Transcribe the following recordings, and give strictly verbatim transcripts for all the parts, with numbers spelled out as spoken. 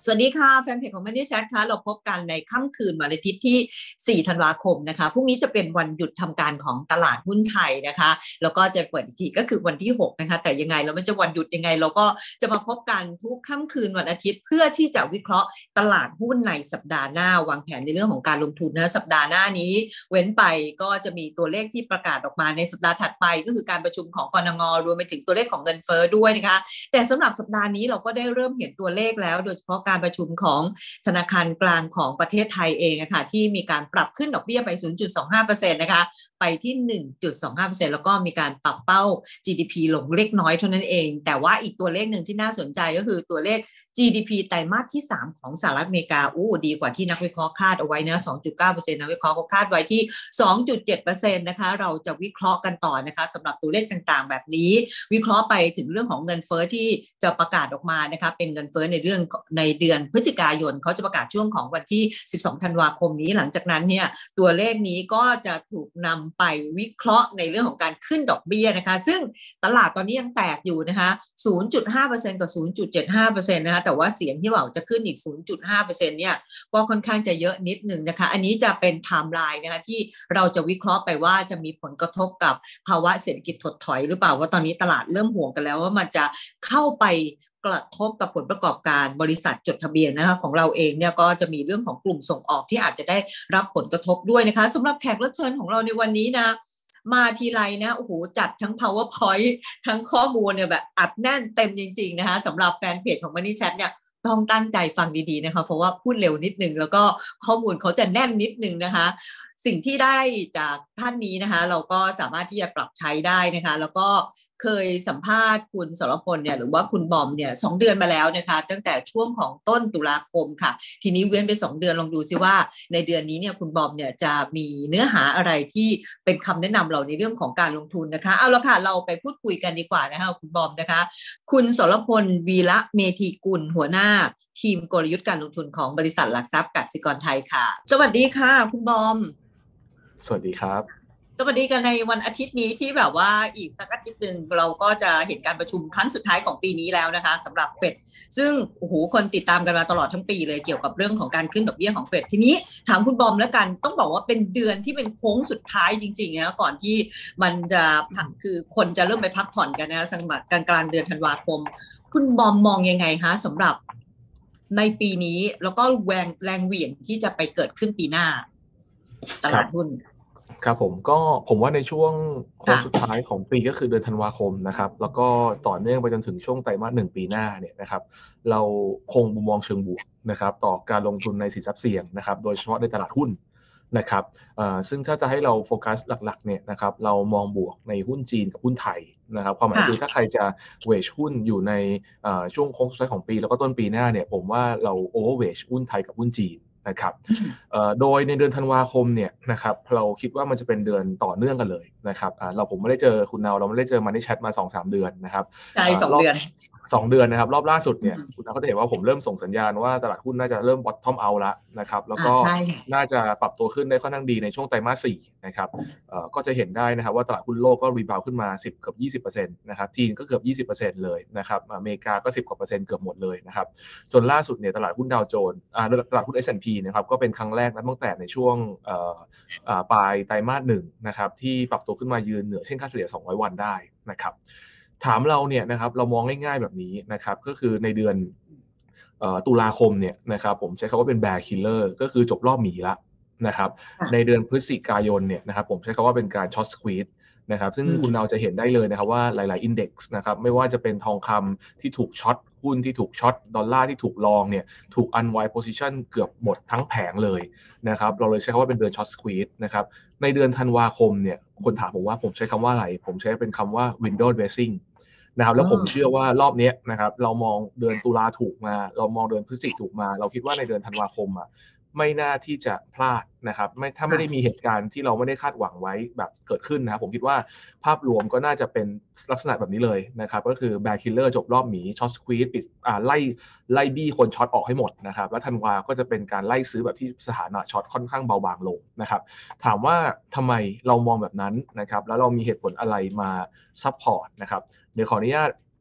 สวัสดีค่ะแฟนเพจของ Money Chat ค่ะเราพบกันในค่ำคืนวันอาทิตย์ที่สี่ธันวาคมนะคะพรุ่งนี้จะเป็นวันหยุดทำการของตลาดหุ้นไทยนะคะแล้วก็จะเปิดอีกทีก็คือวันที่หกนะคะแต่ยังไงเราไม่จะวันหยุดยังไงเราก็จะมาพบกันทุกค่ำคืนวันอาทิตย์เพื่อที่จะวิเคราะห์ตลาดหุ้นในสัปดาห์หน้าวางแผนในเรื่องของการลงทุนนะสัปดาห์หน้านี้เว้นไปก็จะมีตัวเลขที่ประกาศออกมาในสัปดาห์ถัดไปก็คือการประชุมของกนง.รวมไปถึงตัวเลขของเงินเฟ้อด้วยนะคะแต่สำหรับสัปดาห์นี้เราก็ได้เริ่มเห็นตัวเลขแล้วโดยเฉพาะการประชุมของธนาคารกลางของประเทศไทยเองนะคะที่มีการปรับขึ้นดอกเบี้ยไป ศูนย์จุดสองห้าเปอร์เซ็นต์ นะคะไปที่ หนึ่งจุดสองห้าเปอร์เซ็นต์ แล้วก็มีการปรับเป้า จี ดี พี ลงเล็กน้อยเท่านั้นเองแต่ว่าอีกตัวเลขหนึ่งที่น่าสนใจก็คือตัวเลข จี ดี พี ไตรมาสที่สามของสหรัฐอเมริกาอู้ดีกว่าที่นักวิเคราะห์คาดเอาไว้นะ สองจุดเก้าเปอร์เซ็นต์ นักวิเคราะห์เขาคาดไว้ที่ สองจุดเจ็ดเปอร์เซ็นต์ นะคะเราจะวิเคราะห์กันต่อนะคะสำหรับตัวเลขต่างๆแบบนี้วิเคราะห์ไปถึงเรื่องของเงินเฟ้อที่จะประกาศออกมานะคะเป็นเงินเฟ้อในเรื่องในเดือนพฤศจิกายนเขาจะประกาศช่วงของวันที่สิบสองธันวาคมนี้หลังจากนั้นเนี่ยตัวเลขนี้ก็จะถูกนำไปวิเคราะห์ในเรื่องของการขึ้นดอกเบี้ยนะคะซึ่งตลาดตอนนี้ยังแตกอยู่นะคะ ศูนย์จุดห้าเปอร์เซ็นต์ กับ ศูนย์จุดเจ็ดห้าเปอร์เซ็นต์ นะคะแต่ว่าเสียงที่บอกจะขึ้นอีก ศูนย์จุดห้าเปอร์เซ็นต์ เนี่ยก็ค่อนข้างจะเยอะนิดนึงนะคะอันนี้จะเป็นไทม์ไลน์นะคะที่เราจะวิเคราะห์ไปว่าจะมีผลกระทบกับภาวะเศรษฐกิจถดถอยหรือเปล่าว่าตอนนี้ตลาดเริ่มห่วงกันแล้วว่ามันจะเข้าไปกระทบกับผลประกอบการบริษัทจดทะเบียนนะคะของเราเองเนี่ยก็จะมีเรื่องของกลุ่มส่งออกที่อาจจะได้รับผลกระทบด้วยนะคะสำหรับแขกรับเชิญของเราในวันนี้นะมาทีไรนะโอ้โหจัดทั้ง PowerPoint ทั้งข้อมูลเนี่ยแบบอัดแน่นเต็มจริงๆนะคะสำหรับแฟนเพจของ Money Chat เนี่ยต้องตั้งใจฟังดีๆนะคะเพราะว่าพูดเร็วนิดนึงแล้วก็ข้อมูลเขาจะแน่นนิดนึงนะคะสิ่งที่ได้จากท่านนี้นะคะเราก็สามารถที่จะปรับใช้ได้นะคะแล้วก็เคยสัมภาษณ์คุณสรพลเนี่ยหรือว่าคุณบอมเนี่ยสองเดือนมาแล้วนะคะตั้งแต่ช่วงของต้นตุลาคมค่ะทีนี้เว้นไปสองเดือนลองดูซิว่าในเดือนนี้เนี่ยคุณบอมเนี่ยจะมีเนื้อหาอะไรที่เป็นคำแนะนำเราในเรื่องของการลงทุนนะคะเอาละค่ะเราไปพูดคุยกันดีกว่านะคะคุณบอมนะคะคุณสรพลวีระเมธีกุลหัวหน้าทีมกลยุทธ์การลงทุนของบริษัทหลักทรัพย์กสิกรไทยค่ะสวัสดีค่ะคุณบอมสวัสดีครับสวัสดีกันในวันอาทิตย์นี้ที่แบบว่าอีกสักอาทิตย์หนึ่งเราก็จะเห็นการประชุมครั้งสุดท้ายของปีนี้แล้วนะคะสำหรับเฟดซึ่งโอ้โหคนติดตามกันมาตลอดทั้งปีเลยเกี่ยวกับเรื่องของการขึ้นดอกเบี้ยของเฟดทีนี้ถามคุณบอมแล้วกันต้องบอกว่าเป็นเดือนที่เป็นโค้งสุดท้ายจริงๆนะก่อนที่มันจะคือคนจะเริ่มไปพักผ่อนกันนะสำหรับกลางกลางเดือนธันวาคมคุณบอมมองยังไงคะสำหรับในปีนี้แล้วก็แรงแรงเหวี่ยงที่จะไปเกิดขึ้นปีหน้าตลาดหุ้นครับผมก็ผมว่าในช่วงโค้งสุดท้ายของปีก็คือเดือนธันวาคมนะครับแล้วก็ต่อเนื่องไปจนถึงช่วงไตรมาสหนึ่งปีหน้าเนี่ยนะครับเราคงมุมมองเชิงบวกนะครับต่อการลงทุนในสินทรัพย์เสี่ยงนะครับโดยเฉพาะในตลาดหุ้นนะครับซึ่งถ้าจะให้เราโฟกัสหลักๆเนี่ยนะครับเรามองบวกในหุ้นจีนกับหุ้นไทยนะครับความหมายคือถ้าใครจะเวชหุ้นอยู่ในช่วงโค้งสุดท้ายของปีแล้วก็ต้นปีหน้าเนี่ยผมว่าเราโอเวอร์เวชหุ้นไทยกับหุ้นจีนนะครับโดยในเดือนธันวาคมเนี่ยนะครับเราคิดว่ามันจะเป็นเดือนต่อเนื่องกันเลยนะครับเราผมไม่ได้เจอคุณนาวเราไม่ได้เจอมันในแชทมา สองถึงสาม เดือนนะครับใช่สองเดือนสองเดือนนะครับรอบล่าสุดเนี่ยคุณนาวก็จะเห็นว่าผมเริ่มส่งสัญญาณว่าตลาดหุ้นน่าจะเริ่ม bottom out แล้วนะครับแล้วก็น่าจะปรับตัวขึ้นได้ค่อนข้างดีในช่วงไตรมาสสี่นะครับก็จะเห็นได้นะครับว่าตลาดหุ้นโลกก็รีบาวขึ้นมาสิบเกือบ ยี่สิบเปอร์เซ็นต์ นะครับจีนก็เกือบ ยี่สิบเปอร์เซ็นต์ เลยนะครับอเมริกาก็สิบกว่าเปอร์เซ็นต์เกือบหมดเลยนะครับจนล่าสุดเนี่ยตลาดหุ้นดาวโจนส์ตลาดหุ้น เอส แอนด์ พี นะครับก็เป็นครั้งแรกนะตั้งแต่ในช่วงปลายไตรมาสหนึ่งนะครับที่ปรับตัวขึ้นมายืนเหนือเส้นค่าเฉลี่ยสองร้อยวันได้นะครับถามเราเนี่ยนะครับเรามองง่ายๆแบบนี้นะครับก็คือในเดือนตุลาคมเนี่ยนะครับผมใช้คำว่าเป็น bear killer ก็คือจบรอบหมีละนะครับในเดือนพฤศจิกายนเนี่ยนะครับผมใช้คำว่าเป็นการ short squeeze นะครับซึ่งคุณเราจะเห็นได้เลยนะครับว่าหลายๆ index นะครับไม่ว่าจะเป็นทองคำที่ถูกช็อตหุ้นที่ถูกช็อตดอลลาร์ที่ถูกลองเนี่ยถูก unwind position เกือบหมดทั้งแผงเลยนะครับเราเลยใช้คำว่าเป็นเดือน short squeeze นะครับในเดือนธันวาคมเนี่ยคนถามผมว่าผมใช้คำว่าอะไรผมใช้เป็นคำว่า window dressing นะครับแล้วผมเชื่อว่ารอบนี้นะครับเรามองเดือนตุลาถูกมาเรามองเดือนพฤศจิกถูกมาเราคิดว่าในเดือนธันวาคมอ่ะไม่น่าที่จะพลาดนะครับไม่ถ้าไม่ได้มีเหตุการณ์ที่เราไม่ได้คาดหวังไว้แบบเกิดขึ้นนะครับผมคิดว่าภาพรวมก็น่าจะเป็นลักษณะแบบนี้เลยนะครับก็คือ bear killer จบรอบหมีช็อตสควีซปิดอ่าไล่ไล่บี้คนช็อตออกให้หมดนะครับแล้วธันวาก็จะเป็นการไล่ซื้อแบบที่สถานะช็อตค่อนข้างเบาบางลงนะครับถามว่าทำไมเรามองแบบนั้นนะครับแล้วเรามีเหตุผลอะไรมาซัพพอร์ตนะครับเดี๋ยวขออนุญาต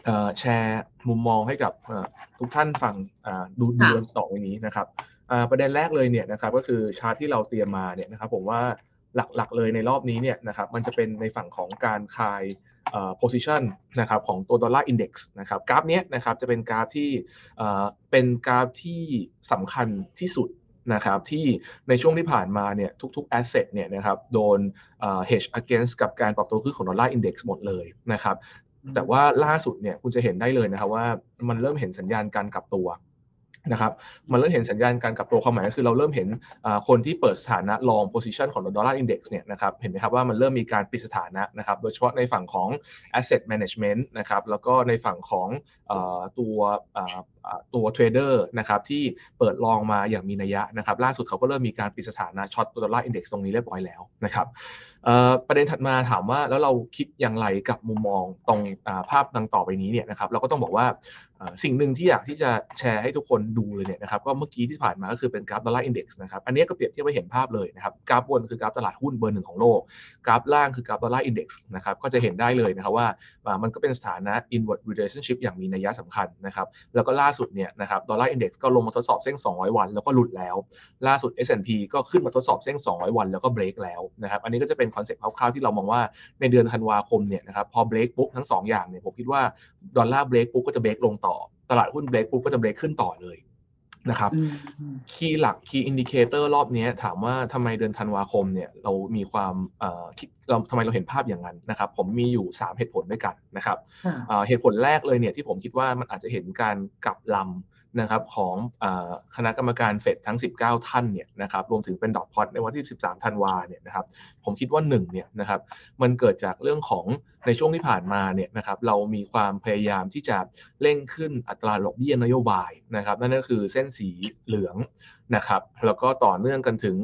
แชร์มุมมองให้กับทุกท่านฟังดูดูต่อไปนี้นะครับประเด็นแรกเลยเนี่ยนะครับก็คือชาร์ตที่เราเตรียมมาเนี่ยนะครับผมว่าหลักๆเลยในรอบนี้เนี่ยนะครับมันจะเป็นในฝั่งของการคลาย position นะครับของตัวดอลลาร์ index นะครับกราฟเนี้ยนะครับจะเป็นกราฟที่เป็นกราฟที่สำคัญที่สุดนะครับที่ในช่วงที่ผ่านมาเนี่ยทุกๆ asset เนี่ยนะครับโดน hedge against กับการปรับตัวขึ้นของดอลลาร์ index หมดเลยนะครับแต่ว่าล่าสุดเนี่ยคุณจะเห็นได้เลยนะครับว่ามันเริ่มเห็นสัญญาณการกลับตัวนะครับมันเริ่มเห็นสัญญาณการกลับตัวความหมายก็คือเราเริ่มเห็นคนที่เปิดสถานะ long position ของดอลลาร์ index เนี่ยนะครับเห็นไหมครับว่ามันเริ่มมีการปิดสถานะนะครับโดยเฉพาะในฝั่งของ asset management นะครับแล้วก็ในฝั่งของตัวตัวเทรดเดอร์นะครับที่เปิดลองมาอย่างมีนัยยะนะครับล่าสุดเขาก็เริ่มมีการปิดสถานะช็อตตัวดอลลาร์ index ตรงนี้เรียบร้อยแล้วนะครับประเด็นถัดมาถามว่าแล้วเราคิดอย่างไรกับมุมมองตรงภาพดังต่อไปนี้เนี่ยนะครับเราก็ต้องบอกว่าสิ่งหนึ่งที่อยากที่จะแชร์ให้ทุกคนดูเลยเนี่ยนะครับก็เมื่อกี้ที่ผ่านมาก็คือเป็นกราฟดอลลาร์อินเด็กซ์นะครับอันนี้ก็เปรียบเทียบให้เห็นภาพเลยนะครับกราฟบนคือกราฟตลาดหุ้นเบอร์หนึ่งของโลกกราฟล่างคือกราฟดอลลาร์อินเด็กซ์นะครับก็จะเห็นได้เลยนะครับว่ามันก็เป็นสถานะ inward relationship อย่างมีนัยสำคัญนะครับแล้วก็ล่าสุดเนี่ยนะครับดอลลาร์อินเด็กซ์ก็ลงมาทดสอบเส้นสองร้อยวันแล้วก็หลุดแล้วล่าสุด เอส แอนด์ พี ก็ขึ้นมาทดสอบเส้นสองร้อยวันแล้วก็เบรกแล้วนะครับอันนี้ก็จะเป็นคอนเซ็ปต์คร่าวๆที่เรามองว่าในเดือนธันวาคมเนี่ยนะครับพอเบรกปุ๊บทั้งสองอย่างเนี่ยผมคิดว่าดอลลาร์เบรกปุ๊บก็จะเบรกลงต่อตลาดหุ้นเบรกปุ๊บก็จะเบรกขึ้นต่อเลยนะครับคีย์หลักคีย์อินดิเคเตอร์รอบนี้ถามว่าทำไมเดือนธันวาคมเนี่ยเรามีความเอ่อเราทำไมเราเห็นภาพอย่างนั้นนะครับผมมีอยู่สามเหตุผลด้วยกันนะครับเหตุผลแรกเลยเนี่ยที่ผมคิดว่ามันอาจจะเห็นการกลับลำนะครับของคณะกรรมการเฟดทั้งสิบเก้าท่านเนี่ยนะครับรวมถึงเป็นดอทพอตในวันที่สิบสามธันวาเนี่ยนะครับผมคิดว่าหนึ่งเนี่ยนะครับมันเกิดจากเรื่องของในช่วงที่ผ่านมาเนี่ยนะครับเรามีความพยายามที่จะเร่งขึ้นอัตราดอกเบี้ยนโยบายนะครับนั่นก็คือเส้นสีเหลืองนะครับแล้วก็ต่อเนื่องกันถึง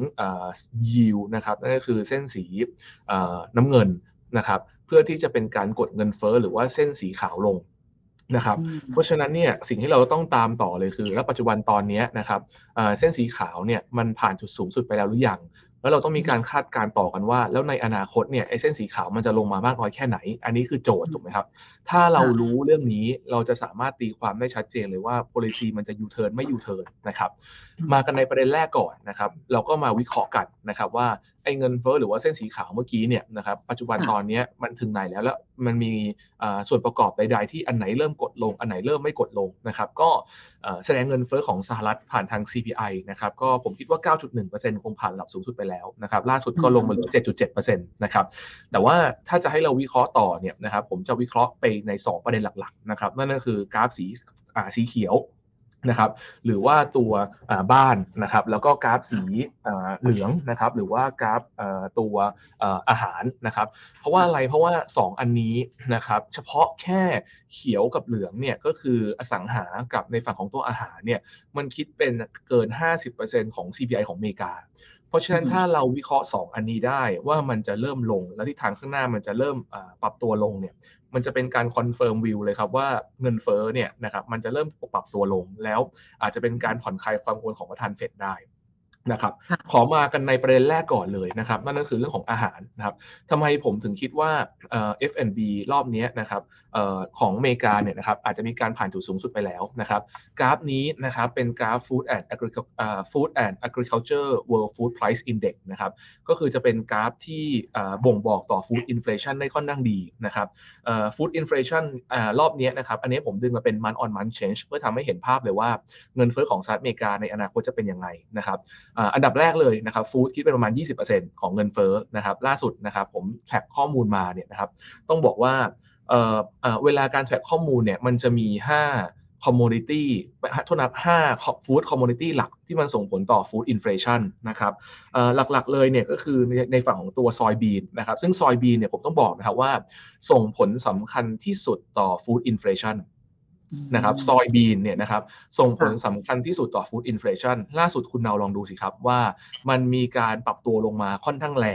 yield นะครับนั่นก็คือเส้นสีน้ำเงินนะครับเพื่อที่จะเป็นการกดเงินเฟ้อหรือว่าเส้นสีขาวลงนะครับเพราะฉะนั้นเนี่ยสิ่งที่เราต้องตามต่อเลยคือแล้วปัจจุบันตอนนี้นะครับเส้นสีขาวเนี่ยมันผ่านจุดสูงสุดไปแล้วหรือยังแล้วเราต้องมีการคาดการณ์ต่อกันว่าแล้วในอนาคตเนี่ยไอ้เส้นสีขาวมันจะลงมามากน้อยแค่ไหนอันนี้คือโจทย์ถูกไหมครับถ้าเรารู้เรื่องนี้เราจะสามารถตีความได้ชัดเจนเลยว่า policy มันจะ U-turn ไม่ U-turn นะครับมากันในประเด็นแรกก่อนนะครับเราก็มาวิเคราะห์กันนะครับว่าไอ้เงินเฟ้อหรือว่าเส้นสีขาวเมื่อกี้เนี่ยนะครับปัจจุบันตอนนี้มันถึงไหนแล้วแล้วมันมีส่วนประกอบใดๆที่อันไหนเริ่มกดลงอันไหนเริ่มไม่กดลงนะครับก็แสดงเงินเฟ้อของสหรัฐผ่านทาง ซี พี ไอ นะครับก็ผมคิดว่า เก้าจุดหนึ่งเปอร์เซ็นต์ คงผ่านระดับสูงสุดไปแล้วนะครับล่าสุดก็ลงมาเหลือ เจ็ดจุดเจ็ดเปอร์เซ็นต์ นะครับแต่ว่าถ้าจะให้เราวิเคราะห์ต่อเนี่ยนะครับผมจะวิเคราะห์ไปในสองประเด็นหลักๆนะครับนั่นก็คือกราฟสีสีเขียวนะครับหรือว่าตัวบ้านนะครับแล้วก็กราฟสีเหลืองนะครับหรือว่ากราฟตัวอาหารนะครับเพราะว่าอะไรเพราะว่าสองอันนี้นะครับเฉพาะแค่เขียวกับเหลืองเนี่ยก็คืออสังหากับในฝั่งของตัวอาหารเนี่ยมันคิดเป็นเกิน ห้าสิบเปอร์เซ็นต์ ของ ซี พี ไอ ของอเมริกาเพราะฉะนั้นถ้าเราวิเคราะห์สองอันนี้ได้ว่ามันจะเริ่มลงแล้วทิศทางข้างหน้ามันจะเริ่มปรับตัวลงเนี่ยมันจะเป็นการคอนเฟิร์มวิวเลยครับว่าเงินเฟ้อเนี่ยนะครับมันจะเริ่มปรับตัวลงแล้วอาจจะเป็นการผ่อนคลายความกังวลของประธานเฟดได้นะครับขอมากันในประเด็นแรกก่อนเลยนะครับนั่นก็คือเรื่องของอาหารนะครับทำไมผมถึงคิดว่าเอ่อ เอฟ แอนด์ บี รอบนี้นะครับเอ่อของอเมริกาเนี่ยนะครับอาจจะมีการผ่านจุดสูงสุดไปแล้วนะครับกราฟนี้นะครับเป็นกราฟ Food and Agriculture เอ่อ Food and Agriculture World Food Price Index นะครับก็คือจะเป็นกราฟที่บ่งบอกต่อ Food Inflation ได้ค่อนข้างดีนะครับเอ่อ Food Inflation อ่ารอบนี้นะครับอันนี้ผมดึงมาเป็น month on month change เพื่อทำให้เห็นภาพเลยว่าเงินเฟ้อของสหรัฐอเมริกาในอนาคตจะเป็นยังไงนะครับอันดับแรกเลยนะครับฟู้ดคิดเป็นประมาณ ยี่สิบเปอร์เซ็นต์ ของเงินเฟ้อนะครับล่าสุดนะครับผมแทร็กข้อมูลมาเนี่ยนะครับต้องบอกว่าเอ่อเอ่อเวลาการแทร็กข้อมูลเนี่ยมันจะมีห้า commodity โทษนะห้า food commodity หลักที่มันส่งผลต่อ food inflation นะครับเอ่อหลักๆเลยเนี่ยก็คือในในฝั่งของตัว soybean นะครับซึ่ง soybean เนี่ยผมต้องบอกนะครับว่าส่งผลสำคัญที่สุดต่อ food inflationนะครับซอยบีนเนี่ยนะครับส่งผลสำคัญที่สุดต่อฟู้ดอินเฟลชันล่าสุดคุณเนาลองดูสิครับว่ามันมีการปรับตัวลงมาค่อนข้างแรง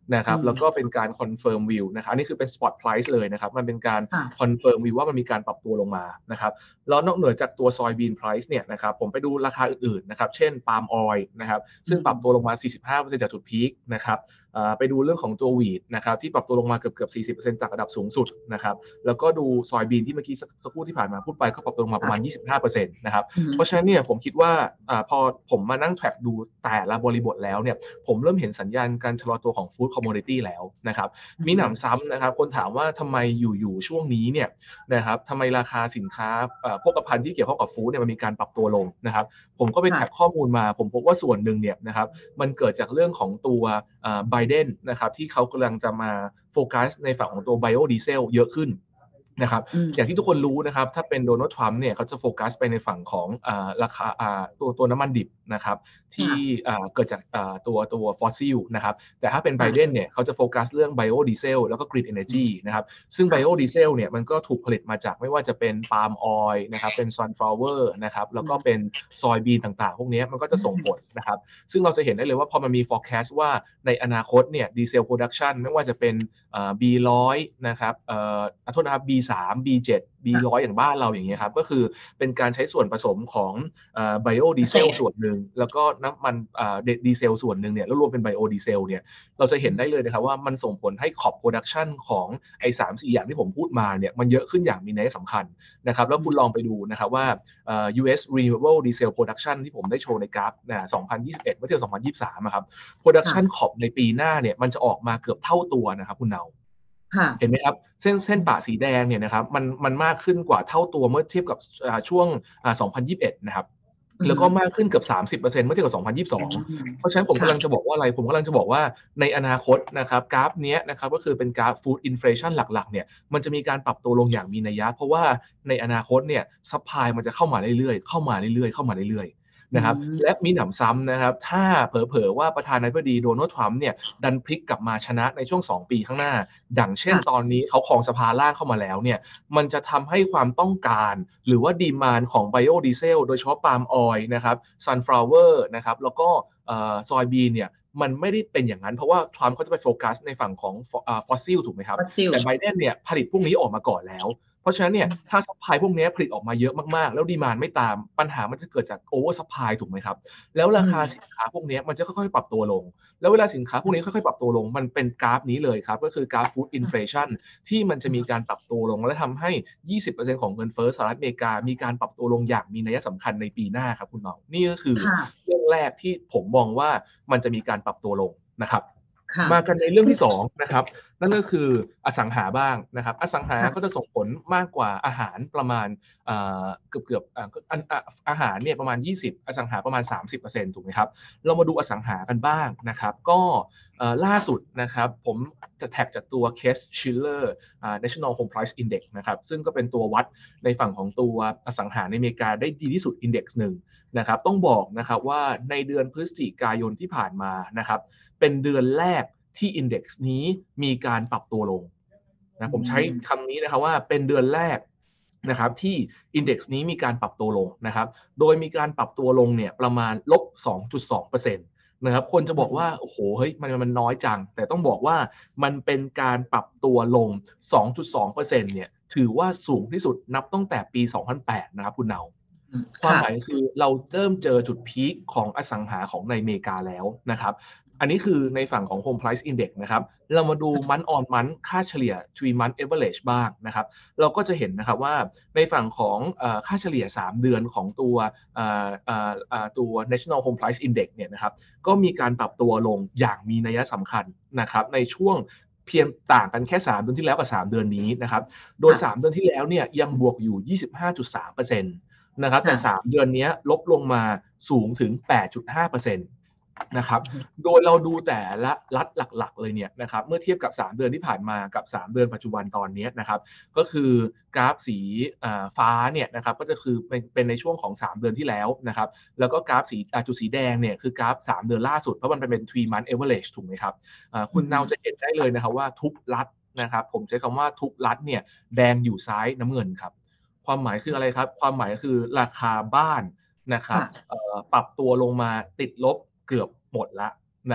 นะครับแล้วก็เป็นการคอนเฟิร์มวิวนะครับอันนี้คือเป็น spot price เลยนะครับมันเป็นการคอนเฟิร์มวิวว่ามันมีการปรับตัวลงมานะครับแล้วนอกเหนือจากตัว soybean price เนี่ยนะครับผมไปดูราคาอื่นๆนะครับเช่น palm oil นะครับซึ่งปรับตัวลงมา สี่สิบห้าเปอร์เซ็นต์ จากจุดพีคนะครับไปดูเรื่องของตัว wheat นะครับที่ปรับตัวลงมาเกือบๆ สี่สิบเปอร์เซ็นต์ จากระดับสูงสุดนะครับแล้วก็ดู soybean ที่เมื่อกี้สักครู่ที่ผ่านมาพูดไปก็ปรับตัวลงมาประมาณ ยี่สิบห้าเปอร์เซ็นต์ นะครับเพราะฉะนั้นเนี่ยผมคิดว่าพอผมมานั่งแทร็กดูแต่ละบริบทแล้วเนี่ยผมเริ่มเห็นสัญญาณการชะลอตัวของ food commodity แล้วนะครับมีหนำซ้ำนะครับคนถามว่าทำไมอยู่ๆช่วงนี้เนี่ยนะครับทำไมราคาสินค้าโภคภัณฑ์ที่เกี่ยวข้องกับฟู้ดเนี่ยมันมีการปรับตัวลงนะครับผมก็ไปแทร็กข้อมูลมาผมพบว่าส่วนหนึ่งเนี่ยนะครับมันเกิดจากเรื่องของตัวไบเดนนะครับที่เขากำลังจะมาโฟกัสในฝั่งของตัวไบโอดีเซลเยอะขึ้นนะครับอย่างที่ทุกคนรู้นะครับถ้าเป็นโดนัลด์ทรัมป์เนี่ยเขาจะโฟกัสไปในฝั่งของราคาตัวตัวน้ำมันดิบนะครับที่เกิดจากตัวตัวฟอสซิลนะครับแต่ถ้าเป็นไบเดนเนี่ยเขาจะโฟกัสเรื่องไบโอดีเซลแล้วก็กรีนเอเนจีนะครับซึ่งไบโอดีเซลเนี่ยมันก็ถูกผลิตมาจากไม่ว่าจะเป็นปาล์มออยล์นะครับเป็นซันฟลาวเวอร์นะครับแล้วก็เป็นซอยบีนต่างๆพวกนี้มันก็จะส่งผลนะครับซึ่งเราจะเห็นได้เลยว่าพอมันมี forecast ว่าในอนาคตเนี่ยดีเซลโปรดักชันไม่ว่าจะเป็น บี หนึ่งร้อย นะครับเอ่อขอโทษนะครับ บี สาม บี เจ็ด บี หนึ่งร้อย อย่างบ้านเราอย่างเงี้ยครับก็คือเป็นการใช้ส่วนผสมของเอ่อไบโอดีเซลส่วนหนึ่งแล้วก็น้ำมันเอ่อดีเซลส่วนหนึ่งเนี่ยแล้วรวมเป็นไบโอดีเซลเนี่ยเราจะเห็นได้เลยนะครับว่ามันส่งผลให้ขอบโปรดักชันของไอ้ สามสี่ อย่างที่ผมพูดมาเนี่ยมันเยอะขึ้นอย่างมีนัยสำคัญนะครับแล้วคุณลองไปดูนะครับว่าเอ่อ ยู เอส Renewable Diesel Production ที่ผมได้โชว์ในกราฟนะสองพันยี่สิบเอ็ดเมื่อเทียบสองพันยี่สิบสามครับ Production ขอบในปีหน้าเนี่ยมันจะออกมาเกือบเท่าตัวนะครับคุณเนาเห็นไหมครับเส้นเส้นปะสีแดงเนี่ยนะครับมันมันมากขึ้นกว่าเท่าตัวเมื่อเทียบกับช่วงสองพันยี่สิบเอ็ดนะครับแล้วก็มากขึ้นเกือบ สามสิบเปอร์เซ็นต์ เมื่อเทียบกับสองพันยี่สิบสองเพราะฉะนั้นผมกำลังจะบอกว่าอะไรผมกำลังจะบอกว่าในอนาคตนะครับกราฟนี้นะครับก็คือเป็นกราฟ Food Inflation หลักๆเนี่ยมันจะมีการปรับตัวลงอย่างมีนัยยะเพราะว่าในอนาคตเนี่ยซัพพลายมันจะเข้ามาเรื่อยๆเข้ามาเรื่อยๆเข้ามาเรื่อยๆนะครับและมีหนำซ้ำนะครับถ้าเผลอๆว่าประธานาธิบดีโดนัลด์ทรัมป์เนี่ยดันพลิกกลับมาชนะในช่วงสองปีข้างหน้าดังเช่นตอนนี้เขาครองสภาล่างเข้ามาแล้วเนี่ยมันจะทำให้ความต้องการหรือว่าดีมานด์ของไบโอดีเซลโดยเฉพาะปาล์มออยล์นะครับซันฟลาวเวอร์นะครับแล้วก็ซอยบีนเนี่ยมันไม่ได้เป็นอย่างนั้นเพราะว่าทรัมป์เขาจะไปโฟกัสในฝั่งของฟอสซิลถูกไหมครับแต่ไบเดนเนี่ยผลิตพวกนี้ออกมาก่อนแล้วเพราะฉะนั้นเนี่ยถ้าซัพพลายพวกนี้ผลิตออกมาเยอะมากๆแล้วดีมานด์ไม่ตามปัญหามันจะเกิดจากโอเวอร์ซัพพลายถูกไหมครับแล้วราคาสินค้าพวกนี้มันจะค่อยๆปรับตัวลงแล้วเวลาสินค้าพวกนี้ค่อยๆปรับตัวลงมันเป็นกราฟนี้เลยครับก็คือกราฟฟู้ดอินเฟลชันที่มันจะมีการปรับตัวลงและทำให้ ยี่สิบเปอร์เซ็นต์ ของเงินเฟ้อสหรัฐอเมริกามีการปรับตัวลงอย่างมีนัยสำคัญในปีหน้าครับคุณน้องนี่ก็คือเรื่องแรกที่ผมมองว่ามันจะมีการปรับตัวลงนะครับมากันในเรื่องที่สองนะครับนั่นก็คืออสังหาบ้างนะครับอสังหาก็จะส่งผลมากกว่าอาหารประมาณเกือบเกือบอาหารเนี่ยประมาณยี่สิบอสังหาประมาณ สามสิบเปอร์เซ็นต์ ถูกไหมครับเรามาดูอสังหากันบ้างนะครับก็ล่าสุดนะครับผมจะแท็กจากตัว Case-Shiller National Home Price Index นะครับซึ่งก็เป็นตัววัดในฝั่งของตัวอสังหาในอเมริกาได้ดีที่สุด Index หนึ่งนะครับต้องบอกนะครับว่าในเดือนพฤศจิกายนที่ผ่านมานะครับเป็นเดือนแรกที่ Index นี้มีการปรับตัวลงนะผมใช้คำนี้นะครับว่าเป็นเดือนแรกนะครับที่ Index นี้มีการปรับตัวลงนะครับโดยมีการปรับตัวลงเนี่ยประมาณ ลบสองจุดสองเปอร์เซ็นต์ นะครับคนจะบอกว่าโอ้โหเฮ้ยมันมันน้อยจังแต่ต้องบอกว่ามันเป็นการปรับตัวลง สองจุดสองเปอร์เซ็นต์ เนี่ยถือว่าสูงที่สุดนับตั้งแต่ปีสองพันแปดนะครับคุณเนาความหมายคือเราเริ่มเจอจุดพีคของอสังหาของในอเมริกาแล้วนะครับอันนี้คือในฝั่งของ Home Price Index นะครับเรามาดู month on month ค่าเฉลี่ย three month average บ้างนะครับเราก็จะเห็นนะครับว่าในฝั่งของค่าเฉลี่ยสามเดือนของตัวตัว National Home Price Index เนี่ยนะครับก็มีการปรับตัวลงอย่างมีนัยสำคัญนะครับในช่วงเพียงต่างกันแค่สามเดือนที่แล้วกับสามเดือนนี้นะครับโดยสามเดือนที่แล้วเนี่ยยังบวกอยู่ ยี่สิบห้าจุดสามเปอร์เซ็นต์นะครับแต่สามเดือนนี้ลบลงมาสูงถึง แปดจุดห้าเปอร์เซ็นต์ นะครับโดยเราดูแต่ละรัฐหลักๆเลยเนี่ยนะครับเมื่อเทียบกับสามเดือนที่ผ่านมากับสามเดือนปัจจุบันตอนนี้นะครับก็คือกราฟสีฟ้าเนี่ยนะครับก็จะคือเป็นเป็นในช่วงของสามเดือนที่แล้วนะครับแล้วก็กราฟสีจุดสีแดงเนี่ยคือกราฟสามเดือนล่าสุดเพราะมันเป็น three month average ถูกไหมครับคุณเนาจะเห็นได้เลยนะครับว่าทุกรัฐนะครับผมใช้คำว่าทุกรัฐเนี่ยแดงอยู่ซ้ายน้ำเงินครับความหมายคืออะไรครับความหมายคือราคาบ้านนะครับปรับตัวลงมาติดลบเกือบหมดแล้วนะครับ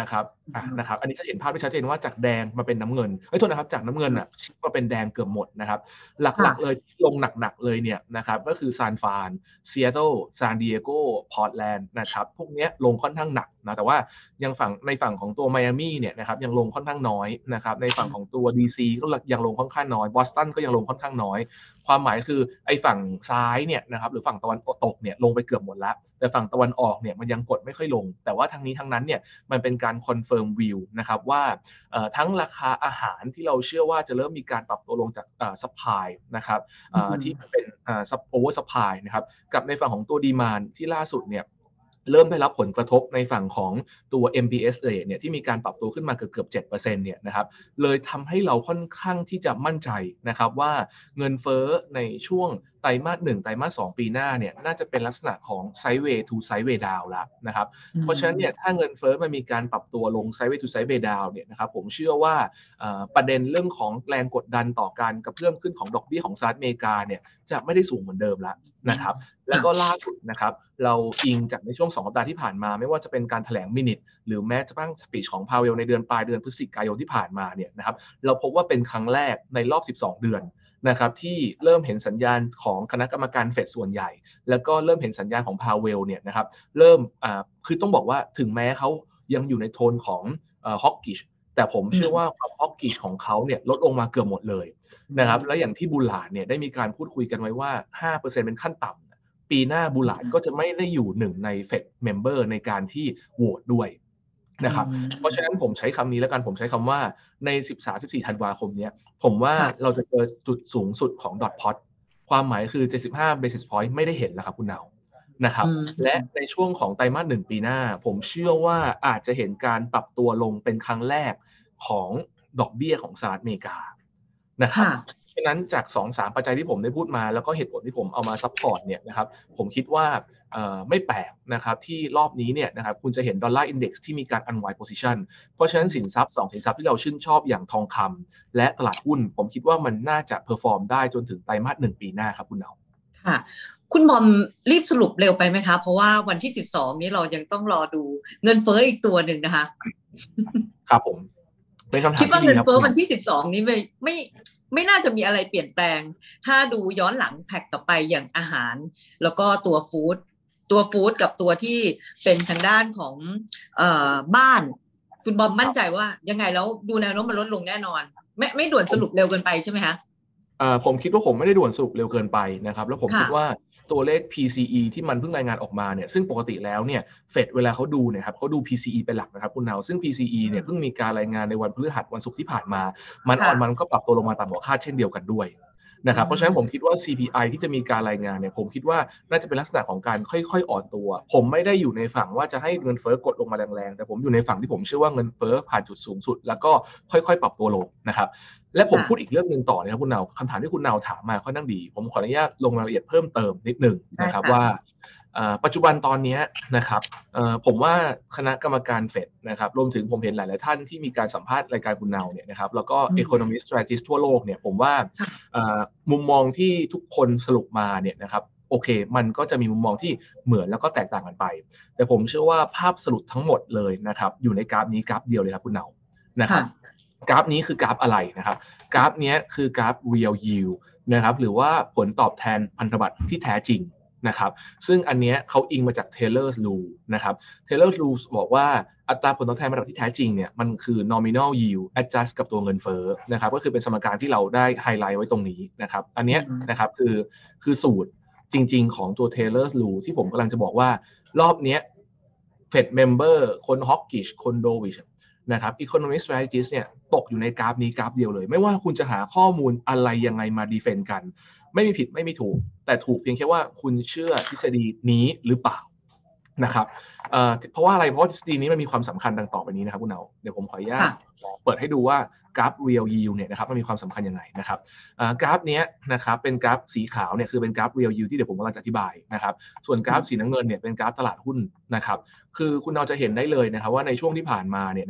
อ่ะนะครับอันนี้จะเห็นภาพที่ชัดเจนว่าจากแดงมาเป็นน้ำเงินเอ้ยโทษนะครับจากน้ำเงินอ่ะมาเป็นแดงเกือบหมดนะครับหลักๆเลยที่ลงหนักๆเลยเนี่ยนะครับก็คือซานฟรานซีแอตเทิลซานดิเอโกพอร์ตแลนด์นะครับพวกนี้ลงค่อนข้างหนักนะแต่ว่ายังฝั่งในฝั่งของตัวไมอามี่เนี่ยนะครับยังลงค่อนข้างน้อยนะครับในฝั่งของตัว ดี ซี ก็ยังลงค่อนข้างน้อยบอสตันก็ยังลงค่อนข้างน้อยความหมายคือไอ้ฝั่งซ้ายเนี่ยนะครับหรือฝั่งตะวันตกเนี่ยลงไปเกือบหมดแล้วแต่ฝั่งตะวันออกเนี่ยมันยังกดไม่ค่อยลงแต่ว่าทั้งนี้ทั้งนั้นเนี่ยมันเป็นการคอนเฟิร์มวิวนะครับว่าทั้งราคาอาหารที่เราเชื่อว่าจะเริ่มมีการปรับตัวลงจากซัพพลายนะครับที่เป็นโอเวอร์ซัพพลายนะครับกับในฝั่งของตัวดีมานด์ที่ล่าสุดเนี่ยเริ่มได้รับผลกระทบในฝั่งของตัว เอ็ม พี เอส rate เนี่ยที่มีการปรับตัวขึ้นมาเกือบเกือบ เจ็ดเปอร์เซ็นต์ เนี่ยนะครับเลยทำให้เราค่อนข้างที่จะมั่นใจนะครับว่าเงินเฟ้อในช่วงไตรมาสหนึ่งไตรมาสสองปีหน้าเนี่ยน่าจะเป็นลักษณะของไซด์เวย์ทูไซด์เวย์ดาวแล้วนะครับเพราะฉะนั้นเนี่ยถ้าเงินเฟ้อมันมีการปรับตัวลงไซด์เวย์ทูไซด์เวย์ดาวเนี่ยนะครับผมเชื่อว่าประเด็นเรื่องของแรงกดดันต่อการกระเพื่อมขึ้นของดอกเบี้ยของสหรัฐอเมริกาเนี่ยจะไม่ได้สูงเหมือนเดิมแล้วนะครับแล้วก็ล่าสุดนะครับเราอิงจากในช่วงสองสัปดาห์ที่ผ่านมาไม่ว่าจะเป็นการแถลงมินิทหรือแม้กระทั่งสปีชของพาวเวลในเดือนปลายเดือนพฤศจิกายนที่ผ่านมาเนี่ยนะครับเราพบว่าเป็นครั้งแรกในรอบสิบสองเดือนนะครับที่เริ่มเห็นสัญญาณของคณะกรรมการเฟดส่วนใหญ่แล้วก็เริ่มเห็นสัญญาณของพาวเวลเนี่ยนะครับเริ่มอ่าคือต้องบอกว่าถึงแม้เขายังอยู่ในโทนของเอ่อฮอกกิชแต่ผมเชื่อว่าความฮอกกิชของเขาเนี่ยลดลงมาเกือบหมดเลยนะครับและอย่างที่บูลลาร์ดเนี่ยได้มีการพูดคุยกันไว้ว่า ห้าเปอร์เซ็นต์ เป็นขั้นต่ำปีหน้าบูลลาร์ดก็จะไม่ได้อยู่หนึ่งในเฟดเมมเบอร์ในการที่โหวตด้วยนะครับเพราะฉะนั้นผมใช้คำนี้แล้วกันผมใช้คำว่าใน สิบสาม สิบสี่ ธันวาคมเนี้ยผมว่าเราจะเจอจุดสูงสุดของดอทพอตความหมายคือเจ็ดสิบห้า basis point ไม่ได้เห็นแล้วครับคุณนาวนะครับและในช่วงของไตรมาสหนึ่งปีหน้าผมเชื่อว่าอาจจะเห็นการปรับตัวลงเป็นครั้งแรกของดอกเบี้ยของสหรัฐอเมริกานะครับฉะนั้นจาก สองถึงสาม ปัจจัยที่ผมได้พูดมาแล้วก็เหตุผลที่ผมเอามาซัพพอร์ตเนี่ยนะครับผมคิดว่าไม่แปลกนะครับที่รอบนี้เนี่ยนะครับคุณจะเห็นดอลลาร์อินเด็กซ์ที่มีการ unwind position เพราะฉะนั้นสินทรัพย์สองสินทรัพย์ที่เราชื่นชอบอย่างทองคำและตลาดหุ้นผมคิดว่ามันน่าจะเพอร์ฟอร์มได้จนถึงไตรมาสหนึ่งปีหน้าครับคุณเนาค่ะคุณบอมรีบสรุปเร็วไปไหมคะเพราะว่าวันที่สิบสองนี้เรายังต้องรอดูเงินเฟ้ออีกตัวหนึ่งนะคะครับผมเป็นคำถามคิดว่าเงินเฟ้อวันที่สิบสองนี้ไม่ไม่ไม่น่าจะมีอะไรเปลี่ยนแปลงถ้าดูย้อนหลังแพ็กต่อไปอย่างอาหารแล้วก็ตัวฟู้ดตัวฟู้ดกับตัวที่เป็นทางด้านของเอ่อบ้านคุณบอมมั่นใจว่ายังไงแล้วดูแนวโน้มมันลดลงแน่นอนไม่ไม่ด่วนสรุปเร็วเกินไปใช่ไหมคะอ่าผมคิดว่าผมไม่ได้ด่วนสรุปเร็วเกินไปนะครับแล้วผมคิดว่าตัวเลข พี ซี อี ที่มันเพิ่งรายงานออกมาเนี่ยซึ่งปกติแล้วเนี่ยเฟดเวลาเขาดูเนี่ยครับเขาดู พี ซี อี เป็นหลักนะครับคุณนาวซึ่ง พี ซี อี เนี่ยเพิ่งมีการรายงานในวันพฤหัสวันศุกร์ที่ผ่านมามันออนมันก็ปรับตัวลงมาต่ำกว่าคาดเช่นเดียวกันด้วยนะครับเพราะฉะนั้นผมคิดว่า ซี พี ไอ ที่จะมีการรายงานเนี่ยผมคิดว่าน่าจะเป็นลักษณะของการค่อยๆอ่อนตัวผมไม่ได้อยู่ในฝั่งว่าจะให้เงินเฟ้อกดลงมาแรงๆแต่ผมอยู่ในฝั่งที่ผมเชื่อว่าเงินเฟ้อผ่านจุดสูงสุดแล้วก็ค่อยๆปรับตัวลงนะครับและผมพูดอีกเรื่องนึงต่อนะครับคุณนาวคำถามที่คุณนาวถามมาค่อนข้างดีผมขออนุญาตลงรายละเอียดเพิ่มเติมนิดนึงนะครับว่าปัจจุบันตอนนี้นะครับผมว่าคณะกรรมการเฟดนะครับรวมถึงผมเห็นหลายๆท่านที่มีการสัมภาษณ์รายการคุณนาวเนี่ยนะครับแล้วก็ Economist Strategist ทั่วโลกเนี่ยผมว่ามุมมองที่ทุกคนสรุปมาเนี่ยนะครับโอเคมันก็จะมีมุมมองที่เหมือนแล้วก็แตกต่างกันไปแต่ผมเชื่อว่าภาพสรุปทั้งหมดเลยนะครับอยู่ในกราฟนี้กราฟเดียวเลยครับคุณนาวนะครับกราฟนี้คือกราฟอะไรนะครับกราฟนี้คือกราฟ real yield นะครับหรือว่าผลตอบแทนพันธบัตรที่แท้จริงนะครับซึ่งอันนี้เขาอิงมาจาก Taylor's Rule นะครับ Taylor's Rule บอกว่าอัตราผลตอบแทนพันธบัตรที่แท้จริงเนี่ยมันคือ nominal yield adjust กับตัวเงินเฟ้อนะครับก็คือเป็นสมการที่เราได้ไฮไลท์ไว้ตรงนี้นะครับอันนี้นะครับคือคือสูตรจริงๆของตัว Taylor's Rule ที่ผมกำลังจะบอกว่ารอบนี้ Fed member คน Hawkish คน Dovishนะครับ Economist Strategist เนี่ยตกอยู่ในกราฟนี้กราฟเดียวเลยไม่ว่าคุณจะหาข้อมูลอะไรยังไงมาดีเฟนต์กันไม่มีผิดไม่มีถูกแต่ถูกเพียงแค่ว่าคุณเชื่อทฤษฎีนี้หรือเปล่านะครับ เอ่อเพราะว่าอะไรเพราะทฤษฎีนี้มันมีความสำคัญดังต่อไปนี้นะครับคุณเนาเดี๋ยวผมขออนุญาตเปิดให้ดูว่ากราฟ real yield เนี่ยนะครับมันมีความสำคัญยังไงนะครับกราฟนี้นะครับเป็นกราฟสีขาวเนี่ยคือเป็นกราฟ real yield ที่เดี๋ยวผมกำลังจะอธิบายนะครับส่วนกราฟสีน้ำเงินเนี่ยเป็นกราฟตลาดหุ้นนะครับคือคุณเราจะเห็นได้เลยนะครับว่าในช่วงที่ผ่านมาเนี่ยนะครับ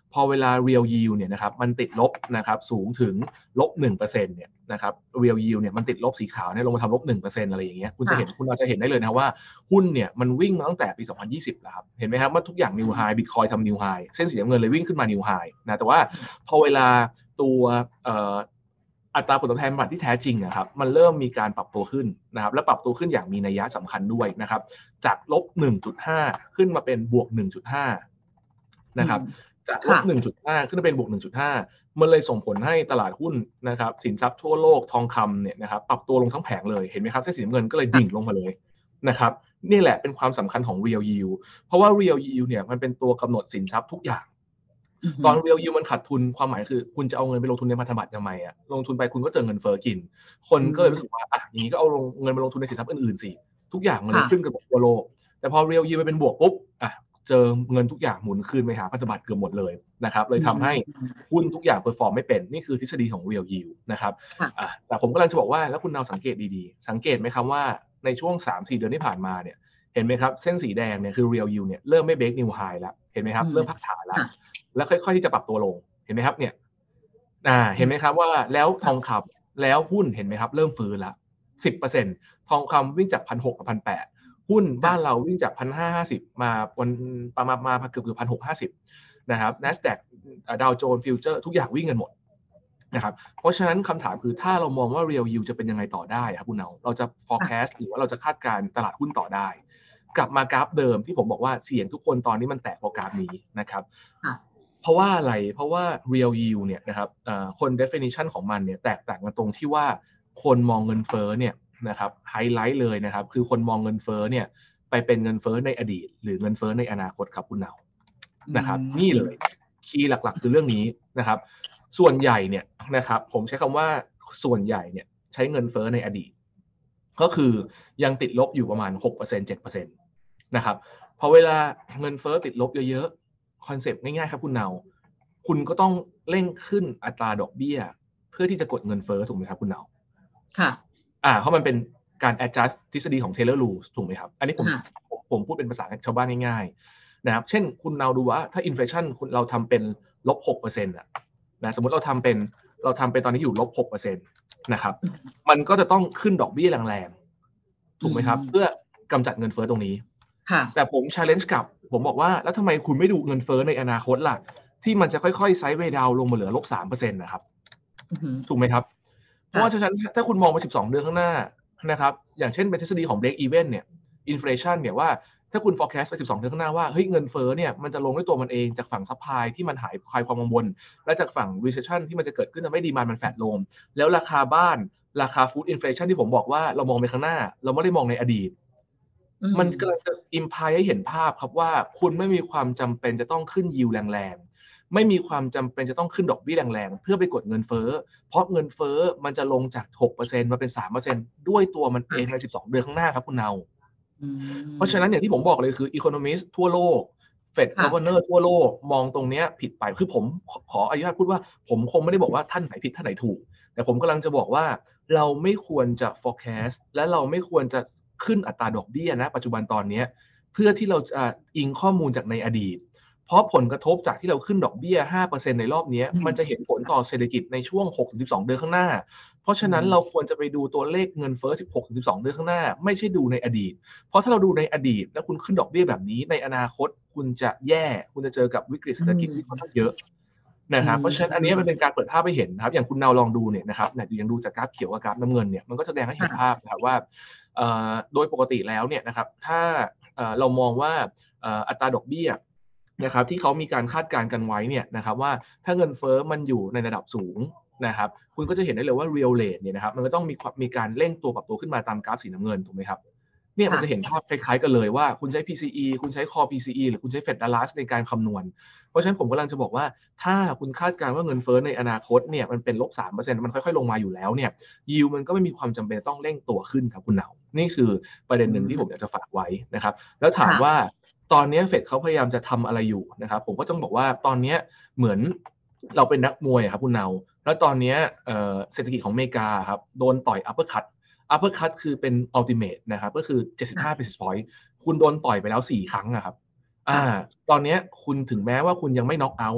พอเวลา real yield เนี่ยนะครับมันติดลบนะครับสูงถึงลบ หนึ่งเปอร์เซ็นต์ เนี่ยนะครับ real yield เนี่ยมันติดลบสีขาวเนี่ยลงมาทำลบ หนึ่งเปอร์เซ็นต์ อะไรอย่างเงี้ยคุณจะเห็นคุณเราจะเห็นได้เลยนะว่าหุ้นเนี่ยมันวิ่งมาตั้งแต่ปีสองพันยี่สิบแล้วครับเห็นไหมครับว่าทุกอย่าง new high Bitcoin ทำ new high เส้นสีน้ำเงินเลยวิ่งขึ้นมา new high นะแต่ว่าพอเวลาตัวเอ่ออัตราผลตอบแทนบัตรที่แท้จริงอะครับมันเริ่มมีการปรับตัวขึ้นนะครับและปรับตัวขึ้นอย่างมีนัยยะสำคัญด้วยนะครับจากลบ หนึ่งจุดห้า ขึ้นมาเป็นบวก หนึ่งจุดห้า นะครับจากลบ หนึ่งจุดห้า ขึ้นมาเป็นบวก หนึ่งจุดห้า มันเลยส่งผลให้ตลาดหุ้นนะครับสินทรัพย์ทั่วโลกทองคำเนี่ยนะครับปรับตัวลงทั้งแผงเลยเห็นไหมครับเส้นสีน้ำเงินก็เลยดิ่งลงมาเลยนะครับนี่แหละเป็นความสำคัญของ real yield เพราะว่า real yield เนี่ยมันเป็นตัวกำหนดสินทรัพย์ทุกอย่างตอน real yield มันขาดทุนความหมายคือคุณจะเอาเงินไปลงทุนในพันธบัตรทำไมอะลงทุนไปคุณก็เจอเงินเฟ้อกินคนก็เลยรู้สึกว่าอ่ะอย่างนี้ก็เอาเงินไปลงทุนในสินทรัพย์อื่นๆสิทุกอย่างมันเลยขึ้นกันหมดทั่วโลกแต่พอ real yield มันเป็นบวกปุ๊บอ่ะเจอเงินทุกอย่างหมุนคืนไปหาพันธบัตรเกือบหมดเลยนะครับเลยทำให้หุ้นทุกอย่างเพอร์ฟอร์มไม่เป็นนี่คือทฤษฎีของ real yield นะครับอ่ะแต่ผมกำลังจะบอกว่าแล้วคุณเอาสังเกตดีๆสังเกตไหมครับว่าในช่วง สามถึงสี่ เดือนที่ผ่านมาเนี่ยเห็นไหมครับเส้นสีแดงเนี่ยคือ real yield เนี่ยเริ่มไม่ break new high แล้วเห็นไหมครับเริ่มพักฐานแล้วแล้วค่อยๆที่จะปรับตัวลงเห็นไหมครับเนี่ยอ่าเห็นไหมครับว่าแล้วทองคำแล้วหุ้นเห็นไหมครับเริ่มฟื้นละ สิบเปอร์เซ็นต์ ทองคำวิ่งจาก หนึ่งพันหกร้อย กับ หนึ่งพันแปดร้อยหุ้นบ้านเราวิ่งจาก หนึ่งพันห้าร้อยห้าสิบ มาวันประมาณมาเกือบๆ หนึ่งพันหกร้อยห้าสิบ นะครับ NASDAQ ดาวโจนส์ฟิวเจอร์ทุกอย่างวิ่งกันหมดนะครับเพราะฉะนั้นคำถามคือถ้าเรามองว่า real yield จะเป็นยังไงต่อได้ครับคุณเนาเราจะ forecast หรือว่าเราจะคาดการณ์ตลาดหุ้นต่อได้กลับมากราฟเดิมที่ผมบอกว่าเสี่ยงทุกคนตอนนี้มันแตกเพราะกราฟนี้นะครับเพราะว่าอะไรเพราะว่า real yield เนี่ยนะครับคน definition ของมันเนี่ยแตกต่างกันตรงที่ว่าคนมองเงินเฟ้อเนี่ยนะครับไฮไลท์เลยนะครับคือคนมองเงินเฟ้อเนี่ยไปเป็นเงินเฟ้อในอดีตหรือเงินเฟ้อในอนาคตครับคุณเนานะครับนี่เลยคีย์หลักๆคือเรื่องนี้นะครับส่วนใหญ่เนี่ยนะครับผมใช้คำว่าส่วนใหญ่เนี่ยใช้เงินเฟ้อในอดีตก็คือยังติดลบอยู่ประมาณ หกเปอร์เซ็นต์ เจ็ดเปอร์เซ็นต์ นะครับพอเวลาเงินเฟ้อติดลบเยอะๆคอนเซปต์ง่ายๆครับคุณเนาคุณก็ต้องเร่งขึ้นอัตราดอกเบี้ยเพื่อที่จะกดเงินเฟ้อถูกไหมครับคุณเนาค่ะอ่าเพราะมันเป็นการ adjust ทฤษฎีของ Taylor rules ถูกไหมครับอันนี้ผมผมผมพูดเป็นภาษาชาวบ้านง่ายๆนะครับเช่นคุณเนาดูว่าถ้า inflation คุณเราทำเป็นลบ หกเปอร์เซ็นต์ อ่ะนะสมมุติเราทำเป็นเราทำเป็นตอนนี้อยู่ลบ หกเปอร์เซ็นต์ นะครับมันก็จะต้องขึ้นดอกเบี้ยแรงๆถูกไหมครับเพื่อกำจัดเงินเฟ้อตรงนี้แต่ผม challenge กลับผมบอกว่าแล้วทำไมคุณไม่ดูเงินเฟ้อในอนาคตล่ะที่มันจะค่อยๆไซด์เวย์ดาวลงมาเหลือลบ สามเปอร์เซ็นต์ นะครับถูกไหมครับเพราะว่าฉะนั้นถ้าคุณมองไปสิบสองเดือนข้างหน้านะครับอย่างเช่นเป็นทฤษฎีของ break even เนี่ย inflation เนี่ยว่าถ้าคุณ forecast ไปสิบสองเดือนข้างหน้าว่าเฮ้ยเงินเฟ้อเนี่ยมันจะลงด้วยตัวมันเองจากฝั่ง supply ที่มันหายคลายความกังวลและจากฝั่ง recession ที่มันจะเกิดขึ้นทำให้ demand มันแฟลตลงแล้วราคาบ้านราคา food inflation ที่ผมบอกว่าเรามองไปข้างหน้าเราไม่ได้มองในอดีตมันกำลังจะ imply ให้เห็นภาพครับว่าคุณไม่มีความจำเป็นจะต้องขึ้น yield แรงๆไม่มีความจำเป็นจะต้องขึ้นดอกเบี้ยแรงๆเพื่อไปกดเงินเฟ้อเพราะเงินเฟ้อมันจะลงจาก หกเปอร์เซ็นต์ มาเป็น สามเปอร์เซ็นต์ ด้วยตัวมันเองในสิบสองเดือนข้างหน้าครับคุณเนาเพราะฉะนั้นอย่างที่ผมบอกเลยคือ economist ทั่วโลก Fed Governor ทั่วโลกมองตรงนี้ผิดไปคือผมขออนุญาตพูดว่าผมคงไม่ได้บอกว่าท่านไหนผิดท่านไหนถูกแต่ผมกำลังจะบอกว่าเราไม่ควรจะ forecast และเราไม่ควรจะขึ้นอัตราดอกเบี้ยนะปัจจุบันตอนนี้เพื่อที่เราจะอิงข้อมูลจากในอดีตเพราะผลกระทบจากที่เราขึ้นดอกเบี้ย ห้าเปอร์เซ็นต์ ในรอบนี้มันจะเห็นผลต่อเศรษฐกิจในช่วง หกถึงสิบสอง เดือนข้างหน้าเพราะฉะนั้นเราควรจะไปดูตัวเลขเงินเฟ้อ สิบหกถึงสิบสอง เดือนข้างหน้าไม่ใช่ดูในอดีตเพราะถ้าเราดูในอดีตแล้วคุณขึ้นดอกเบี้ยแบบนี้ในอนาคตคุณจะแย่คุณจะเจอกับวิกฤตเศรษฐกิจที่ค่อนข้างเยอะนะครับเพราะฉะนั้นอันนี้มันเป็นการเปิดภาพให้เห็นนะครับอย่างคุณเนาลองดูเนี่ยนะครับเนี่ยยังดูจากกราฟเขียวกับกราฟน้ำเงินเนี่ยมันก็แสดงให้เห็นภาพนะครับว่าโดยปกติแล้วเนี่ยนะครับถ้าเรามองว่าอัตราดอกเบี้ยนะครับที่เขามีการคาดการณ์กันไว้เนี่ยนะครับว่าถ้าเงินเฟ้อมันอยู่ในระดับสูงนะครับคุณก็จะเห็นได้เลยว่า real rate เนี่ยนะครับมันก็ต้องมีมีการเร่งตัวปรับตัวขึ้นมาตามกราฟสีน้ำเงินถูกไหมครับเนี่ยมันจะเห็นภาพคล้ายๆกันเลยว่าคุณใช้ พี ซี อี คุณใช้ Core พี ซี อี หรือคุณใช้ Fed Dallas ในการคำนวณเพราะฉะนั้นผมกำลังจะบอกว่าถ้าคุณคาดการณ์ว่าเงินเฟ้อในอนาคตเนี่ยมันเป็นลบ สามเปอร์เซ็นต์ มันค่อยๆลงมาอยู่แล้วเนี่ย yield มันก็ไม่มีความจำเป็นต้องเร่งตัวขึ้นครับคุณเนานี่คือประเด็นหนึ่งที่ผมอยากจะฝากไว้นะครับแล้วถามว่าตอนนี้เฟดเขาพยายามจะทำอะไรอยู่นะครับผมก็ต้องบอกว่าตอนนี้เหมือนเราเป็นนักมวยครับคุณเนาแล้วตอนนี้เศรษฐกิจของอเมริกาครับโดนต่อย upper cut upper cut คือเป็น ultimate นะครับก็คือเจ็ดสิบห้า basis point คุณโดนต่อยไปแล้วสี่ครั้งอะครับอ่าตอนนี้คุณถึงแม้ว่าคุณยังไม่ knock out นะครับ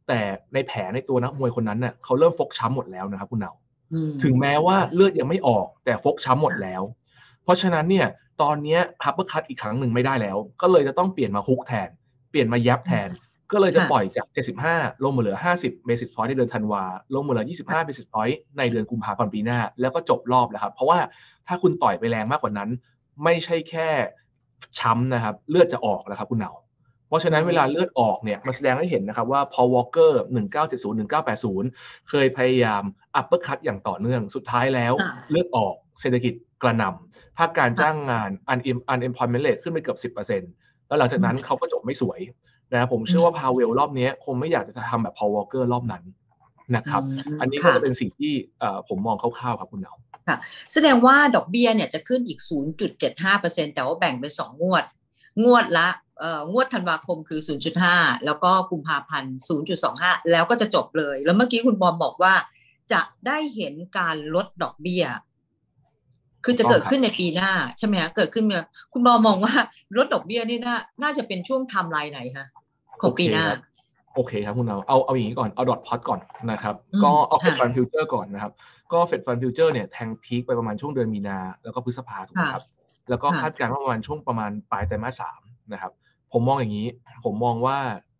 แต่ในแผลในตัวนักมวยคนนั้นเนี่ยเขาเริ่มฟกช้ำหมดแล้วนะครับคุณเนาถึงแม้ว่าเลือดยังไม่ออกแต่ฟกช้ำหมดแล้วเพราะฉะนั้นเนี่ยตอนนี้ฮับเปอร์คัตอีกครั้งหนึ่งไม่ได้แล้วก็เลยจะต้องเปลี่ยนมาฮุกแทนเปลี่ยนมายับแทนก็เลยจะปล่อยจากเจ็ดสิบห้าลงมาเหลือห้าสิบ basis point ในเดือนธันวาลงมาเหลือยี่สิบห้า basis point ในเดือนกุมภาพันธ์ปีหน้าแล้วก็จบรอบแล้วครับเพราะว่าถ้าคุณต่อยไปแรงมากกว่านั้นไม่ใช่แค่ช้ำนะครับเลือดจะออกแล้วครับคุณเหนาเพราะฉะนั้นเวลาเลือดออกเนี่ยมันแสดงให้เห็นนะครับว่าพอวอลเกอร์หนึ่งเก้าเจ็ดศูนย์ หนึ่งเก้าแปดศูนย์เคยพยายามอัปเปอร์คัตอย่างต่อเนื่องสุดท้ายแล้วเลือดออกเศรษฐกิจกระหน่ำภาคการจ้างงาน unemployment rate ขึ้นไปเกือบ สิบเปอร์เซ็นต์ แล้วหลังจากนั้นเขาก็จบไม่สวยนะผมเชื่อว่าพาเวลรอบนี้คงไม่อยากจะทำแบบพอวอลเกอร์รอบนั้นนะครับอันนี้ก็จะเป็นสิ่งที่ผมมองคร่าวๆครับคุณเหนาค่ะแสดงว่าดอกเบี้ยเนี่ยจะขึ้นอีก ศูนย์จุดเจ็ดห้าเปอร์เซ็นต์ แต่ว่าแบ่งเป็นสองงวดงวดละเอ่องวดธันวาคมคือ ศูนย์จุดห้า แล้วก็กุมภาพันธ์ ศูนย์จุดสองห้า แล้วก็จะจบเลยแล้วเมื่อกี้คุณบอมบอกว่าจะได้เห็นการลดดอกเบี้ยคือจะเกิดขึ้นในปีหน้าใช่ไหมคะเกิดขึ้นเมื่อคุณบอมมองว่าลดดอกเบี้ยนี่น่าน่าจะเป็นช่วงไทม์ไลน์ไหนคะของปีหน้าโอเคครับคุณเอาเอาเอาอย่างนี้ก่อนเอาดอทพอตก่อนนะครับก็เอาเฟดฟันฟิวเจอร์ก่อนนะครับก็เฟดฟันฟิวเจอร์เนี่ยแทงพีคไปประมาณช่วงเดือนมีนาแล้วก็พฤษภาถูกไหมครับแล้วก็คาดการณ์ว่าประมาณช่วงประมาณปลายไตรมาสสามนะครับผมมองอย่างนี้ผมมองว่า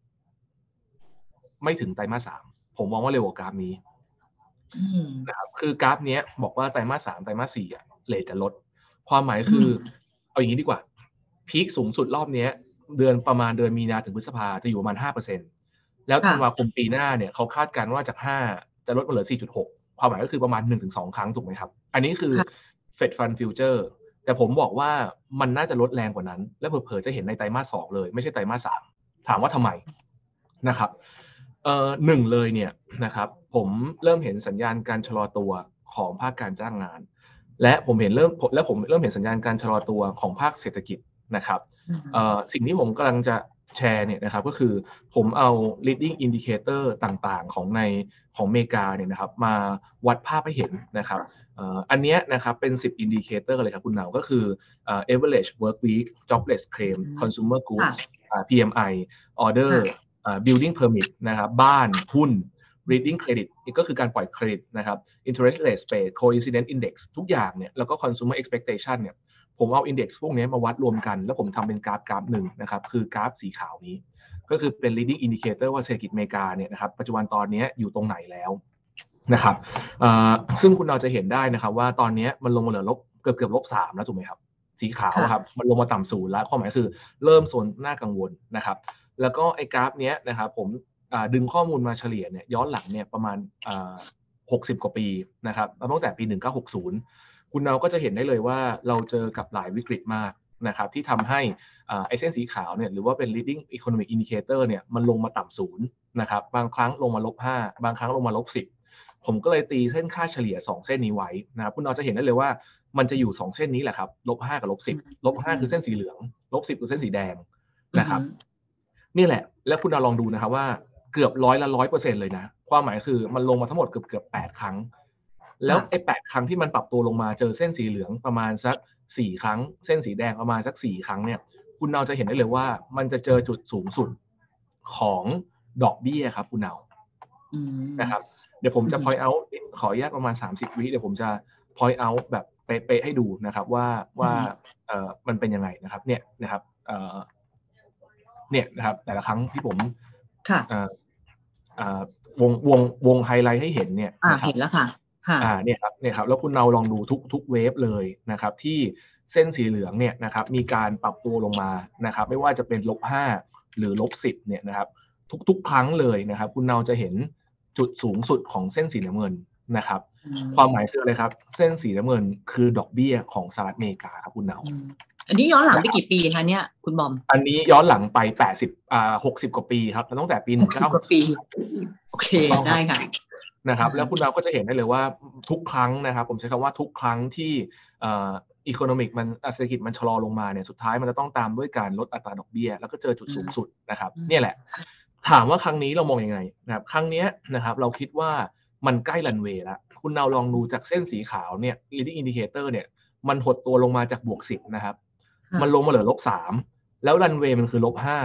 ไม่ถึงไตรมาสสามผมมองว่าเร็วกว่ากราฟนี้นะครับคือกราฟนี้บอกว่าไตรมาสสามไตรมาสสี่อ่ะเรทจะลดความหมายคือเอาอย่างนี้ดีกว่าพีคสูงสุดรอบนี้เดือนประมาณเดือนมีนาถึงพฤษภาจะอยู่ประมาณ ห้าเปอร์เซ็นต์ แล้วธันวาคมปีหน้าเนี่ยเขาคาดการณ์ว่าจากห้าจะลดมาเหลือ สี่จุดหก ความหมายก็คือประมาณ หนึ่งถึงสอง ครั้งถูกไหมครับอันนี้คือ Fed Fund Future แต่ผมบอกว่ามันน่าจะลดแรงกว่านั้นและเผลอๆจะเห็นในไตรมาสสองเลยไม่ใช่ไตรมาสสามถามว่าทำไมนะครับเอ่อหนึ่งเลยเนี่ยนะครับผมเริ่มเห็นสัญญาณการชะลอตัวของภาคการจ้างงานและผมเห็นเริ่มและผมเริ่มเห็นสัญญาณการชะลอตัวของภาคเศรษฐกิจนะครับเอ่อสิ่งที่ผมกำลังจะแชร์เนี่ยนะครับก็คือผมเอา leading indicator ต่างๆของในของอเมริกาเนี่ยนะครับมาวัดภาพให้เห็นนะครับอันนี้นะครับเป็นสิบ indicator เลยครับคุณเหนาก็คือ average work week jobless claim consumer goods พี เอ็ม ไอ order building permit นะครับบ้านหุ้น reading credit ก็คือการปล่อยเครดิตนะครับ interest rate space coincident index ทุกอย่างเนี่ยแล้วก็ consumer expectation เนี่ยผมเอา index พวกนี้มาวัดรวมกันแล้วผมทำเป็นกราฟกราฟหนึ่งนะครับคือกราฟสีขาวนี้ก็คือเป็น leading indicator ว่าเศรษฐกิจอเมริกาเนี่ยนะครับปัจจุบันตอนนี้อยู่ตรงไหนแล้วนะครับซึ่งคุณเราจะเห็นได้นะครับว่าตอนนี้มันลงมาเหลือลบเกือบเกือบลบสามแล้วถูกไหมครับสีขาวครับมันลงมาต่ำศูนย์แล้วข้อหมายคือเริ่มโซนน่ากังวลนะครับแล้วก็ไอ้กราฟเนี้ยนะครับผมดึงข้อมูลมาเฉลี่ยเนี่ยย้อนหลังเนี่ยประมาณหกสิบกว่าปีนะครับตั้งแต่ปีหนึ่งเก้าหกศูนย์คุณเราก็จะเห็นได้เลยว่าเราเจอกับหลายวิกฤตมากนะครับที่ทำให้ไอ้เส้นสีขาวเนี่ยหรือว่าเป็น leading economic indicator เนี่ยมันลงมาต่ำศูนย์นะครับบางครั้งลงมาลบห้าบางครั้งลงมาลบสิบผมก็เลยตีเส้นค่าเฉลี่ยสองเส้นนี้ไว้นะครับคุณเราจะเห็นได้เลยว่ามันจะอยู่สองเส้นนี้แหละครับลบห้ากับลบสิบลบห้าคือเส้นสีเหลืองลบสิบคือเส้นสีแดงนะครับนี่แหละแล้วคุณเราลองดูนะครับว่าเกือบร้อยละร้อยเปอร์เซ็นต์เลยนะความหมายคือมันลงมาทั้งหมดเกือบเกือบแปดครั้งแล้วไอ้แปดครั้งที่มันปรับตัวลงมาเจอเส้นสีเหลืองประมาณสักสี่ครั้งเส้นสีแดงประมาณสักสี่ครั้งเนี่ยคุณเราจะเห็นได้เลยว่ามันจะเจอจุดสูงสุดของดอกเบี้ยครับคุณเรานะครับเดี๋ยวผมจะ point out ขออนุญาตประมาณสามสิบวิเดี๋ยวผมจะ point out แบบเป๊ะๆให้ดูนะครับว่าว่าเอ่อมันเป็นยังไงนะครับเนี่ยนะครับเอ่อเนี่ยนะครับแต่ละครั้งที่ผมเอ่อเอ่อวงวงวงไฮไลท์ให้เห็นเนี่ยนะครับเห็นแล้วค่ะอ่าเนี่ยครับเนี่ยครับแล้วคุณเราลองดูทุกทุกเวฟเลยนะครับที่เส้นสีเหลืองเนี่ยนะครับมีการปรับตัวลงมานะครับไม่ว่าจะเป็นลบห้าหรือลบสิบเนี่ยนะครับทุกๆครั้งเลยนะครับคุณเราจะเห็นจุดสูงสุดของเส้นสีน้ำเงินนะครับความหมายคืออะไรครับเส้นสีน้ำเงินคือดอกเบี้ยของสหรัฐอเมริกาครับคุณเราอันนี้ย้อนหลังไปกี่ปีคะเนี่ยคุณบอมอันนี้ย้อนหลังไปแปดสิบอ่าหกสิบกว่าปีครับตั้งแต่ปีหนึ่งเก้าหกสิบโอเคได้ค่ะนะครับแล้วคุณเราก็จะเห็นได้เลยว่าทุกครั้งนะครับผมใช้คำว่าทุกครั้งที่เอ่ออีโคโนมิกมันเศรษฐกิจมันชะลอลงมาเนี่ยสุดท้ายมันจะต้องตามด้วยการลดอัตราดอกเบี้ยแล้วก็เจอจุดสูงสุดนะครับเนี่ยแหละถามว่าครั้งนี้เรามองยังไงนะครับครั้งนี้นะครับเราคิดว่ามันใกล้รันเวย์แล้วคุณเราลองดูจากเส้นสีขาวเนี่ย leading indicator เนี่ยมันหดตัวลงมาจากบวกสิบนะครับมันลงมาเหลือลบสามแล้วรันเวย์มันคือลบห้า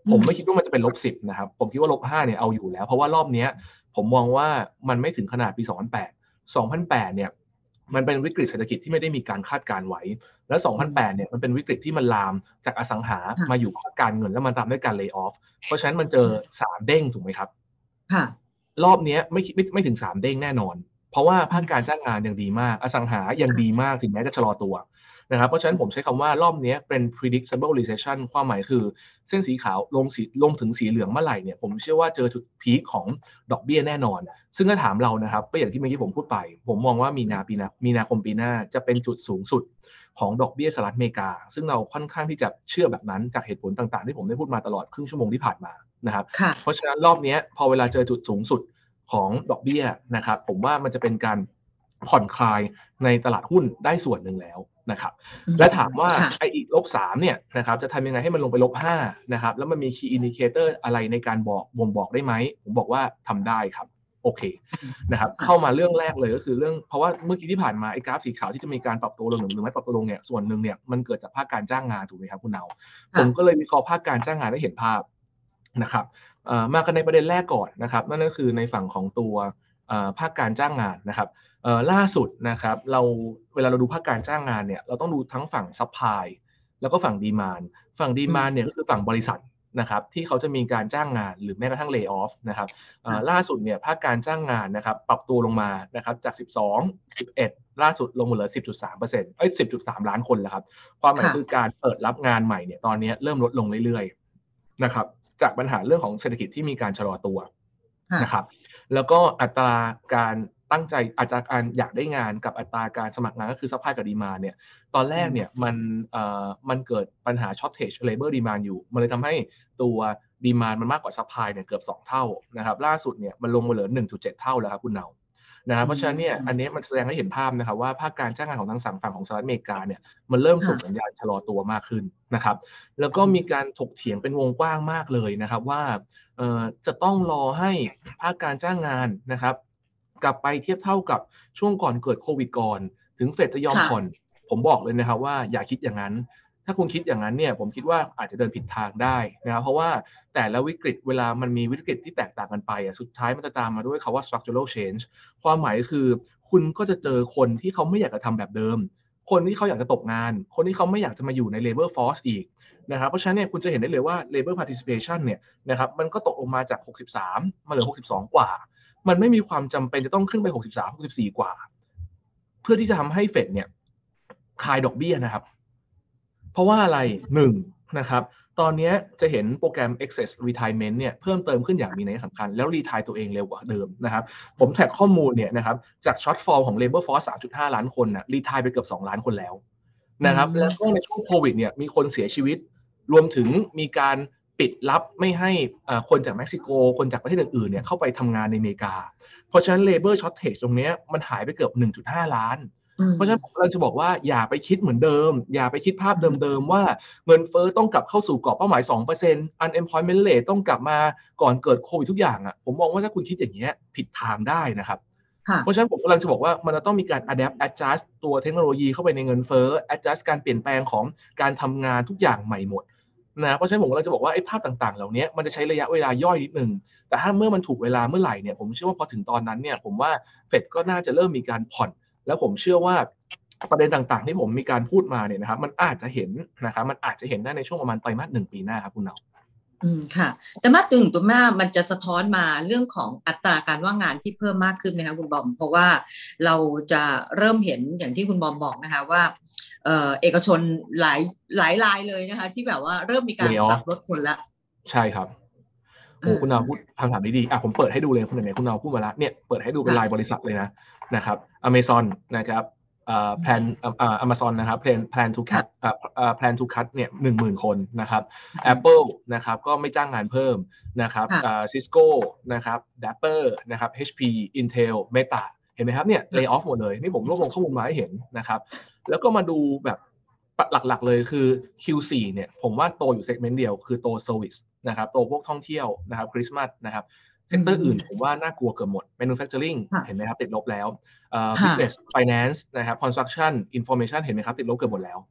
ผมไม่คิดว่ามันจะเป็นลบสิบนะครับผมคิดว่าลบห้าเนี่ยเอาอยู่แล้วเพราะว่ารอบนี้ผมมองว่ามันไม่ถึงขนาดปีสองพันแปด สองพันแปดเนี่ยมันเป็นวิกฤตเศรษฐกิจที่ไม่ได้มีการคาดการไว้และสองพันแปดเนี่ยมันเป็นวิกฤตที่มันลามจากอสังหามาอยู่ภาคการเงินแล้วมันตามด้วยการเลย์ออฟเพราะฉะนั้นมันเจอสามเด้งถูกไหมครับค่ะรอบนี้ไม่ไม่ไม่ถึงสามเด้งแน่นอนเพราะว่าภาคการจ้างงานยังดีมากอสังหายังดีมากถึงแม้จะชะลอตัวนะครับเพราะฉะนั้นผมใช้คำว่ารอบนี้เป็น predictable recession ความหมายคือเส้นสีขาวลงสีลงถึงสีเหลืองเมื่อไหร่เนี่ยผมเชื่อว่าเจอจุดพีคของดอกเบี้ยแน่นอนซึ่งถ้าถามเรานะครับก็อย่างที่เมื่อกี้ผมพูดไปผมมองว่ามีนาปีหน้ามีนาคมปีหน้าจะเป็นจุดสูงสุดของดอกเบี้ยสหรัฐอเมริกาซึ่งเราค่อนข้างที่จะเชื่อแบบนั้นจากเหตุผลต่างๆที่ผมได้พูดมาตลอดครึ่งชั่วโมงที่ผ่านมานะครับเพราะฉะนั้นรอบนี้พอเวลาเจอจุดสูงสุดของดอกเบี้ยนะครับผมว่ามันจะเป็นการผ่อนคลายในตลาดหุ้นได้ส่วนหนึ่งแล้วนะครับและถามว่าไอ้อีกลบสามเนี่ยนะครับจะทำยังไงให้มันลงไปลบห้านะครับแล้วมันมี key indicator อะไรในการบอกบ่งบอกได้ไหมผมบอกว่าทำได้ครับโอเคนะครับเข้ามาเรื่องแรกเลยก็คือเรื่องเพราะว่าเมื่อกี้ที่ผ่านมาไอ้กราฟสีขาวที่จะมีการปรับตัวลงหรือไม่ปรับตัวลงเนี่ยส่วนหนึ่งเนี่ยมันเกิดจากภาคการจ้างงานถูกไหมครับคุณเนาผมก็เลยวิเคราะห์ภาคการจ้างงานได้เห็นภาพนะครับมากันในประเด็นแรกก่อนนะครับนั่นก็คือในฝั่งของตัวภาคการจ้างงานนะครับล่าสุดนะครับเราเวลาเราดูภาคการจ้างงานเนี่ยเราต้องดูทั้งฝั่งซัพพลายแล้วก็ฝั่งดีมานด์ฝั่งดีมานด์เนี่ยก็คือฝั่งบริษัทนะครับที่เขาจะมีการจ้างงานหรือแม้กระทั่งเลย์ออฟนะครับล่าสุดเนี่ยภาคการจ้างงานนะครับปรับตัวลงมานะครับจากสิบสอง สิบเอ็ดล่าสุดลงมาเหลือ สิบจุดสามเปอร์เซ็นต์ เอ้ย สิบจุดสาม ล้านคนแล้วครับความหมายคือการเปิดรับงานใหม่เนี่ยตอนนี้เริ่มลดลงเรื่อยๆนะครับจากปัญหาเรื่องของเศรษฐกิจที่มีการชะลอตัวนะครับแล้วก็อัตราการตั้งใจอัตราการอยากได้งานกับอัตราการสมัครงานก็คือซัพพลายกับดีมานด์เนี่ยตอนแรกเนี่ยมันเอ่อมันเกิดปัญหา shortage labor demand อยู่มันเลยทำให้ตัวดีมานด์มันมากกว่าซัพพลายเนี่ยเกือบสองเท่านะครับล่าสุดเนี่ยมันลงมาเหลือ หนึ่งจุดเจ็ด เท่าแล้วครับคุณเนานะครับเพราะฉะนั้นเนี่ยอันนี้มันแสดงให้เห็นภาพนะครับว่าภาคการจ้างงานของทั้งสามฝั่งของสหรัฐอเมริกาเนี่ยมันเริ่มส่งสัญญาณชะลอตัวมากขึ้นนะครับแล้วก็มีการถกเถียงเป็นวงกว้างมากเลยนะครับว่าเอ่อจะต้องรอให้ภาคการจ้างงานนะครับกลับไปเทียบเท่ากับช่วงก่อนเกิดโควิดก่อนถึงเฟดจะยอมผ่อนผมบอกเลยนะครับว่าอย่าคิดอย่างนั้นถ้าคุณคิดอย่างนั้นเนี่ยผมคิดว่าอาจจะเดินผิดทางได้นะครับเพราะว่าแต่ละวิกฤตเวลามันมีวิกฤตที่แตกต่างกันไปอ่ะสุดท้ายมันจะตามมาด้วยคำว่า structural change ความหมายคือคุณก็จะเจอคนที่เขาไม่อยากจะทำแบบเดิมคนที่เขาอยากจะตกงานคนที่เขาไม่อยากจะมาอยู่ใน labor force อีกนะครับเพราะฉะนั้นเนี่ยคุณจะเห็นได้เลยว่า labor participation เนี่ยนะครับมันก็ตกลงมาจากหกสิบสามมาเหลือหกสิบสองกว่ามันไม่มีความจำเป็นจะต้องขึ้นไปหกสิบสาม หกสิบสี่กว่าเพื่อที่จะทำให้เฟดเนี่ยคายดอกเบี้ยนะครับเพราะว่าอะไรหนึ่งนะครับตอนนี้จะเห็นโปรแกรม excess retirement เนี่ยเพิ่มเติมขึ้นอย่างมีนัยสำคัญแล้วรีไทร์ตัวเองเร็วกว่าเดิมนะครับผมแท็กข้อมูลเนี่ยนะครับจาก shortfall ของ labor force สามจุดห้า ล้านคนนะรีไทร์ไปเกือบสองล้านคนแล้วนะครับแล้วก็ในช่วงโควิดเนี่ยมีคนเสียชีวิตรวมถึงมีการปิดลับไม่ให้คนจากเม็กซิโกคนจากประเทศอื่นๆเนี่ยเข้าไปทำงานในอเมริกาเพราะฉะนั้น labor shortage ตรงนี้มันหายไปเกือบ หนึ่งจุดห้า ล้านเพราะฉะนั้นผมกำลังจะบอกว่าอย่าไปคิดเหมือนเดิมอย่าไปคิดภาพเดิมๆว่าเงินเฟ้อต้องกลับเข้าสู่กรอบเป้าหมาย สองเปอร์เซ็นต์ unemployment rate ต้องกลับมาก่อนเกิดโควิดทุกอย่างอ่ะผมมองว่าถ้าคุณคิดอย่างนี้ผิดทางได้นะครับเพราะฉะนั้นผมกำลังจะบอกว่ามันจะต้องมีการ adapt adjust ตัวเทคโนโลยีเข้าไปในเงินเฟ้อ adjust การเปลี่ยนแปลงของการทำงานทุกอย่างใหม่หมดนะเพราะฉะนั้นผมกำลังจะบอกว่าไอ้ภาพต่างๆเหล่านี้มันจะใช้ระยะเวลาย่อยนิดนึงแต่ถ้าเมื่อมันถูกเวลาเมื่อไหร่เนี่ยผมเชื่อว่าพอถึงตอนนั้นเนี่ยผมว่าเฟดก็น่าจะเริ่มมีการผ่อนแล้วผมเชื่อว่าประเด็นต่างๆที่ผมมีการพูดมาเนี่ยนะครับมันอาจจะเห็นนะครับมันอาจจะเห็นได้ในช่วงประมาณไตรมาสหนึ่งปีหน้าครับคุณเนาอืมค่ะแต่มาตึงตัวแม่มันจะสะท้อนมาเรื่องของอัตราการว่างงานที่เพิ่มมากขึ้นไหมคะคุณบอมเพราะว่าเราจะเริ่มเห็นอย่างที่คุณบอมบอกนะคะว่าเอ่อเอกชนหลายหลายรายเลยนะคะที่แบบว่าเริ่มมีการปรับลดคนละใช่ครับโอ้คุณนาวพูดคำถามนี้ดีอ่ะผมเปิดให้ดูเลยคุณไหนคุณนาวพูดมาแล้วเนี่ยเปิดให้ดูเป็นรายบริษัทเลยนะนะครับ Amazon นะครับอ่า plan อ่า Amazon นะครับ plan plan to cut อ่าอ่า plan to cut เนี่ย หนึ่งหมื่น คนนะครับ Apple นะครับก็ไม่จ้างงานเพิ่มนะครับอ่า Cisco นะครับ Dapper นะครับ เอช พี Intel Meta เห็นไหมครับเนี่ย lay off หมดเลยนี่ผมรวบรวมข้อมูลมาให้เห็นนะครับแล้วก็มาดูแบบหลักๆเลยคือ คิว โฟร์ เนี่ยผมว่าโตอยู่เซกเมนต์เดียวคือโต Service นะครับโตพวกท่องเที่ยวนะครับคริสต์มาสนะครับเซกเตอร์อื่นผมว่าน่ากลัวเกือบหมด manufacturing เห็นไหมครับติดลบแล้ว business finance นะครับ construction information เห็นไหมครับติดลบเกือบหมดแล้ว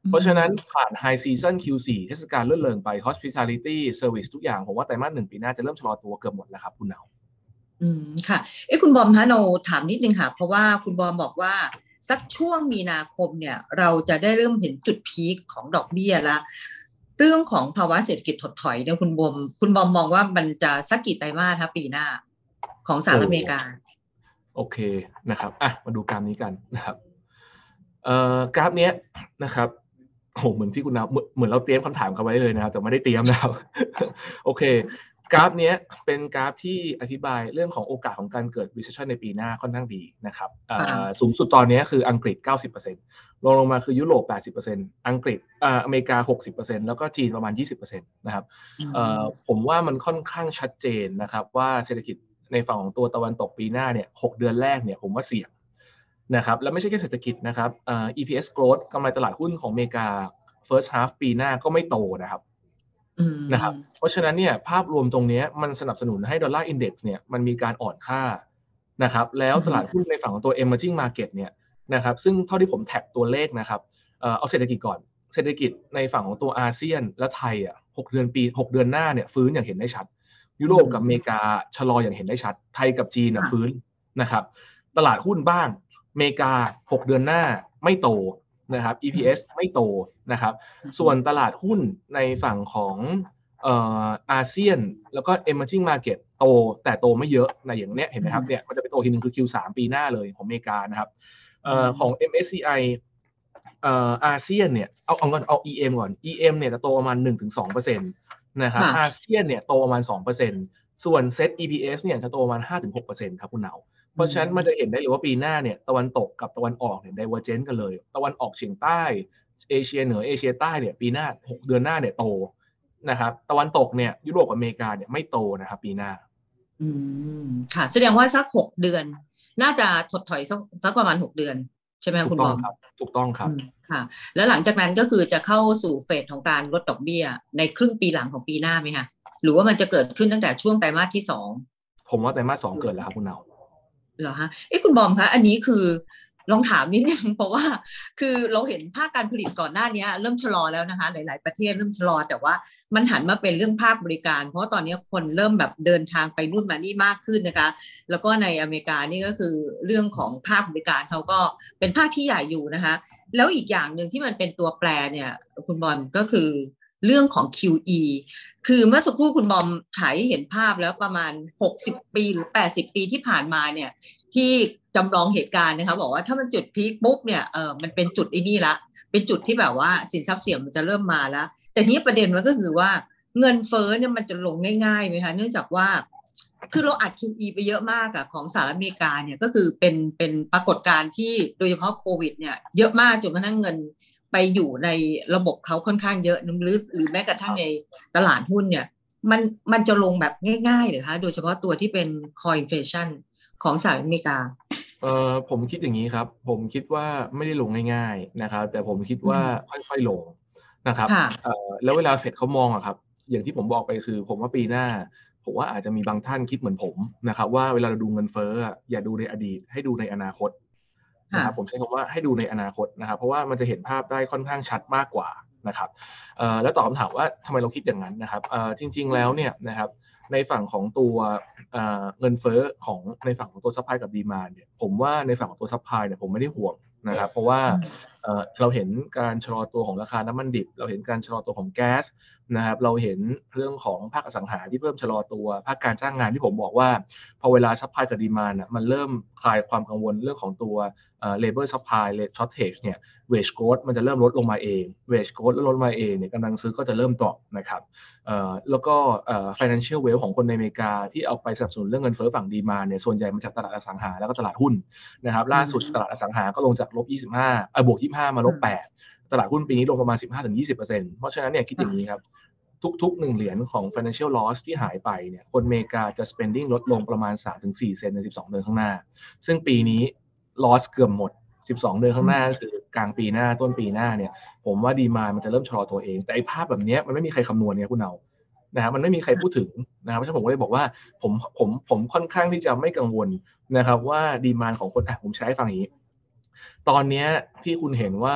เพราะฉะนั้นผ่าน High Season คิว โฟร์ เทศกาลรื่นเริงไป Hospitality Service ทุกอย่างผมว่าไตรมาสหนึ่งปีหน้าจะเริ่มชะลอตัวเกือบหมดแล้วครับคุณหนาวอืมค่ะเอ้คุณบอมคะเราถามนิดนึงค่ะเพราะว่าคุณบอมบอกว่าสักช่วงมีนาคมเนี่ยเราจะได้เริ่มเห็นจุดพีคของดอกเบี้ยแล้วเรื่องของภาวะเศรษฐกิจถดถอยเนี่ยคุณบอมคุณบอมมองว่ามันจะสักกี่ไตรมาสคะปีหน้าของสหรัฐอเมริกาโอเคนะครับอ่ะมาดูกราฟนี้กันนะครับเอ่อกราฟเนี้ยนะครับโหเหมือนที่คุณนาวเหมือนเราเตรียมคำถามกันไว้เลยนะครับแต่ไม่ได้เตรียมนะครับโอเคกราฟเนี้ยเป็นกราฟที่อธิบายเรื่องของโอกาสของการเกิด recession ในปีหน้าค่อนข้างดีนะครับอ่าสูงสุดตอนนี้คืออังกฤษ เก้าสิบเปอร์เซ็นต์ รองลงมาคือยุโรป แปดสิบเปอร์เซ็นต์ อังกฤษอ่าอเมริกา หกสิบเปอร์เซ็นต์ แล้วก็จีนประมาณ ยี่สิบเปอร์เซ็นต์ นะครับเอ่อผมว่ามันค่อนข้างชัดเจนนะครับว่าเศรษฐกิจในฝั่งของตัวตะวันตกปีหน้าเนี่ยหกเดือนแรกเนี่ยผมว่าเสี่ยงนะครับและไม่ใช่แค่เศรษฐกิจนะครับเอ่อ อี พี เอส growth กำไรตลาดหุ้นของอเมริกา first half ปีหน้าก็ไม่โตนะครับนะครับเพราะฉะนั้นเนี่ยภาพรวมตรงนี้มันสนับสนุนให้ดอลลาร์อินเด็กซ์เนี่ยมันมีการอ่อนค่านะครับแล้วตลาดหุ้นในฝั่งของตัว emerging market เนี่ยนะครับซึ่งเท่าที่ผมแท็กตัวเลขนะครับเอ่อเอาเศรษฐกิจก่อนเศรษฐกิจในฝั่งของตัวอาเซียนและไทยอ่ะหกเดือนปีหกเดือนหน้าเนี่ยฟื้นอย่างเห็นได้ชัดยุโรปกับอเมริกาชะลออย่างเห็นได้ชัดไทยกับจีนน่ะฟื้นนะครับตลาดหุ้นบ้างอเมริกาหกเดือนหน้าไม่โตนะครับ อี พี เอส ไม่โตนะครับส่วนตลาดหุ้นในฝั่งของเอ่ออาเซียนแล้วก็ emerging market โตแต่โตไม่เยอะนะอย่างเนี้ยเห็นไหมครับเนี่ยมันจะไปโตทีนึงคือ คิว ทรี ปีหน้าเลยของอเมริกานะครับเอ่อของ เอ็ม เอส ซี ไอ เอ่ออาเซียนเนี่ยเอาเอาก่อนเอา อี เอ็ม ก่อน อี เอ็ม เนี่ยจะโตประมาณ หนึ่งถึงสองเปอร์เซ็นต์ นะครับอาเซียนเนี่ยโตประมาณ สองเปอร์เซ็นต์ ส่วนเซ็ต อี พี เอส เนี่ยจะโตประมาณ ห้าถึงหกเปอร์เซ็นต์ ครับคุณหนาวเพราะฉะนั้นมันจะเห็นได้เลยว่าปีหน้าเนี่ยตะวันตกกับตะวันออกเนี่ย divergent กันเลยตะวันออกเฉียงใต้เอเชียเหนือเอเชียใต้เนี่ยปีหน้าหกเดือนหน้าเนี่ยโตนะครับตะวันตกเนี่ยยุโรปอเมริกาเนี่ยไม่โตนะครับปีหน้าอืมค่ะแสดงว่าสักหกเดือนน่าจะถดถอยสักสักประมาณหกเดือนใช่ไหมคุณบอมถูกต้องครับค่ะแล้วหลังจากนั้นก็คือจะเข้าสู่เฟสของการลดดอกเบี้ยในครึ่งปีหลังของปีหน้าไหมคะหรือว่ามันจะเกิดขึ้นตั้งแต่ช่วงไตรมาสที่สองผมว่าไตรมาสสองเกิดแล้วครับคุณหนาวเหรอฮะเอ้คุณบอมคะอันนี้คือลองถามนิดนึงเพราะว่าคือเราเห็นภาคการผลิตก่อนหน้านี้เริ่มชะลอแล้วนะคะหลายๆประเทศเริ่มชะลอแต่ว่ามันหันมาเป็นเรื่องภาคบริการเพราะว่าตอนนี้คนเริ่มแบบเดินทางไปนู่นมานี่มากขึ้นนะคะแล้วก็ในอเมริกานี่ก็คือเรื่องของภาคบริการเขาก็เป็นภาคที่ใหญ่อยู่นะคะแล้วอีกอย่างหนึ่งที่มันเป็นตัวแปรเนี่ยคุณบอลก็คือเรื่องของ คิว อี คือเมื่อสักครู่คุณบอมฉายเห็นภาพแล้วประมาณหกสิบปีหรือแปดสิบปีที่ผ่านมาเนี่ยที่จำลองเหตุการณ์นะคะบอกว่าถ้ามันจุดพีคปุ๊บเนี่ยเออมันเป็นจุดไอ้นี่ละเป็นจุดที่แบบว่าสินทรัพย์เสี่ยงมันจะเริ่มมาแล้วแต่ทีนี้ประเด็นมันก็คือว่าเงินเฟ้อเนี่ยมันจะลงง่ายๆไหมคะเนื่องจากว่าคือเราอัด คิว อี ไปเยอะมากอะของสหรัฐอเมริกาเนี่ยก็คือเป็นเป็นปรากฏการณ์ที่โดยเฉพาะโควิดเนี่ยเยอะมากจนกระทั่งเงินไปอยู่ในระบบเขาค่อนข้างเยอะหรือหรือแม้กระทั่งในตลาดหุ้นเนี่ยมันมันจะลงแบบง่ายๆหรือคะโดยเฉพาะตัวที่เป็น core inflation ของสหรัฐอเมริกาเอ่อผมคิดอย่างนี้ครับผมคิดว่าไม่ได้ลงง่ายๆนะครับแต่ผมคิดว่าค่อยๆลงนะครับเอ่อแล้วเวลาเฟดเขามองอะครับอย่างที่ผมบอกไปคือผมว่าปีหน้าผมว่าอาจจะมีบางท่านคิดเหมือนผมนะครับว่าเวลาเราดูเงินเฟ้ออย่าดูในอดีตให้ดูในอนาคตนะครับผมใช้คำว่าให้ดูในอนาคตนะครับเพราะว่ามันจะเห็นภาพได้ค่อนข้างชัดมากกว่านะครับเอ่อแล้วตอบคำถามว่าทำไมเราคิดอย่างนั้นนะครับเอ่อจริงๆแล้วเนี่ยนะครับในฝั่งของตัวเงินเฟ้อของในฝั่งของตัวซัพพลายกับดีมานด์เนี่ยผมว่าในฝั่งของตัวซัพพลายเนี่ยผมไม่ได้ห่วงนะครับเพราะว่าเราเห็นการชะลอตัวของราคาน้ำมันดิบเราเห็นการชะลอตัวของแก๊สนะครับเราเห็นเรื่องของภาคอสังหาที่เพิ่มชะลอตัวภาคการจ้างงานที่ผมบอกว่าพอเวลาซัพพลายกับดีมานด์มันเริ่มคลายความกังวลเรื่องของตัว labor supply shortage เนี่ย wage growth มันจะเริ่มลดลงมาเอง wage growth ลดลงมาเองเนี่ยกำลังซื้อก็จะเริ่มดรอปนะครับแล้วก็ financial wealth ของคนในอเมริกาที่เอาไปสนับสนุนเรื่องเงินเฟ้อฝั่งดีมานด์เนี่ยส่วนใหญ่มาจากตลาดอสังหาแล้วก็ตลาดหุ้นนะครับล่าสุดตลาดอสังหาก็ลงจากลบยี่สิบห้าเอ่อบวกยี่สิบห้ามาลบแปดตลาดหุ้นปีนี้ลงประมาณ สิบห้าถึงยี่สิบเปอร์เซ็นต์ เพราะฉะนั้นเนี่ยคิดอย่างนี้ครับทุกๆหนึ่งเหรียญของ financial loss ที่หายไปเนี่ยคนอเมริกาจะ spending ลดลงประมาณ สามถึงสี่ เซนต์ในสิบสองเดือนข้างหน้าซึ่งปีนี้ loss เกือบหมดสิบสองเดือนข้างหน้าคือกลางปีหน้าต้นปีหน้าเนี่ยผมว่าดีมานด์มันจะเริ่มชะลอตัวเองแต่ไอ้ภาพแบบนี้มันไม่มีใครคำนวณเนี่ยคุณเอานะครับมันไม่มีใครพูดถึงนะครับเพราะฉะนั้นผมก็เลยบอกว่าผมผมผมค่อนข้างที่จะไม่กังวลนะครับว่าดีมานด์ของคนอ่ะผมใช้ฟังอย่างนี้ตอนนี้ที่คุณเห็นว่า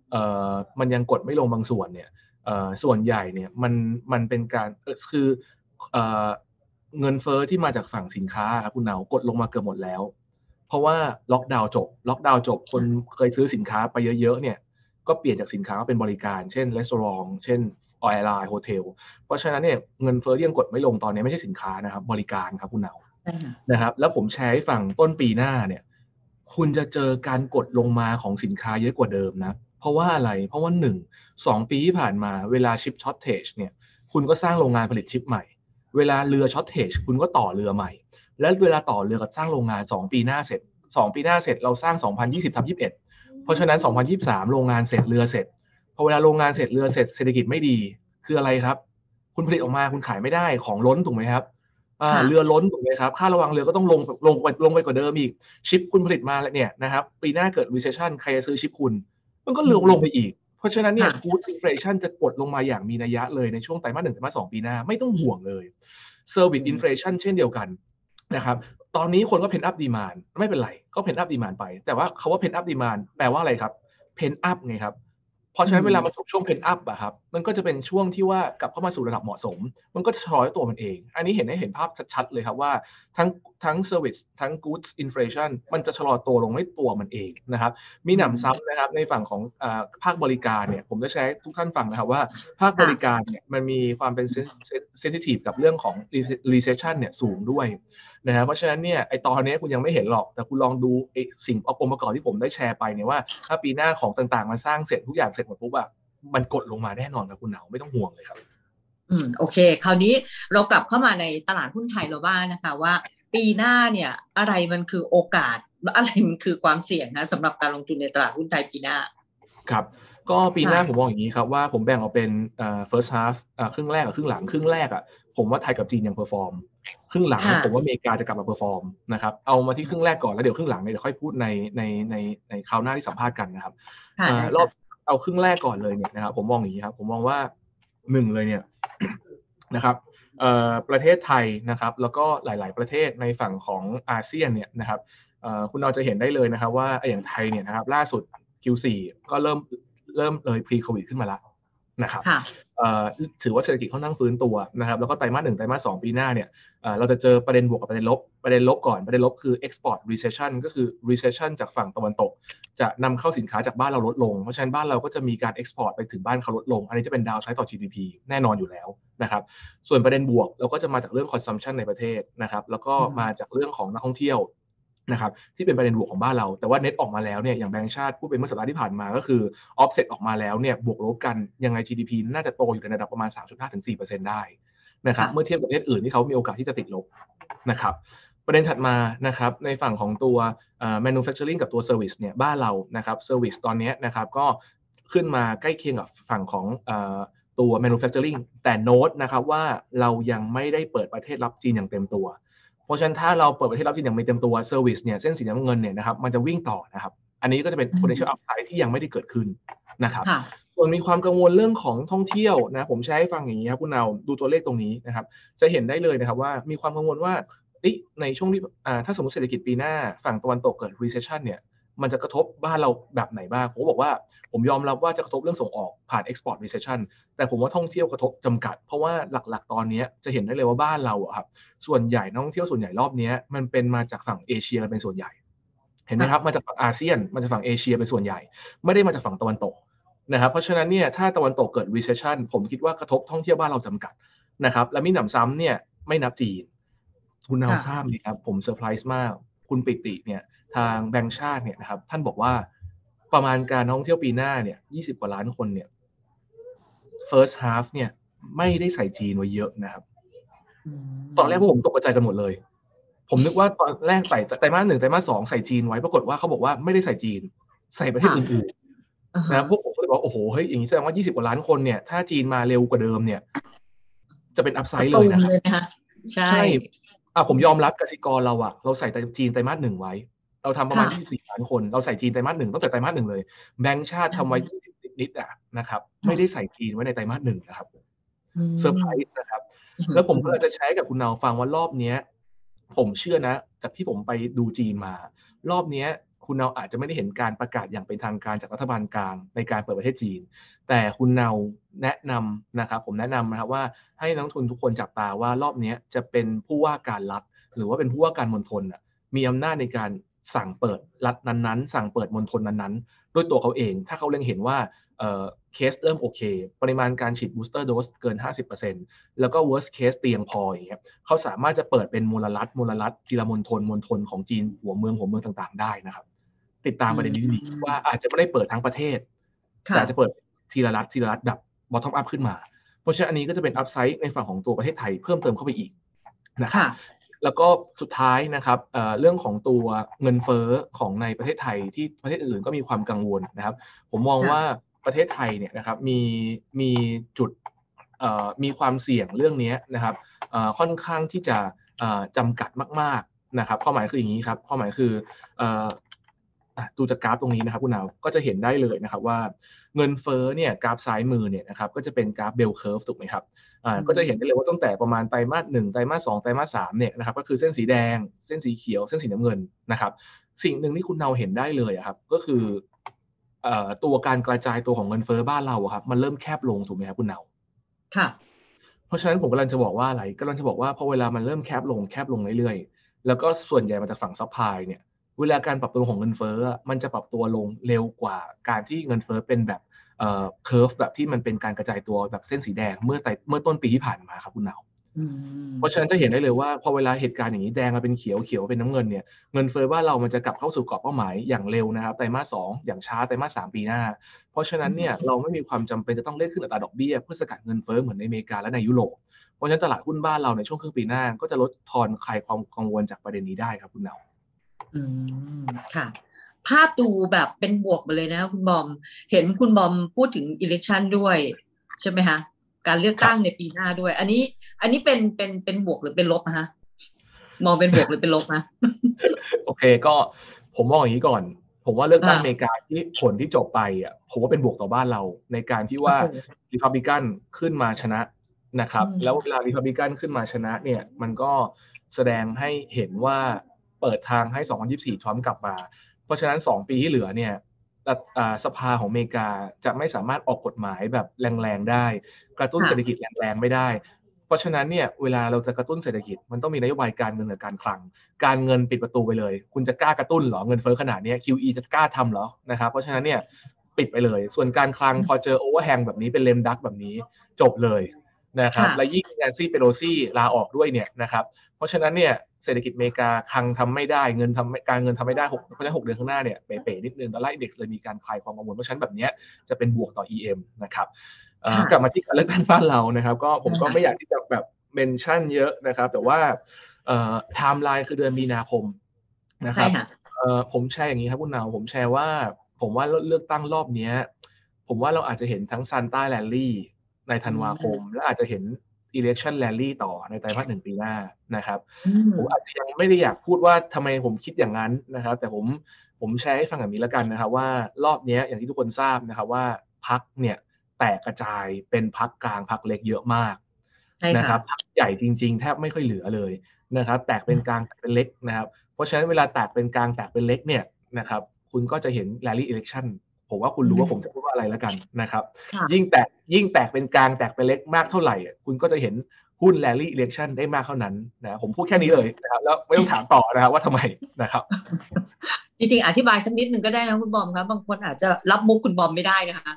เอ่อมันยังกดไม่ลงบางส่วนเนี่ยเอ่อส่วนใหญ่เนี่ยมันมันเป็นการคือเอ่อเงินเฟ้อที่มาจากฝั่งสินค้าครับคุณเหนากดลงมาเกือบหมดแล้วเพราะว่าล็อกดาวน์จบล็อกดาวน์จบคนเคยซื้อสินค้าไปเยอะๆเนี่ยก็เปลี่ยนจากสินค้าเป็นบริการเช่นรีสอร์ทเช่นแอร์ไลน์โฮเทลเพราะฉะนั้นเนี่ยเงินเฟ้อที่ยังกดไม่ลงตอนนี้ไม่ใช่สินค้านะครับบริการครับคุณเหนานะครับแล้วผมแชร์ให้ฟังต้นปีหน้าเนี่ยคุณจะเจอการกดลงมาของสินค้าเยอะกว่าเดิมนะเพราะว่าอะไรเพราะว่าหนึ่ง สองปีที่ผ่านมาเวลาชิปช็อตเทจเนี่ยคุณก็สร้างโรงงานผลิตชิปใหม่เวลาเรือช็อตเทจคุณก็ต่อเรือใหม่แล้วเวลาต่อเรือกับสร้างโรงงานสองปีหน้าเสร็จสองปีหน้าเสร็จเราสร้างสองพันยี่สิบทับยี่สิบเอ็ดเพราะฉะนั้นสองพันยี่สิบสามโรงงานเสร็จเรือเสร็จพอเวลาโรงงานเสร็จเรือเสร็จเศรษฐกิจไม่ดีคืออะไรครับคุณผลิตออกมาคุณขายไม่ได้ของล้นถูกไหมครับเรือล้นถูกไหมครับค่าระวังเรือก็ต้องลงลงไปลงไปกว่าเดิมอีกชิปคุณผลิตมาแล้วเนี่ยนะครับปีหน้าเกิด recession ใครจะซื้อชิปคุณมันก็ลงลงไปอีกเพราะฉะนั้นเนี่ย food inflation จะกดลงมาอย่างมีนัยยะเลยในช่วงไตรมาสหนึ่งไตรมาสสองปีหน้าไม่ต้องห่วงเลย service inflation เช่นเดียวกันนะครับตอนนี้คนก็ pent up demand ไม่เป็นไรก็ pent up demand ไปแต่ว่าคำว่า pent up demand แปลว่าอะไรครับ pent up ไงครับเพราะฉะนั้นเวลามาถึงช่วง pent up อะครับมันก็จะเป็นช่วงที่ว่ากลับเข้ามาสู่ระดับเหมาะสมมันก็จะชะลอตัวมันเองอันนี้เห็นให้เห็นภาพชัดๆเลยครับว่าทั้งทั้ง service ทั้ง goods inflation มันจะชะลอตัวลงไม่ตัวมันเองนะครับมีหนำซ้ำนะครับในฝั่งของภาคบริการเนี่ยผมจะแชร์ทุกท่านฟังนะครับว่าภาคบริการเนี่ยมันมีความเป็น sensitive กับเรื่องของ recession เนี่ยสูงด้วยนะครับเพราะฉะนั้นเนี่ยไอตอนนี้คุณยังไม่เห็นหรอกแต่คุณลองดูไอสิ่งองค์ประกอบที่ผมได้แชร์ไปเนี่ยว่าถ้าปีหน้าของต่างๆมาสร้างเสร็จทุกอย่างเสร็จหมดปุ๊บอะมันกดลงมาแน่นอนนะคุณเหนาไม่ต้องห่วงเลยครับอืมโอเคคราวนี้เรากลับเข้ามาในตลาดหุ้นไทยเราบ้างนะคะว่าปีหน้าเนี่ยอะไรมันคือโอกาสอะไรมันคือความเสี่ยงนะสำหรับการลงทุนในตลาดหุ้นไทยปีหน้าครับก็ปีหน้าผมมองอย่างนี้ครับว่าผมแบ่งออกเป็นเอ่อ first half อ่าครึ่งแรกกับครึ่งหลังครึ่งแรกอ่ะผมว่าไทยกับจีนยังเพอร์ฟอร์มครึ่งหลังผมว่าอเมริกาจะกลับมาเพอร์ฟอร์มนะครับเอามาที่ครึ่งแรกก่อนแล้วเดี๋ยวครึ่งหลังเนี่ยเดี๋ยวค่อยพูดในในในในคราวหน้าที่สัมภาษณ์กันนะครับรอบเอาครึ่งแรกก่อนเลยเนี่ยนะครับผมมองอย่างนี้ครับผมมองว่าหนึ่งเลยเนี่ยนะครับประเทศไทยนะครับแล้วก็หลายๆประเทศในฝั่งของอาเซียนเนี่ยนะครับคุณเราจะเห็นได้เลยนะครับว่าอย่างไทยเนี่ยนะครับล่าสุด คิว โฟร์ ก็เริ่มเริ่มเลย pre covid ขึ้นมาแล้วนะครับถือว่าเศรษฐกิจค่อนข้างฟื้นตัวนะครับแล้วก็ไตรมาสหนึ่งไตรมาสสองปีหน้าเนี่ยเราจะเจอประเด็นบวกกับประเด็นลบประเด็นลบก่อนประเด็นลบคือ export recession ก็คือ recession จากฝั่งตะวันตกจะนำเข้าสินค้าจากบ้านเราลดลงเพราะฉะนั้นบ้านเราก็จะมีการ export ไปถึงบ้านเขาลดลงอันนี้จะเป็นดาวไซด์ต่อ จี ดี พี แน่นอนอยู่แล้วนะครับส่วนประเด็นบวกเราก็จะมาจากเรื่อง consumption ในประเทศนะครับแล้วก็มาจากเรื่องของนักท่องเที่ยวนะครับที่เป็นประเด็นบวกของบ้านเราแต่ว่าเน็ตออกมาแล้วเนี่ยอย่างแบงก์ชาติพูดเป็นเมื่อสัปดาห์ที่ผ่านมาก็คือ offset ออกมาแล้วเนี่ยบวกลบกันยังไง จี ดี พี น่าจะโตอยู่ในระดับประมาณ สามจุดห้าถึงสี่เปอร์เซ็นต์ ได้นะครับเมื่อเทียบกับประเทศอื่นที่เขามีโอกาสที่จะติดลบนะครับประเด็นถัดมานะครับในฝั่งของตัว manufacturing กับตัว service เนี่ยบ้านเรานะครับ service ตอนนี้นะครับก็ขึ้นมาใกล้เคียงกับฝั่งของตัว manufacturing แต่โน้ตนะครับว่าเรายังไม่ได้เปิดประเทศรับจีนอย่างเต็มตัวเพราะฉะนั้นถ้าเราเปิดประเทศรับจีนอย่างไม่เต็มตัว service เนี่ยเส้นสีน้ำเงินเนี่ยนะครับมันจะวิ่งต่อนะครับอันนี้ก็จะเป็น potential upside ที่ยังไม่ได้เกิดขึ้นนะครับส่วนมีความกังวลเรื่องของท่องเที่ยวนะผมแชร์ให้ฟังอย่างนี้ครับคุณนาวดูตัวเลขตรงนี้นะครับจะเห็นได้เลยนะครับว่ามีความกังวลว่าในช่วงที่ถ้าสมมติเศรษฐกิจปีหน้าฝั่งตะวันตกเกิด recession เนี่ยมันจะกระทบบ้านเราแบบไหนบ้างผมบอกว่าผมยอมรับว่าจะกระทบเรื่องส่งออกผ่าน export recession แต่ผมว่าท่องเที่ยวกระทบจำกัดเพราะว่าหลักๆตอนนี้จะเห็นได้เลยว่าบ้านเราอะครับส่วนใหญ่นักท่องเที่ยวส่วนใหญ่รอบนี้มันเป็นมาจากฝั่งเอเชียเป็นส่วนใหญ่เห็นไหมครับมาจากฝั่งอาเซียนมาจากฝั่งเอเชียเป็นส่วนใหญ่ไม่ได้มาจากฝั่งตะวันตกนะครับเพราะฉะนั้นเนี่ยถ้าตะวันตกเกิด recession ผมคิดว่ากระทบท่องเที่ยวบ้านเราจำกัดนะครับและมีหนำซ้ำเนี่ยไม่นับจีนคุณเอาทราบไหมครับผมเซอร์ไพรส์มากคุณปิติเนี่ยทางแบงก์ชาติเนี่ยนะครับท่านบอกว่าประมาณการท่องเที่ยวปีหน้าเนี่ยยี่สิบกว่าล้านคนเนี่ย first half เนี่ยไม่ได้ใส่จีนไว้เยอะนะครับตอนแรกพวกผมตกใจกันหมดเลยผมนึกว่าตอนแรกใส่ไตรมาสหนึ่งไตรมาสสองใส่จีนไว้ปรากฏว่าเขาบอกว่าไม่ได้ใส่จีนใส่ประเทศอื่นๆนะพวกผมก็เลยบอกโอ้โหเฮ้ยอย่างนี้แสดงว่ายี่สิบกว่าล้านคนเนี่ยถ้าจีนมาเร็วกว่าเดิมเนี่ยจะเป็นอัพไซด์เลยนะครับใช่อ่ะผมยอมรับกสิกรเราอะเราใส่แต่จีนไตรมาสหนึ่งไว้เราทำประมาณยี่สิบสี่ล้านคนเราใส่จีนไตรมาสหนึ่งตั้งแต่ไตรมาสหนึ่งเลยแบงก์ชาติทำไว้ยี่สิบนิดๆอ่ะนะครับไม่ได้ใส่จีนไว้ในไตรมาสหนึ่งนะครับเซอร์ไพรส์นะครับแล้วผมก็จะใช้กับคุณนาวฟังว่ารอบนี้ผมเชื่อนะจากที่ผมไปดูจีนมารอบนี้คุณเนาอาจจะไม่ได้เห็นการประกาศอย่างเป็นทางการจากรัฐบาลกลางในการเปิดประเทศจีนแต่คุณเนาแนะนำนะครับผมแนะนำนะครับว่าให้นักลงทุนทุกคนจับตาว่ารอบนี้จะเป็นผู้ว่าการรัฐหรือว่าเป็นผู้ว่าการมณฑลมีอำนาจในการสั่งเปิดรัฐนั้นๆสั่งเปิดมณฑลนั้นๆด้วยตัวเขาเองถ้าเขาเล็งเห็นว่าเอ่อเคสเริ่มโอเคปริมาณการฉีดบูสเตอร์โดสเกิน ห้าสิบเปอร์เซ็นต์ แล้วก็ worst case เตียงพออย่างเงี้ยเขาสามารถจะเปิดเป็นมลรัฐมลรัฐทีละมณฑลมณฑลของจีนหัวเมืองหัวเมืองต่างๆได้นะครับติดตามประเด็นนี้ดีว่าอาจจะไม่ได้เปิดทั้งประเทศแต่จะเปิดทีละรัฐทีละรัฐแบบ bottom up ขึ้นมาเพราะฉะนั้นอันนี้ก็จะเป็น upside ในฝั่งของตัวประเทศไทยเพิ่มเติมเข้าไปอีกนะครับแล้วก็สุดท้ายนะครับ เอ่อ เรื่องของตัวเงินเฟ้อของในประเทศไทยที่ประเทศอื่นก็มีความกังวลนะครับผมมองว่าประเทศไทยเนี่ยนะครับมีมีจุดเอ่อมีความเสี่ยงเรื่องนี้นะครับเอ่อค่อนข้างที่จะเอ่อจำกัดมากๆนะครับข้อหมายคืออย่างนี้ครับข้อหมายคือเอ่อดูจากกราฟตรงนี้นะครับคุณนาวก็จะเห็นได้เลยนะครับว่าเงินเฟ้อเนี่ยกราฟซ้ายมือเนี่ยนะครับก็จะเป็นกราฟเบลเคอร์ฟถูกไหมครับอ่าก็จะเห็นได้เลยว่าตั้งแต่ประมาณไตรมาสหนึ่งไตรมาสสองไตรมาสสามเนี่ยนะครับก็คือเส้นสีแดงเส้นสีเขียวเส้นสีน้ำเงินนะครับสิ่งหนึ่งที่คุณนาวเห็นได้เลยครับก็คือเอ่อตัวการกระจายตัวของเงินเฟ้อบ้านเราครับมันเริ่มแคบลงถูกไหมครับคุณนาวค่ะเพราะฉะนั้นผมกำลังจะบอกว่าอะไรกำลังจะบอกว่าพอเวลามันเริ่มแคบลงแคบลงเรื่อยๆแล้วก็ส่วนใหญ่มาจากฝั่งซัพพลายเนี่ยเวลาการปรับตัวของเงินเฟ้อมันจะปรับตัวลงเร็วกว่าการที่เงินเฟ้อเป็นแบบเอ่อเคอร์ฟแบบที่มันเป็นการกระจายตัวแบบเส้นสีแดงเมื่อเมื่อต้นปีที่ผ่านมาครับคุณนาวเพราะฉะนั้นจะเห็นได้เลยว่าพอเวลาเหตุการณ์อย่างนี้แดงมาเป็นเขียวเขียวเป็นน้ำเงินเนี่ยเงินเฟ้อบ้านเรามันจะกลับเข้าสู่กรอบเป้าหมายอย่างเร็วนะครับไตรมาสสองอย่างช้าไตรมาสสามปีหน้าเพราะฉะนั้นเนี่ยเราไม่มีความจำเป็นจะต้องเล่นขึ้นอัตราดอกเบี้ยเพื่อสกัดเงินเฟ้อเหมือนในอเมริกาและในยุโรปเพราะฉะนั้นตลาดหุ้นบ้านเราในช่วงครึ่งปีหน้าก็จะลดทอนคลายความกังวลจากประเด็นนี้ได้ครับคุณนาวอืมค่ะภาพดูแบบเป็นบวกไปเลยนะคุณบอมเห็นคุณบอมพูดถึง election ด้วยใช่ไหมคะการเลือกตั้งในปีหน้าด้วยอันนี้อันนี้เป็นเป็นเป็นบวกหรือเป็นลบฮะมองเป็นบวกหรือเป็นลบนะโอเคก็ผมมองอย่างนี้ก่อนผมว่าเลือกตั้งอเมริกาที่ผลที่จบไปอ่ะผมว่าเป็นบวกต่อบ้านเราในการที่ว่า Republican ขึ้นมาชนะนะครับแล้วเวลา Republican ขึ้นมาชนะเนี่ยมันก็แสดงให้เห็นว่าเปิดทางให้สองพันยี่สิบสี่ทรัมป์กลับมาเพราะฉะนั้นสองปีที่เหลือเนี่ยสภาของอเมริกาจะไม่สามารถออกกฎหมายแบบแรงๆได้กระตุ้นเศรษฐกิจแรงๆไม่ได้เพราะฉะนั้นเนี่ยเวลาเราจะกระตุ้นเศรษฐกิจมันต้องมีนโยบายการเงินกับการคลังการเงินปิดประตูไปเลยคุณจะกล้ากระตุ้นเหรอเงินเฟ้อขนาดนี้ คิว อี จะกล้าทำเหรอนะครับเพราะฉะนั้นเนี่ยปิดไปเลยส่วนการคลังพอเจอโอเวอร์แฮงแบบนี้เป็นเลมดักแบบนี้จบเลยนะครับและยิ่งแนนซี่เปโลซี่ลาออกด้วยเนี่ยนะครับเพราะฉะนั้นเนี่ยเศรษฐกิจอเมริกาคลังทำไม่ได้เงินทำการเงินทำไม่ได้หกเพราะฉะนั้นหกเดือนข้างหน้าเนี่ยเป๋ๆนิดนึงดอลลาร์อินเด็กซ์เลยมีการคลายความกังวลเพราะฉะนั้นแบบนี้จะเป็นบวกต่อ อี เอ็ม นะครับกลับมาที่การเลือกตั้งบ้านเรานะครับก็ผมก็ไม่อยากที่จะแบบเมนชั่นเยอะนะครับแต่ว่าไทม์ไลน์คือเดือนมีนาคมนะครับผมแชร์อย่างนี้ครับคุณนาวผมแชร์ว่าผมว่าเลือกตั้งรอบนี้ผมว่าเราอาจจะเห็นทั้งซันต้าแรลลี่ในธันวาคมและอาจจะเห็น election rally ต่อในไตรมาสหนึ่งปีหน้านะครับผมอาจจะยังไม่ได้อยากพูดว่าทำไมผมคิดอย่างนั้นนะครับแต่ผมผมแชร์ให้ฟังแบบนี้แล้วกันนะครับว่ารอบนี้อย่างที่ทุกคนทราบนะครับว่าพรรคเนี่ยแตกกระจายเป็นพรรคกลางพรรคเล็กเยอะมากนะครับพรรคใหญ่จริงๆแทบไม่ค่อยเหลือเลยนะครับแตกเป็นกลางแตกเป็นเล็กนะครับเพราะฉะนั้นเวลาแตกเป็นกลางแตกเป็นเล็กเนี่ยนะครับคุณก็จะเห็น rally election ผมว่าคุณรู้ว่าผมจะพูดว่าอะไรแล้วกันนะครับยิ่งแตกยิ่งแตกเป็นกลางแตกเป็นเล็กมากเท่าไหร่คุณก็จะเห็นหุ้น rally election ได้มากเท่านั้นนะผมพูดแค่นี้เลยนะครับแล้วไม่ต้องถามต่อนะครับว่าทำไมนะครับจริงๆอธิบายสักนิดหนึ่งก็ได้นะคุณบอมครับบางคนอาจจะรับมุกคุณบอมไม่ได้นะคะ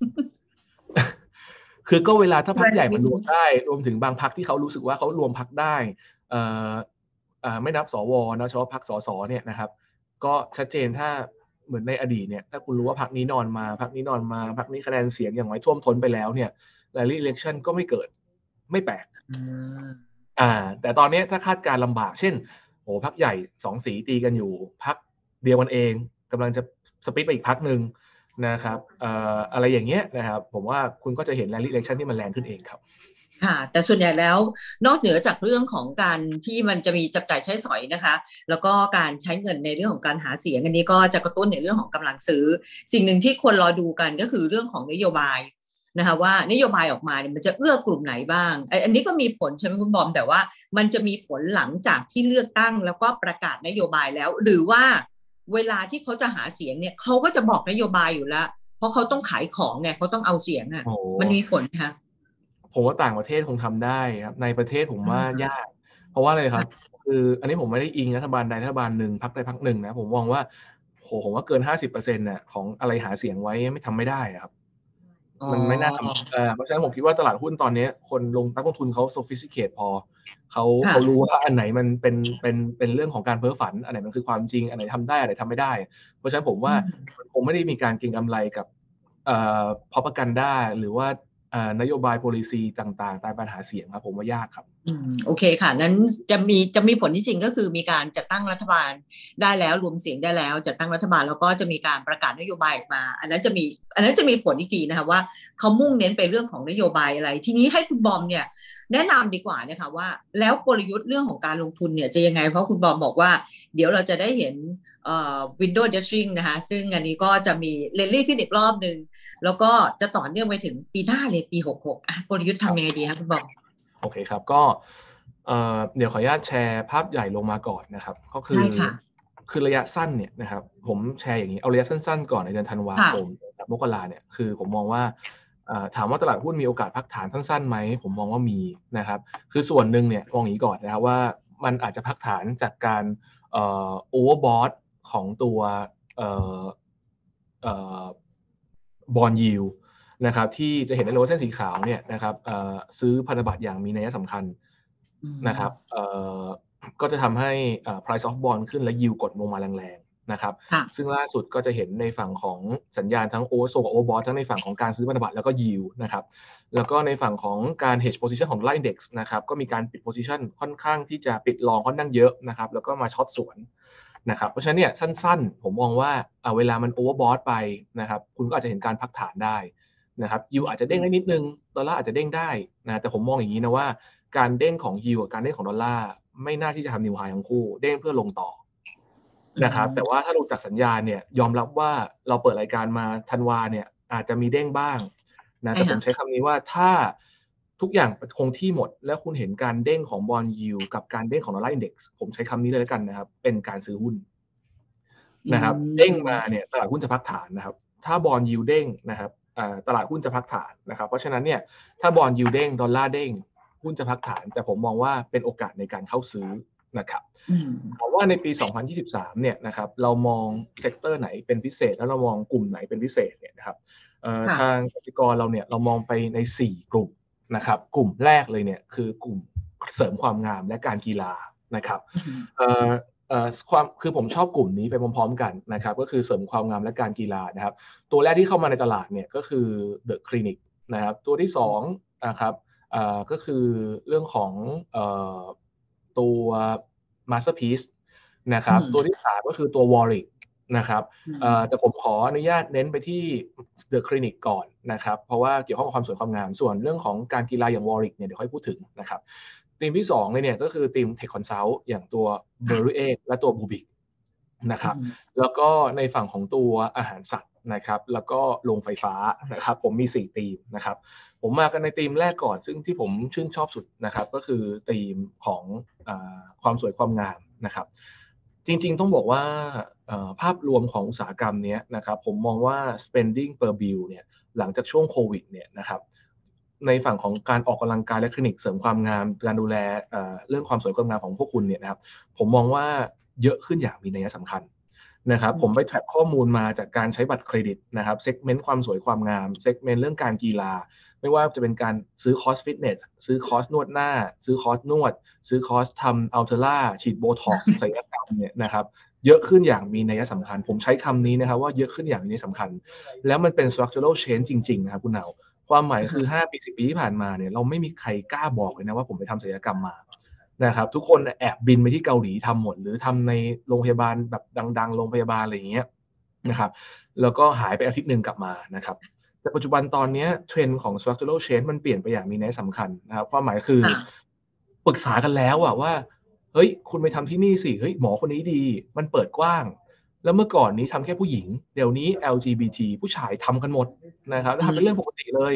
คือก็เวลาถ้าพรรคใหญ่มันรวมได้รวมถึงบางพรรคที่เขารู้สึกว่าเขารวมพรรคได้เอ่อเอ่อไม่นับสวนะเฉพาะพรรคสสเนี่ยนะครับก็ชัดเจนถ้าเหมือนในอดีตเนี่ยถ้าคุณรู้ว่าพรรคนี้นอนมาพรรคนี้นอนมาพรรคนี้คะแนนเสียงอย่างไรท่วมท้นไปแล้วเนี่ย rally election ก็ไม่เกิดไม่แปลกอ่าแต่ตอนนี้ถ้าคาดการลำบากเช่นโอ้พรรคใหญ่สองสีตีกันอยู่พรรคเดียวกันเองกำลังจะสปิทไปอีกพรรคนึงนะครับเอ่ออะไรอย่างเงี้ยนะครับผมว่าคุณก็จะเห็น rally election ที่มันแรงขึ้นเองครับค่ะแต่ส่วนใหญ่แล้วนอกเหนือจากเรื่องของการที่มันจะมีจับจ่ายใช้สอยนะคะแล้วก็การใช้เงินในเรื่องของการหาเสียงอันนี้ก็จะกระตุ้นในเรื่องของกำลังซื้อสิ่งหนึ่งที่ควรรอดูกันก็คือเรื่องของนโยบายนะคะว่านโยบายออกมาเนี่ยมันจะเอื้อกลุ่มไหนบ้างอันนี้ก็มีผลใช่ไหมคุณบอมแต่ว่ามันจะมีผลหลังจากที่เลือกตั้งแล้วก็ประกาศนโยบายแล้วหรือว่าเวลาที่เขาจะหาเสียงเนี่ยเขาก็จะบอกนโยบายอยู่แล้วเพราะเขาต้องขายของไงเขาต้องเอาเสียงอ่ะมันมีผลค่ะผมว่าต่างประเทศคงทำได้ครับในประเทศผมว่ายากเพราะว่าอะไรครับคืออันนี้ผมไม่ได้อิงรัฐบาลใดรัฐบาลหนึ่งพรรคใดพรรคหนึ่งนะผมมองว่าโหผมว่าเกิน ห้าสิบเปอร์เซ็นต์ น่ะของอะไรหาเสียงไว้ไม่ทำไม่ได้ครับมันไม่น่าทำเอ่อเพราะฉะนั้นผมคิดว่าตลาดหุ้นตอนนี้คนลงนักลงทุนเขา sophisticate พอเขาเขารู้ว่าอันไหนมันเป็นเป็นเป็นเรื่องของการเพ้อฝันอันไหนมันคือความจริงอันไหนทำได้อันไหนทำไม่ได้เพราะฉะนั้นผมว่าคงไม่ได้มีการเก็งกำไรกับเอ่อ propaganda หรือว่านโยบาย policy ต่างๆตามปัญหาเสียงครับผมว่ายากครับโอเคค่ะนั้นจะมีจะมีผลที่จริงก็คือมีการจัดตั้งรัฐบาลได้แล้วรวมเสียงได้แล้วจัดตั้งรัฐบาลแล้วก็จะมีการประกาศนโยบายออกมาอันนั้นจะมีอันนั้นจะมีผลอีกทีนะคะว่าเขามุ่งเน้นไปเรื่องของนโยบายอะไรทีนี้ให้คุณบอมเนี่ยแนะนำดีกว่านะคะว่าแล้วกลยุทธ์เรื่องของการลงทุนเนี่ยจะยังไงเพราะคุณบอมบอกว่าเดี๋ยวเราจะได้เห็นเอ่อ window dressing นะคะซึ่งอันนี้ก็จะมีเรลลี่ขึ้นอีกรอบนึงแล้วก็จะต่อเนื่องไปถึงปีหน้าเลยปีหกสิบหกอ่ะกลยุทธ์ทำยังไงดีคะคุณบอมโอเคครับก็เอ่อเดี๋ยวขออนุญาตแชร์ภาพใหญ่ลงมาก่อนนะครับก็คือคือระยะสั้นเนี่ยนะครับผมแชร์อย่างนี้เอาระยะสั้นๆก่อนในเดือนธันวาคมมกราเนี่ยคือผมมองว่าถามว่าตลาดหุ้นมีโอกาสพักฐานสั้นๆไหมผมมองว่ามีนะครับคือส่วนหนึ่งเนี่ยมองอย่างนี้ก่อนนะครับว่ามันอาจจะพักฐานจากการเอ่อโอเวอร์บอทของตัวเอ่อเอ่อบอนด์ยิลด์นะครับที่จะเห็นได้เลยว่าเส้นสีขาวเนี่ยนะครับซื้อพันธบัตรอย่างมีนัยสำคัญนะครับก็จะทำให้ price of bond ขึ้นและ yield กดลงมาแรงๆนะครับซึ่งล่าสุดก็จะเห็นในฝั่งของสัญญาณทั้ง oversold กับ overbought ทั้งในฝั่งของการซื้อพันธบัตรแล้วก็ yield นะครับแล้วก็ในฝั่งของการ hedge position ของ dollar index นะครับก็มีการปิด position ค่อนข้างที่จะปิดลองค่อนข้างเยอะนะครับแล้วก็มาช็อตสวนนะครับเพราะฉะนั้นเนี่ยสั้นๆผมมองว่าเวลามัน overbought ไปนะครับคุณก็อาจจะเห็นการพักฐานได้นะครับยิวอาจจะเด้งได้นิดนึงดอลลาร์อาจจะเด้งได้นะแต่ผมมองอย่างนี้นะว่าการเด้งของยิวกับการเด้งของดอลลาร์ไม่น่าที่จะทำนิวไฮทั้งคู่เด้งเพื่อลงต่อนะครับแต่ว่าถ้าดูจากสัญญาณเนี่ยยอมรับว่าเราเปิดรายการมาธันวาเนี่ยอาจจะมีเด้งบ้างนะแต่ผมใช้คำนี้ว่าถ้าทุกอย่างคงที่หมดแล้วคุณเห็นการเด้งของบอนด์ยิวกับการเด้งของดอลลาร์อินเด็กซ์ผมใช้คำนี้เลยแล้วกันนะครับเป็นการซื้อหุ้นนะครับเด้งมาเนี่ยตลาดหุ้นจะพักฐานนะครับถ้าบอนด์ยิวเด้งนะครับตลาดหุ้นจะพักฐานนะครับเพราะฉะนั้นเนี่ยถ้าบอนด์ยิวเด้งดอลลาร์เด้งหุ้นจะพักฐานแต่ผมมองว่าเป็นโอกาสในการเข้าซื้อนะครับเพราะว่าในปีสองพันยี่สิบสามเนี่ยนะครับเรามองเซกเตอร์ไหนเป็นพิเศษแล้วเรามองกลุ่มไหนเป็นพิเศษเนี่ยนะครับทางกสิกรเราเนี่ยเรามองไปในสี่กลุ่มนะครับกลุ่มแรกเลยเนี่ยคือกลุ่มเสริมความงามและการกีฬานะครับความคือผมชอบกลุ่มนี้ไปพร้อมๆกันนะครับก็คือเสริมความงามและการกีฬานะครับตัวแรกที่เข้ามาในตลาดเนี่ยก็คือ The Clinic นะครับตัวที่สองนะครับก็คือเรื่องของตัว Masterpiece นะครับตัวที่สามก็คือตัว Warwick นะครับแต่ผมขออนุญาตเน้นไปที่ The Clinic ก่อนนะครับเพราะว่าเกี่ยวข้องกับความสวยความงามส่วนเรื่องของการกีฬาอย่าง Warwick เนี่ยเดี๋ยวค่อยพูดถึงนะครับทีมที่สองเลยเนี่ยก็คือทีม Tech Consult อย่างตัว b e r r y Egg และตัว Bubic นะครับแล้วก็ในฝั่งของตัวอาหารสัตว์นะครับแล้วก็โรงไฟฟ้านะครับผมมีสี่ทีมนะครับผมมากันในทีมแรกก่อนซึ่งที่ผมชื่นชอบสุดนะครับก็คือทีมของอ่าความสวยความงามนะครับจริงๆต้องบอกว่าภาพรวมของอุตสาหกรรมนี้นะครับผมมองว่า spending per bill เนี่ยหลังจากช่วงโควิดเนี่ยนะครับในฝั่งของการออกกำลังกายและคลินิกเสริมความงามการดูแล เอ่อ เรื่องความสวยความงามของพวกคุณเนี่ยนะครับผมมองว่าเยอะขึ้นอย่างมีนัยสำคัญนะครับผมไปแทร็กข้อมูลมาจากการใช้บัตรเครดิตนะครับเซกเมนต์ความสวยความงามเซกเมนต์เรื่องการกีฬาไม่ว่าจะเป็นการซื้อคอร์สฟิตเนสซื้อคอร์สนวดหน้าซื้อคอร์สนวดซื้อคอร์สทำอัลเทอร่าฉีดโบท็อกซ์ศัลยกรรมเนี่ยนะครับเยอะขึ้นอย่างมีนัยสำคัญผมใช้คำนี้นะครับว่าเยอะขึ้นอย่างมีนัยสำคัญแล้วมันเป็น structural change จริงๆนะครับคุณเหนาความหมายคือห้าปีสิบปีที่ผ่านมาเนี่ยเราไม่มีใครกล้าบอกเลยนะว่าผมไปทำศัลยกรรมมานะครับทุกคนแอบบินไปที่เกาหลีทำหมดหรือทำในโรงพยาบาลแบบดังๆโรงพยาบาลอะไรอย่างเงี้ยนะครับแล้วก็หายไปอาทิตย์นึงกลับมานะครับแต่ปัจจุบันตอนนี้เทรนด์ของ structural change มันเปลี่ยนไปอย่างมีนัยสำคัญนะครับความหมายคือปรึกษากันแล้วอะว่าเฮ้ยคุณไปทำที่นี่สิเฮ้ยหมอคนนี้ดีมันเปิดกว้างแล้วเมื่อก่อนนี้ทำแค่ผู้หญิงเดี๋ยวนี้ แอล จี บี ที ผู้ชายทำกันหมดนะครับแล้วทำเป็นเรื่องปกติเลย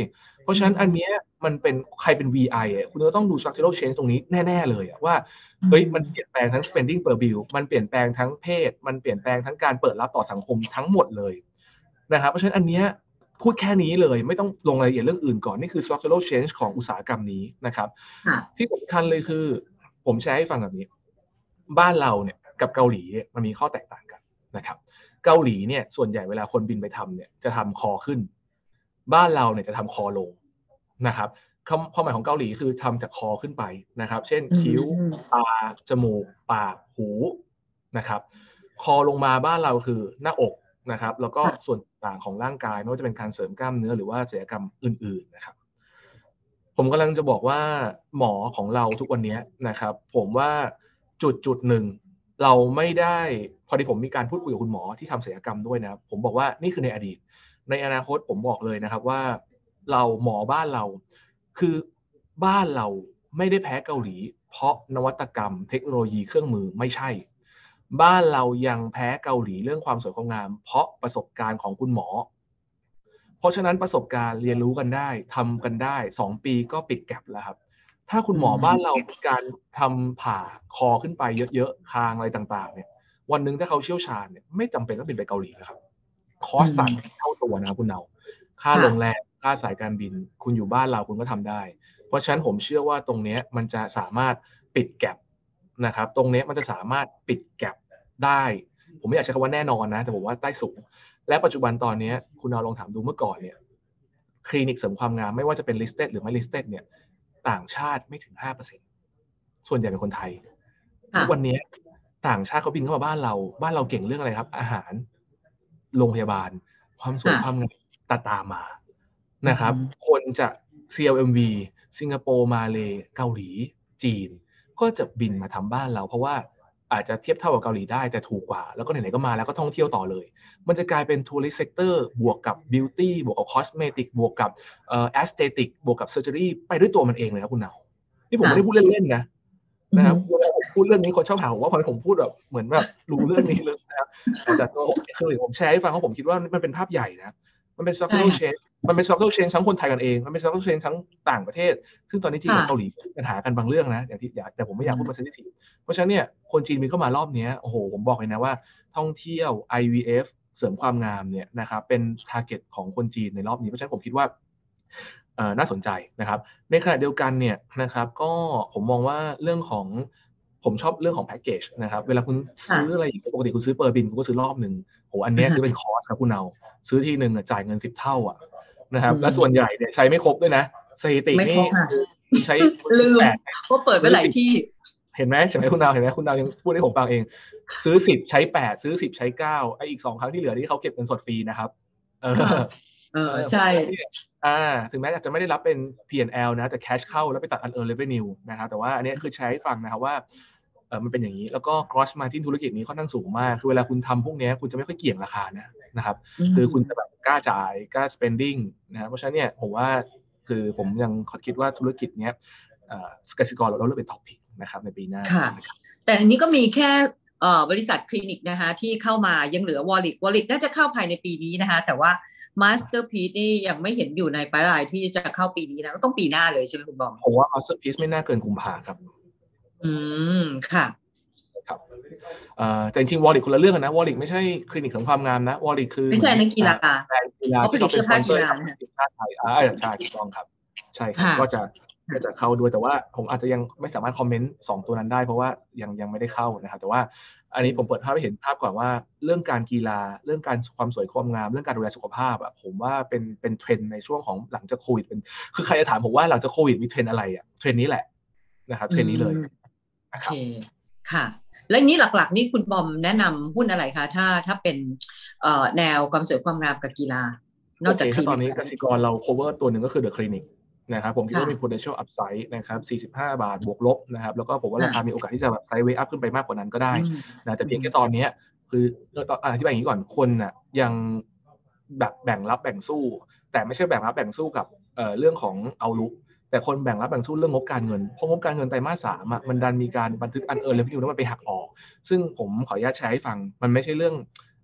เพราะฉะนั้นอันเนี้ยมันเป็นใครเป็น วี ไอ อ่ะคุณก็ต้องดู structural change ตรงนี้แน่ๆเลยอ่ะว่าเฮ้ยมันเปลี่ยนแปลงทั้ง spending per bill มันเปลี่ยนแปลงทั้งเพศมันเปลี่ยนแปลงทั้งการเปิดรับต่อสังคมทั้งหมดเลยนะครับเพราะฉะนั้นอันเนี้ยพูดแค่นี้เลยไม่ต้องลงรายละเอียดเรื่องอื่นก่อนนี่คือ structural change ของอุตสาหกรรมนี้นะครับที่สำคัญเลยคือผมแชร์ให้ฟังแบบนี้บ้านเราเนี่ยกับเกาหลีมันมีข้อแตกต่างกันนะครับเกาหลีเนี่ยส่วนใหญ่เวลาคนบินไปทำเนี่ยจะทำคอขึ้นบ้านเราเนี่ยจะทำคอลงนะครับความหมายของเกาหลีคือทำจากคอขึ้นไปนะครับเช่นคิ้วตาจมูกปากหูนะครับคอลงมาบ้านเราคือหน้าอกนะครับแล้วก็ส่วนต่างของร่างกายไม่ว่าจะเป็นการเสริมกล้ามเนื้อหรือว่าศัลยกรรมอื่นๆนะครับผมกำลังจะบอกว่าหมอของเราทุกวันนี้นะครับผมว่าจุดจุดหนึ่งเราไม่ได้พอดีผมมีการพูดคุยกับคุณหมอที่ทำศัลยกรรมด้วยนะครับผมบอกว่านี่คือในอดีตในอนาคตผมบอกเลยนะครับว่าเราหมอบ้านเราคือบ้านเราไม่ได้แพ้เกาหลีเพราะนวัตกรรมเทคโนโลยีเครื่องมือไม่ใช่บ้านเรายังแพ้เกาหลีเรื่องความสวยความงามเพราะประสบการณ์ของคุณหมอเพราะฉะนั้นประสบการณ์เรียนรู้กันได้ทำกันได้สองปีก็ปิดแก็ปแล้วครับถ้าคุณหมอบ้านเรามีการทำผ่าคอขึ้นไปเยอะๆคางอะไรต่างๆเนี่ยวันนึงถ้าเขาเชี่ยวชาญเนี่ยไม่จำเป็นต้องบินไปเกาหลีแล้วครับคอสต่างเท่าตัวนะครับคุณเนาค่าโรงแรมค่าสายการบินคุณอยู่บ้านเราคุณก็ทำได้เพราะฉะนั้นผมเชื่อว่าตรงนี้มันจะสามารถปิดแก็ปนะครับตรงนี้มันจะสามารถปิดแก็ปได้ผมไม่อยากใช้คำว่าแน่นอนนะแต่ผมว่าได้สูงและปัจจุบันตอนนี้คุณเอาลองถามดูเมื่อก่อนเนี่ยคลินิกเสริมความงามไม่ว่าจะเป็น listed หรือไม่ listed เนี่ยต่างชาติไม่ถึง ห้าเปอร์เซ็นต์ ส่วนใหญ่เป็นคนไทยทุกวันนี้ต่างชาติเขาบินเข้ามาบ้านเราบ้านเราเก่งเรื่องอะไรครับอาหารโรงพยาบาลความสวยความงามตาตามมานะครับคนจาก ซี แอล เอ็ม วี สิงคโปร์มาเลเกาหลีจีนก็จะบินมาทำบ้านเราเพราะว่าอาจจะเทียบเท่ากับเกาหลีได้แต่ถูกกว่าแล้วก็ไหนๆก็มาแล้วก็ท่องเที่ยวต่อเลยมันจะกลายเป็นทัวริสต์เซกเตอร์บวกกับบิวตี้บวกกับคอสเมติกบวกกับเอ่อแอสเตติกบวกกับเซอร์เจอรี่ไปด้วยตัวมันเองเลยครับคุณเนานี่ผมไม่ได้พูดเล่นๆนะนะครับเวลาผมพูดเรื่องนี้คนชอบถามว่าพอผมพูดแบบเหมือนแบบรู้เรื่องนี้เลยนะครับแต่ตัวคือผมแชร์ให้ฟังเพราะผมคิดว่ามันเป็นภาพใหญ่นะมันเป็น structural change มันเป็น structural change ทั้งคนไทยกันเองมันเป็น structural change ทั้งต่างประเทศซึ่งตอนนี้จีนกับเกาหลีมีปัญหากันบางเรื่องนะอย่างที่อยากแต่ผมไม่อยากพูดมา sensitive เพราะฉะนั้นเนี่ยคนจีนมีเข้ามารอบนี้โอ้โหผมบอกเลยนะว่าท่องเที่ยว ไอ วี เอฟ เสริมความงามเนี่ยนะครับเป็น target ของคนจีนในรอบนี้เพราะฉะนั้นผมคิดว่าน่าสนใจนะครับในขณะเดียวกันเนี่ยนะครับก็ผมมองว่าเรื่องของผมชอบเรื่องของแพ็กเกจนะครับเวลาคุณซื้ออะไรอย่างปกติคุณซื้อเปอร์บินคุณก็ซื้อรอบหนึ่งโหอันนี้คือเป็นคอสครับคุณเอาซื้อทีหนึ่งจ่ายเงินสิบเท่าอ่ะนะครับและส่วนใหญ่เนี่ยใช้ไม่ครบด้วยนะสถิตินี่ใช้ลืมเพราะเปิดไปหลายที่เห็นไหมใช่ไหมคุณดาวเห็นไหมคุณดาวยังพูดให้ผมฟังเองซื้อสิบใช้แปดซื้อสิบใช้เก้าไอ้อีกสองครั้งที่เหลือที่เขาเก็บเงินสดฟรีนะครับเออเออใช่อ่าถึงแม้อาจจะไม่ได้รับเป็น พี แอนด์ แอล นะแต่ cash เข้าแล้วไปตัด unearned revenue นะครับแต่ว่าอันนี้คือใช้ให้ฟังนะครับว่าเออมันเป็นอย่างนี้แล้วก็ cross margin ธุรกิจนี้ค่อนข้างสูงมากคือเวลาคุณทำพวกนี้คุณจะไม่ค่อยเกี่ยงราคานะนะครับคือคุณจะแบบกล้าจ่ายกล้า spending นะครับเพราะฉะนั้นเนี่ยผมว่าคือผมยังคิดว่าธุรกิจเนี้ยกสิกรเราเราเลือกเป็น top pick นะครับในปีหน้าค่ะแต่อันนี้ก็มีแค่บริษัทคลินิกนะคะที่เข้ามายังเหลือ Wallet Wallet น่าจะเข้าภายในปีนี้นะคะแต่ว่า Masterpiece นี่ยังไม่เห็นอยู่ในปลายที่จะเข้าปีนี้นะก็ต้องปีหน้าเลยใช่ไหมคุณบอมผมว่า Masterpiece ไม่น่าเกินกุมภาครับอืมค่ะครับแต่จริงๆ Wallet คนละเรื่องกันนะ Wallet ไม่ใช่คลินิกเสริมความงามนะ Wallet คือไม่ใช่นักกีฬากีฬาที่เขาเป็นสปอนเซอร์ทีมชาติไทยอ่าใช่ถูกต้องครับใช่ครับก็จะก็จะเข้าด้วยแต่ว่าผมอาจจะยังไม่สามารถคอมเมนต์สองตัวนั้นได้เพราะว่ายังยังไม่ได้เข้านะครับแต่ว่าอันนี้ผมเปิดภาพให้เห็นภาพก่อนว่าเรื่องการกีฬาเรื่องการความสวยความงามเรื่องการดูแลสุขภาพอ่ะผมว่าเป็นเป็นเทรนด์ในช่วงของหลังจากโควิดเป็นคือใครจะถามผมว่าหลังจากโควิดมีเทรนด์อะไรอ่ะเทรนด์นี้แหละนะครับเทรนด์นี้เลยนะครับค่ะและนี้หลักๆนี่คุณบอมแนะนำหุ้นอะไรคะถ้าถ้าเป็นแนวความสวยความงามกับกีฬานอกจากคลินิกตอนนี้กสิกรเรา cover ตัวหนึ่งก็คือ The Clinic นะครับผมคิดว่ามี potential upside นะครับสี่สิบห้าบาทบวกลบนะครับแล้วก็ผมว่าราคามีโอกาสที่จะแบบ sideways up ขึ้นไปมากกว่านั้นก็ได้นะแต่เพียงแค่ตอนนี้คืออธิบายอย่างนี้ก่อนคนน่ะยังแบบแบ่งรับแบ่งสู้แต่ไม่ใช่แบ่งรับแบ่งสู้กับเรื่องของเอาลุกแต่คนแบ่งรับแบ่งสู้เรื่องงบการเงินเพราะงบการเงินไตรมาสสามอ่ะมันดันมีการบันทึก unearned revenue แล้วมันไปหักออกซึ่งผมขออนุญาตแชร์ให้ฟังมันไม่ใช่เรื่อง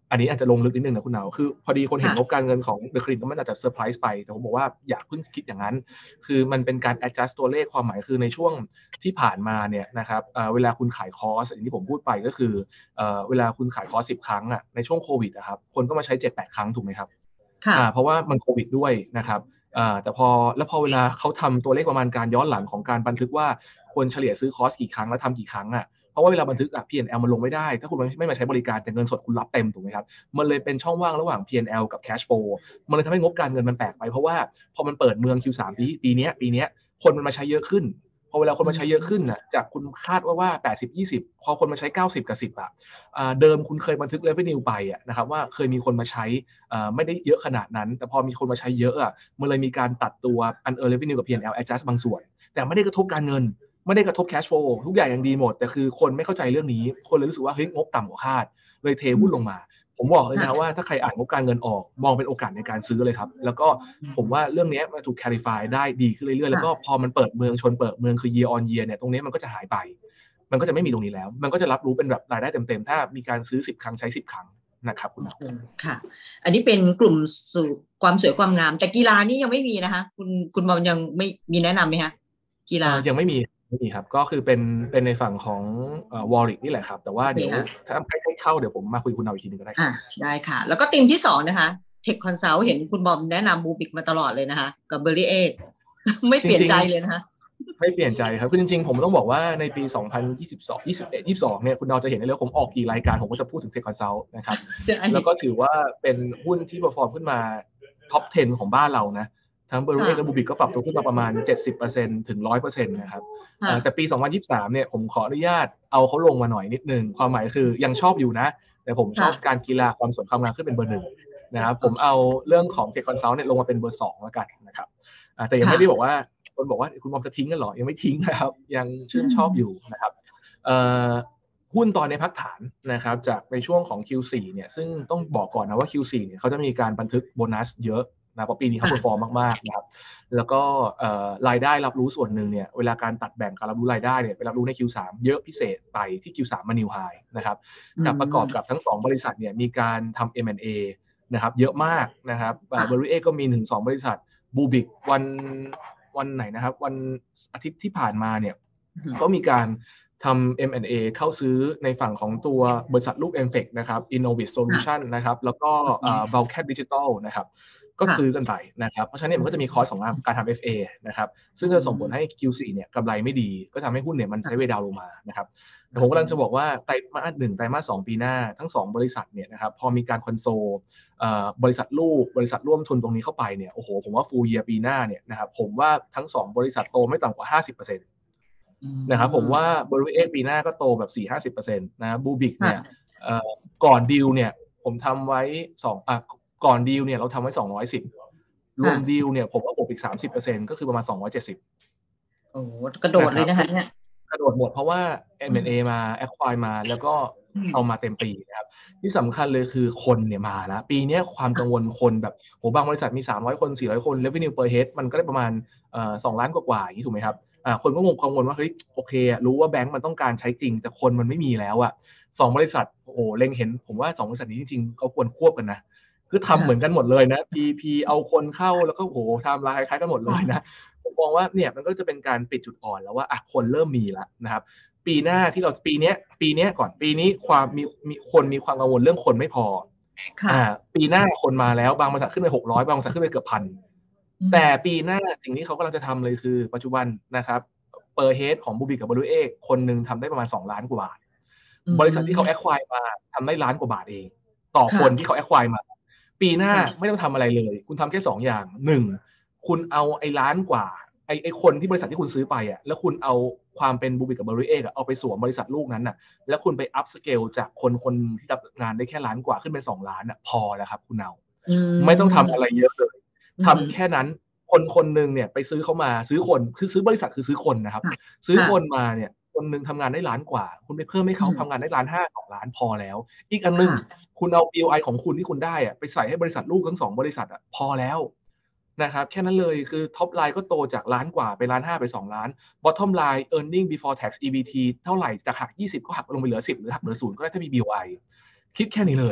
อันนี้อาจจะลงลึกนิดนึงนะคุณนาวคือพอดีคนเห็นงบการเงินของ The Credit มันอาจจะเซอร์ไพรส์ไปแต่ผมบอกว่าอย่าเพิ่งคิดอย่างนั้นคือมันเป็นการ adjust ตัวเลขความหมายคือในช่วงที่ผ่านมาเนี่ยนะครับเวลาคุณขายคอร์สอย่างที่ผมพูดไปก็คือเวลาคุณขายคอร์สสิบครั้งอ่ะในช่วงโควิดอะครับคนก็มาใช้ เจ็ดแปด ครั้งถูกไหมครับค่ะเพราะว่ามันโควิดด้วยนะครับแต่พอแล้วพอเวลาเขาทำตัวเลขประมาณการย้อนหลังของการบันทึกว่าคนเฉลี่ยซื้อคอร์สกี่ครั้งแล้วทำกี่ครั้งอ่ะเพราะว่าเวลาบันทึกอะ พี แอนด์ แอล มันลงไม่ได้ถ้าคุณไม่มาใช้บริการแต่เงินสดคุณรับเต็มถูกไหมครับมันเลยเป็นช่องว่างระหว่าง พี แอนด์ แอล กับ Cash Flow มันเลยทำให้งบการเงินมันแปลกไปเพราะว่าพอมันเปิดเมือง คิว สาม ปีปีนี้ปีนี้คนมันมาใช้เยอะขึ้นพอเวลาคนมาใช้เยอะขึ้นน่ะจากคุณคาดว่าว่าแปดสิบ ยี่สิบพอคนมาใช้เก้าสิบกับสิบอ่ะเดิมคุณเคยบันทึก revenue ไปอ่ะนะครับว่าเคยมีคนมาใช้ไม่ได้เยอะขนาดนั้นแต่พอมีคนมาใช้เยอะอ่ะมันเลยมีการตัดตัว unearned revenue กับ พี แอนด์ แอล adjust บางส่วนแต่ไม่ได้กระทบการเงินไม่ได้กระทบ cash flow ทุกอย่างยังดีหมดแต่คือคนไม่เข้าใจเรื่องนี้คนเลยรู้สึกว่าเฮ้ยงบต่ำกว่าคาดเลยเทหุ้นลงมาผมบอกเลยนะว่าถ้าใครอ่านงบการเงินออกมองเป็นโอกาสในการซื้อเลยครับแล้วก็ผมว่าเรื่องนี้มันถูก clarify ได้ดีขึ้นเรื่อยๆแล้วก็พอมันเปิดเมืองชนเปิดเมืองคือ year on year เนี่ยตรงนี้มันก็จะหายไปมันก็จะไม่มีตรงนี้แล้วมันก็จะรับรู้เป็นแบบรายได้เต็มๆถ้ามีการซื้อสิบครั้งใช้สิบครั้งนะครับคุณค่ะอันนี้เป็นกลุ่มสู่ความสวยความงามแต่กีฬานี่ยังไม่มีนะคะคุณคุณบอลยังไม่มีแนะนำไหมคะกีฬายังไม่มีไม่มีครับก็คือเป็นเป็นในฝั่งของเอ่อวอลลิตนี่แหละครับแต่ว่าเดี๋ยวถ้าใกล้ๆเข้าเดี๋ยวผมมาคุยคุณเอาอีกทีนึงก็ได้อ่าได้ค่ะแล้วก็ทีมที่สองนะคะ Tech Consult เห็นคุณบอมแนะนำบูบิกมาตลอดเลยนะคะกับเบอร์รี่เอกไม่เปลี่ยนใจเลยนะคะไม่เปลี่ยนใจครับคือจริงๆผมต้องบอกว่าในปีสองพันยี่สิบสอง ยี่สิบเอ็ด ยี่สิบสองเนี่ยคุณดาวจะเห็นได้เลยผมออกกี่รายการผมก็จะพูดถึง Tech Consult นะครับแล้วก็ถือว่าเป็นหุ้นที่เปอร์ฟอร์มขึ้นมาท็อปสิบของบ้านเรานะทั้งเบอร์รี่เอกและบูบิกก็ปรับตัวขึ้นมาประมาณ เจ็ดสิบเปอร์เซ็นต์ ถึง หนึ่งร้อยเปอร์เซ็นต์ นะครับแต่ปีสองพันยี่สิบสามเนี่ยผมขออนุญาตเอาเขาลงมาหน่อยนิดนึงความหมายคือยังชอบอยู่นะแต่ผมชอบการกีฬาความสวยความงามขึ้นเป็นเบอร์หนึ่งนะครับผมเอาเรื่องของ Tech Consult เนี่ยลงมาเป็นเบอร์สองแล้วกันนะครับแต่ยังไม่ได้บอกว่าคนบอกว่าคุณบอมจะทิ้งกันหรอยังไม่ทิ้งนะครับยังชื่นชอบอยู่นะครับหุ้นตอนในพักฐานนะครับจากในช่วงของ คิว โฟร์ เนี่ยซึ่งต้องบอกก่อนนะว่า คิว โฟร์ เนี่ยเขาจะมีการบันทึกโบนัสเยอะนะเพราะปีนี้เขาเปอร์ฟอร์มมากๆนะครับแล้วก็รายได้รับรู้ส่วนหนึ่งเนี่ยเวลาการตัดแบ่งการรับรู้รายได้เนี่ยไปรับรู้ใน คิว ทรี เยอะพิเศษไปที่ คิว ทรี มา New High นะครับกับประกอบกับทั้งสองบริษัทเนี่ยมีการทำ เอ็ม แอนด์ เอ นะครับเยอะมากนะครับเบอร์รี่เอก็มีถึงสองบริษัทบูบิกวันวันไหนนะครับวันอาทิตย์ที่ผ่านมาเนี่ยก็มีการทำ เอ็ม แอนด์ เอ เข้าซื้อในฝั่งของตัวบริษัทลูก เอ็ม เฟค นะครับ Innovate Solution นะครับแล้วก็ Valcat Digital นะครับก็ซื้อกันไปนะครับเพราะฉะนั้นมันก็จะมีคอร์สของการทำ เอฟ เอ นะครับซึ่งจะส่งผลให้ คิว โฟร์ เนี่ยกำไรไม่ดีก็ทำให้หุ้นเนี่ยมันไซด์เวย์ดาวน์ลงมานะครับแต่ผมกำลังจะบอกว่าไตรมาสหนึ่งไตรมาสสองปีหน้าทั้งสองบริษัทเนี่ยนะครับพอมีการคอนโซลบริษัทลูกบริษัทร่วมทุนตรงนี้เข้าไปเนี่ยโอ้โหผมว่า full year ปีหน้าเนี่ยนะครับผมว่าทั้งสองบริษัทโตไม่ต่ำกว่า ห้าสิบเปอร์เซ็นต์ นะครับผมว่าบริษัทปีหน้าก็โตแบบ สี่ถึงห้าสิบเปอร์เซ็นต์ นะบูบิกเนี่ยก่อนดีลเนี่ยผมทำไว้สองอ่ะก่อนดีลเนี่ยเราทำไว้สองร้อยสิบรวมดีลเนี่ยผมว่าบวกอีก สามสิบเปอร์เซ็นต์ ก็คือประมาณสองร้อยเจ็ดสิบโอ้กระโดดเลยนะคะเนี่ยกระโดดหมดเพราะว่า เอ็ม แอนด์ เอ มา acquire มาแล้วก็เอามาเต็มปีนะครับที่สำคัญเลยคือคนเนี่ยมาแล้วปีนี้ความกังวลคนแบบโหบางบริษัทมีสามร้อยคนสี่ร้อยคน revenue per head มันก็ได้ประมาณเอ่อสองล้านกว่าๆอย่างนี้ถูกไหมครับอ่าคนก็งงกังวลว่าเฮ้ยโอเครู้ว่าแบงก์มันต้องการใช้จริงแต่คนมันไม่มีแล้วอ่ะสองบริษัทโอ้โหเล็งเห็นผมว่าสองบริษัทนี้จริงๆเขาควรควบกันนะคือทำเหมือนกันหมดเลยนะ พี พี เอาคนเข้าแล้วก็โหไทม์ไลน์คล้ายๆกันหมดเลยนะผมมองว่าเนี่ยมันก็จะเป็นการปิดจุดอ่อนแล้วว่าอ่ะคนเริ่มมีแล้วนะครับปีหน้าที่เราปีนี้ปีนี้ก่อนปีนี้ความมีมีคนมีความกังวลเรื่องคนไม่พออ่าปีหน้าคนมาแล้วบางบริษัทขึ้นไปหกร้อยบางบริษัทขึ้นไปเกือบพันแต่ปีหน้าสิ่งที่เขากำลังจะทำเลยคือปัจจุบันนะครับเปอร์เฮดของบูบิกับบูรูเอกคนหนึ่งทำได้ประมาณสองล้านกว่าบาทบริษัทที่เขาแอคควายมาทำได้ล้านกว่าบาทเองต่อคนที่เขาแอคควายมาปีหน้าไม่ต้องทำอะไรเลยคุณทำแค่สองอย่างหนึ่งคุณเอาไอ้ล้านกว่าไอ้ไอ้คนที่บริษัทที่คุณซื้อไปอ่ะแล้วคุณเอาความเป็นบูบิกับเบอร์รี่เอกเอาไปสวมบริษัทลูกนั้นน่ะแล้วคุณไปอัพสเกลจากคนคนที่ทำงานได้แค่ล้านกว่าขึ้นเป็นสองล้านอ่ะพอแล้วครับคุณเอาไม่ต้องทำอะไรเยอะเลยทำแค่นั้นคนคนหนึ่งเนี่ยไปซื้อเขามาซื้อคนคือซื้อบริษัทคือซื้อคนนะครับซื้อคนมาเนี่ยคนหนึ่งทำงานได้ล้านกว่าคุณไปเพิ่มให้เขาทำงานได้ล้านห้าสองล้านพอแล้วอีกอันนึงคุณเอา บี โอ ไอ ของคุณที่คุณได้อ่ะไปใส่ให้บริษัทลูกทั้งสองบริษัทอ่ะพอแล้วนะครับแค่นั้นเลยคือท็อปไลน์ก็โตจากล้านกว่าไปล้านห้าไปสองล้าน bottom line earning before tax อี บี ที เท่าไหร่จากหักยี่สิบก็หักลงไปเหลือสิบหรือหักเหลือศูนย์ก็ได้ถ้ามี บี โอ ไอ คิดแค่นี้เลย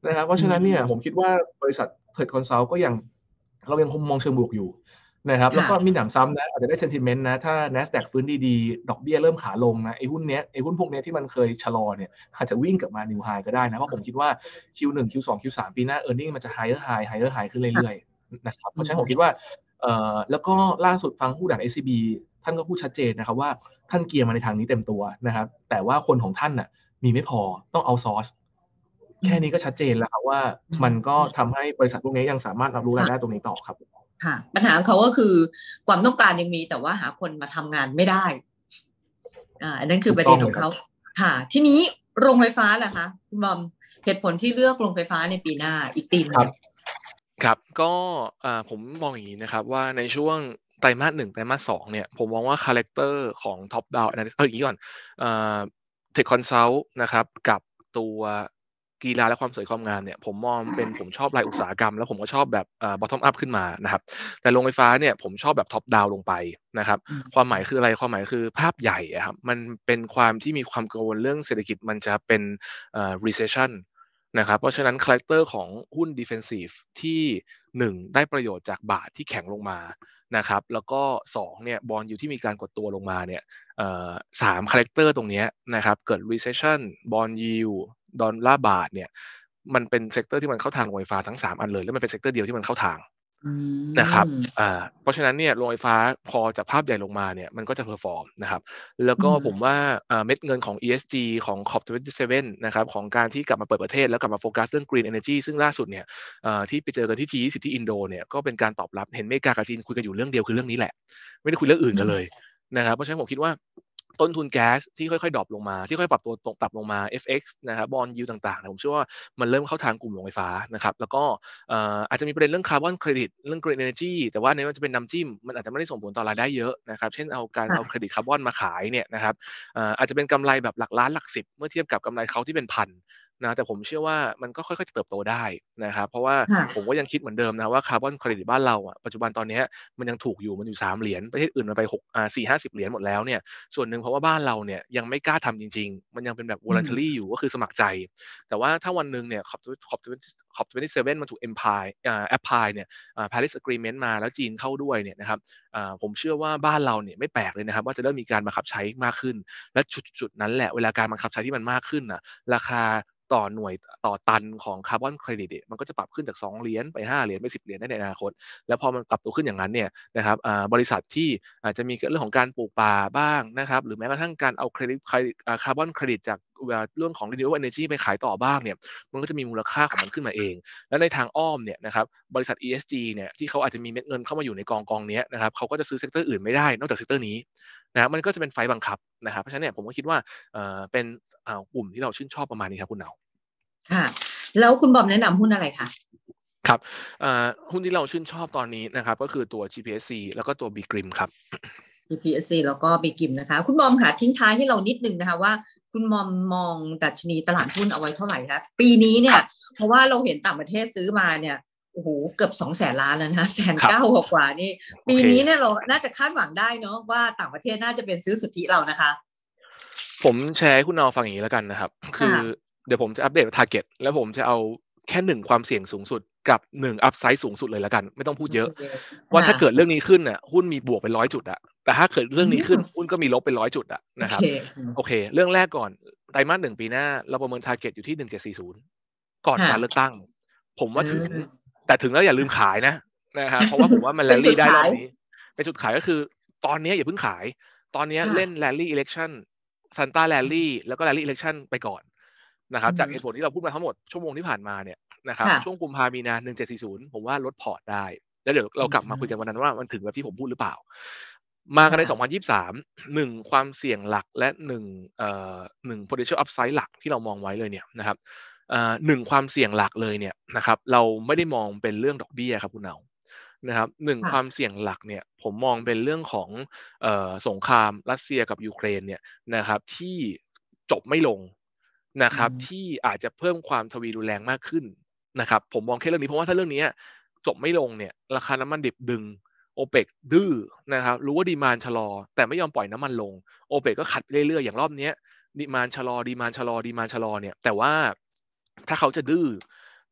นะครับเพราะฉะนั้นเนี่ยผมคิดว่าบริษัท Trade Consult ก็ยังเรายังคงมองเชิงบวกอยู่นะครับแล้วก็มีหนำซ้ำนะอาจจะได้ sentiment นะถ้า NASDAQ ฟื้นดีๆดอกเบี้ยเริ่มขาลงนะไอ้หุ้นเนี้ยไอ้หุ้นพวกเนี้ยที่มันเคยชะลอเนี่ยอาจจะวิ่งกลับมา New High ก็ได้นะเพราะผมคิดว่า คิว วัน คิว สอง คิว สาม ปีหน้า earning มันจะ higher high higher high ขึ้นเรื่อยๆนะครับเพราะฉะนั้นผมคิดว่าเอ่อแล้วก็ล่าสุดฟังผู้ด่าน เอส ซี บี ท่านก็พูดชัดเจนนะครับว่าท่านเกียร์มาในทางนี้เต็มตัวนะครับแต่ว่าคนของท่านน่ะมีไม่พอต้อง outsource แค่นี้ก็ชัดเจนแล้วครับว่ามันก็ทำให้บริษัทพวกนี้ยังสามารถรับรู้รายได้ตรงนี้ต่อครับค่ะปัญหาของเขาก็คือความต้องการยังมีแต่ว่าหาคนมาทำงานไม่ได้อ่าอันนั้นคือประเด็นของเขาค่ะทีนี้โรงไฟฟ้าล่ะคะคุณบอมเหตุผลที่เลือกโรงไฟฟ้าในปีหน้าอีกธีมนึงครับก็ผมมองอย่างนี้นะครับว่าในช่วงไตรมาสหนึ่งไตรมาสสองเนี่ยผมมองว่าคาแรคเตอร์ของ Top Down Analysis เอาอย่างนี้ก่อนเอ่อ Tech Consult นะครับกับตัวกีฬาและความสวยความงามเนี่ยผมมองเป็นผมชอบรายอุตสาหกรรมแล้วผมก็ชอบแบบเอ่อ bottom up ขึ้นมานะครับแต่โรงไฟฟ้าเนี่ยผมชอบแบบ top down ลงไปนะครับความหมายคืออะไรความหมายคือภาพใหญ่ครับมันเป็นความที่มีความกังวลเรื่องเศรษฐกิจมันจะเป็นเอ่อ recessionนะครับเพราะฉะนั้นคาแรคเตอร์ของหุ้น defensive ที่หนึ่งได้ประโยชน์จากบาทที่แข็งลงมานะครับแล้วก็สองเนี่ยบอนด์ยิลด์ที่มีการกดตัวลงมาเนี่ยเอ่อสามคาแรคเตอร์ตรงนี้นะครับเกิด recession บอนด์ยิลด์ดอลลาร์บาทเนี่ยมันเป็นเซกเตอร์ที่มันเข้าทางโรงไฟฟ้าทั้งสามอันเลยแล้วมันเป็นเซกเตอร์เดียวที่มันเข้าทางนะครับอ่าเพราะฉะนั้นเนี่ยโรงไฟฟ้าพอจากภาพใหญ่ลงมาเนี่ยมันก็จะเพอร์ฟอร์มนะครับแล้วก็ผมว่าเม็ดเงินของ อี เอส จี ของ ซี โอ พี ยี่สิบเจ็ดนะครับของการที่กลับมาเปิดประเทศแล้วกลับมาโฟกัสเรื่อง Green Energy ซึ่งล่าสุดเนี่ยที่ไปเจอกันที่ จี ยี่สิบ ที่อินโดเนี่ยก็เป็นการตอบรับเห็นอเมริกากับจีนคุยกันอยู่เรื่องเดียวคือเรื่องนี้แหละไม่ได้คุยเรื่องอื่นกันเลยนะครับเพราะฉะนั้นผมคิดว่าต้นทุนแก๊สที่ค่อยๆดรอปลงมาที่ค่อยปรับตัวตกปรับลงมา เอฟ เอ็กซ์ นะครับบอนด์ยิลด์ต่างๆผมเชื่อว่ามันเริ่มเข้าทางกลุ่มโรงไฟฟ้านะครับแล้วก็อาจจะมีประเด็นเรื่องคาร์บอนเครดิตเรื่อง Green Energy แต่ว่าในมันจะเป็นน้ำจิ้มมันอาจจะไม่ได้ส่งผลต่อรายได้เยอะนะครับเช่นเอาการเอาเครดิตคาร์บอนมาขายเนี่ยนะครับอาจจะเป็นกำไรแบบหลักล้านหลักสิบเมื่อเทียบกับกำไรเขาที่เป็นพันนะแต่ผมเชื่อว่ามันก็ค่อยๆเติบโตได้นะครับเพราะว่าผมก็ยังคิดเหมือนเดิมนะว่าคาร์บอนเครดิตบ้านเราอ่ะปัจจุบันตอนนี้มันยังถูกอยู่มันอยู่สามเหรียญประเทศอื่นมันไปหกอ่าสี่ห้าสิบเหรียญหมดแล้วเนี่ยส่วนหนึ่งเพราะว่าบ้านเราเนี่ยยังไม่กล้าทำจริงๆมันยังเป็นแบบ voluntary อยู่ก็คือสมัครใจแต่ว่าถ้าวันนึงเนี่ย ซี โอ พี ซี โอ พี ยี่สิบเจ็ดมันถูก Empire อ่า Apply เนี่ยอ่า Paris Agreement มาแล้วจีนเข้าด้วยเนี่ยนะครับอ่าผมเชื่อว่าบ้านเราเนี่ยไม่แปลกเลยนะครับว่าจะเริ่มมีการบังคับใช้มากขึ้นและจุดๆนั้นแหละเวลาการบังคับใช้ที่มันมากขึ้นน่ะราคาต่อหน่วยต่อตันของคาร์บอนเครดิตมันก็จะปรับขึ้นจากสองเหรียญไปห้าเหรียญไปสิบเหรียญได้ในอนาคตแล้วพอมันปรับตัวขึ้นอย่างนั้นเนี่ยนะครับบริษัทที่อาจจะมีเรื่องของการปลูกป่าบ้างนะครับหรือแม้กระทั่งการเอาเครดิตคาร์บอนเครดิตจากเรื่องของ renewable energy ไปขายต่อบ้างเนี่ยมันก็จะมีมูลค่าของมันขึ้นมาเองและในทางอ้อมเนี่ยนะครับบริษัท อี เอส จี เนี่ยที่เขาอาจจะมีเม็ดเงินเข้ามาอยู่ในกองกองนี้นะครับเขาก็จะซื้อเซกเตอร์อื่นไม่ได้นอกจากเซกเตอร์นี้นะมันก็จะเป็นไฟบังคับนะครับเพราะฉะนั้นเนี่ยผมก็คิดว่าเป็นกลุ่มที่เราชื่นชอบประมาณนี้ครับคุณเหนาค่ะแล้วคุณบอมแนะนำหุ้นอะไรคะครับหุ้นที่เราชื่นชอบตอนนี้นะครับก็คือตัว จี พี เอส ซี แล้วก็ตัว บี จี ไอ เอ็ม ครับจี พี เอส ซี แล้วก็ บี จี ไอ เอ็ม นะคะคุณบอมค่ะทิ้งท้ายให้เรานิดนึงนะคะว่าคุณบอมมองดัชนีตลาดหุ้นเอาไว้เท่าไหร่คะปีนี้เนี่ยเพราะว่าเราเห็นต่างประเทศซื้อมาเนี่ยโอ้โหเกือบสองแสนล้านแล้วนะคะแสนเก้ากว่านี่ปีนี้เนี่ยเราน่าจะคาดหวังได้เนาะว่าต่างประเทศน่าจะเป็นซื้อสุทธิเรานะคะผมแชร์ให้คุณนอฟังอย่างนี้แล้วกันนะครับคือเดี๋ยวผมจะอัปเดต target แล้วผมจะเอาแค่หนึ่งความเสี่ยงสูงสุดกับหนึ่งอัพไซด์สูงสุดเลยแล้วกันไม่ต้องพูดเยอะว่าถ้าเกิดเรื่องนี้ขึ้นน่ะหุ้นมีบวกเป็นร้อยจุดอะแต่ถ้าเกิดเรื่องนี้ขึ้นหุ้นก็มีลบเป็นร้อยจุดอะนะครับโอเคเรื่องแรกก่อนไตรมาสหนึ่งปีหน้าเราประเมิน target อยู่ที่หนึ่งพันเจ็ดร้อยสี่สิบก่อนการเลือกตั้งผมว่าถึงแต่ถึงแล้วอย่าลืมขายนะนะครับเพราะว่าผมว่ามันแรลลี่ได้รอบนี้เป็นจุดขายก็คือตอนนี้อย่าเพิ่งขายตอนนี้เล่นแรลลี่ election ซันต้าแรลลี่แล้วก็แรลลี่ election ไปก่อนนะครับจากเหตุผลที่เราพูดมาทั้งหมดชั่วโมงที่ผ่านมาเนี่ยนะครับช่วงกุมภาพันธ์มีนาหนึ่งพันเจ็ดร้อยสี่สิบผมว่าลดพอร์ตได้แล้วเดี๋ยวเรากลับมาคุยกันวันนั้นว่ามันถึงแบบที่ผมพูดหรือเปล่ามากันในสองพันยี่สิบสาม หนึ่งความเสี่ยงหลักและหนึ่งเอ่อหนึ่ง potential upside หลักที่เรามองไว้เลยเนี่ยนะครับเอ่อหนึ่งความเสี่ยงหลักเลยเนี่ยนะครับเราไม่ได้มองเป็นเรื่องดอกเบี้ยครับคุณเนานะครับหนึ่งความเสี่ยงหลักเนี่ยผมมองเป็นเรื่องของเอ่อสงครามรัสเซียกับยูเครนเนี่ยนะครับที่จบไม่ลงนะครับที่อาจจะเพิ่มความทวีรุนแรงมากขึ้นนะครับผมมองแค่เรื่องนี้เพราะว่าถ้าเรื่องนี้จบไม่ลงเนี่ยราคาน้ำมันดิบดึงโอเปกดื้อนะครับรู้ว่าดีมานด์ชะลอแต่ไม่ยอมปล่อยน้ำมันลงโอเปกก็ขัดไปเรื่อยๆอย่างรอบนี้ดีมานด์ชะลอดีมานด์ชะลอดีมานด์ชะลอเนี่ยแต่ว่าถ้าเขาจะดื้อ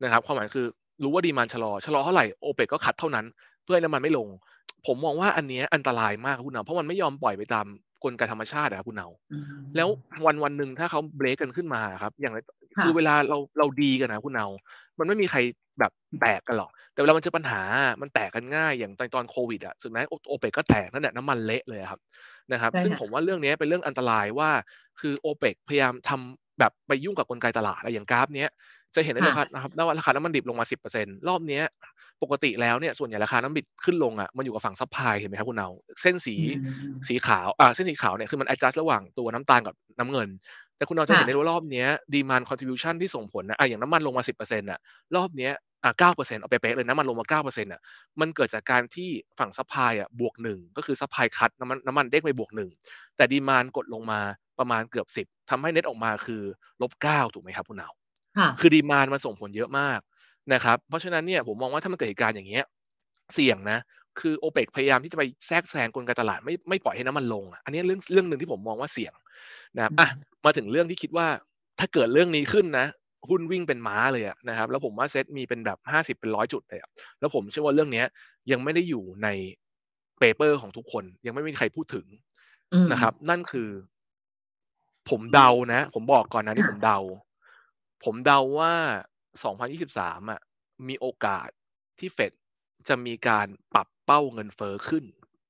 นะครับความหมายคือรู้ว่าดีมานด์ชะลอชะลอเท่าไหร่โอเปกก็คัดเท่านั้นเพื่อให้น้ำมันไม่ลงผมมองว่าอันนี้อันตรายมากคุณเนาเพราะมันไม่ยอมปล่อยไปตามกลไกธรรมชาติอะครับคุณเนาแล้ววันวันหนึ่งถ้าเขาเบรกกันขึ้นมาครับอย่างคือเวลาเราเราดีกันนะคุณเนามันไม่มีใครแบบแตกกันหรอกแต่เวลามันเจอปัญหามันแตกกันง่ายอย่างตอนตอนโควิดอะสุดท้ายโอเปกก็แตกนั่นแหละน้ำมันเละเลยครับนะครับซึ่งผมว่าเรื่องนี้เป็นเรื่องอันตรายว่าคือโอเปกพยายามทำแบบไปยุ่งกับกลไกตลาดอะไรอย่างกราฟเนี้ยจะเห็นได้เลยครับนะครับว่าราคาน้ำมันดิบลงมา สิบเปอร์เซ็นต์ รอบนี้ปกติแล้วเนี่ยส่วนใหญ่ราคาน้ำดิบขึ้นลงอ่ะมันอยู่กับฝั่งซัพพลายเห็นไหมครับคุณเนาเส้นสีสีขาวอ่าเส้นสีขาวเนี่ยคือมัน adjust ระหว่างตัวน้ำตาลกับน้ำเงินแต่คุณเนาจะเห็นได้ว่ารอบนี้ demand contribution ที่ส่งผลนะอ่ะอย่างน้ำมันลงมา สิบเปอร์เซ็นต์ อ่ะรอบนี้อ่ะ เก้าเปอร์เซ็นต์ เอาไปเป๊ะเลยน้ำมันลงมา เก้าเปอร์เซ็นต์ อ่ะมันเกิดจากการที่ฝั่งซัพพลายอ่ะบวกหนึ่งก็คือซัพพลายคัทน้ำมันน้ำมันเด้งไปบวกหนึ่งแต่ demand กดลงมาประมาณเกือบสิบทำให้เน็ตออกมาคือลบเก้าถูกไหมครับคุณเนาคือ demand มันส่งผลเยอะมากนะครับเพราะฉะนั้นเนี่ยผมมองว่าถ้ามันเกิดเหตุการณ์อย่างเงี้ยเสี่ยงนะคือโอเปกพยายามที่จะไปแทรกแซงกลไกตลาดไม่ไม่ปล่อยให้น้ำมันลงอันนี้เรื่องเรื่องหนึ่งที่ผมมองว่าเสี่ยงนะครับอ่ะมาถึงเรื่องที่คิดว่าถ้าเกิดเรื่องนี้ขึ้นนะหุ้นวิ่งเป็นม้าเลยอะนะครับแล้วผมว่าเซ็ตมีเป็นแบบห้าสิบเป็นร้อยจุดเลยแล้วผมเชื่อว่าเรื่องนี้ยังไม่ได้อยู่ในเปเปอร์ของทุกคนยังไม่มีใครพูดถึงนะครับนั่นคือผมเดานะผมบอกก่อนนะที่ผมเดาผมเดาว่าสองพันยี่สิบสามอ่ะมีโอกาสที่เฟดจะมีการปรับเป้าเงินเฟ้อขึ้น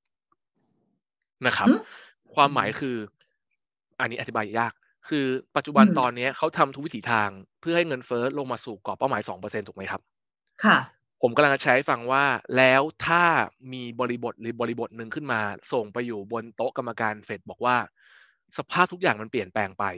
นะครับความหมายคืออันนี้อธิบายยากคือปัจจุบันตอนนี้เขาทำทุกวิถีทางเพื่อให้เงินเฟ้อลงมาสู่กรอบเป้าหมาย สองเปอร์เซ็นต์ ถูกไหมครับค่ะผมกำลังจะใช้ฟังว่าแล้วถ้ามีบริบทหรือบริบทหนึ่งขึ้นมาส่งไปอยู่บนโต๊ะกรรมการเฟดบอกว่าสภาพทุกอย่างมันเปลี่ยนแปลงไป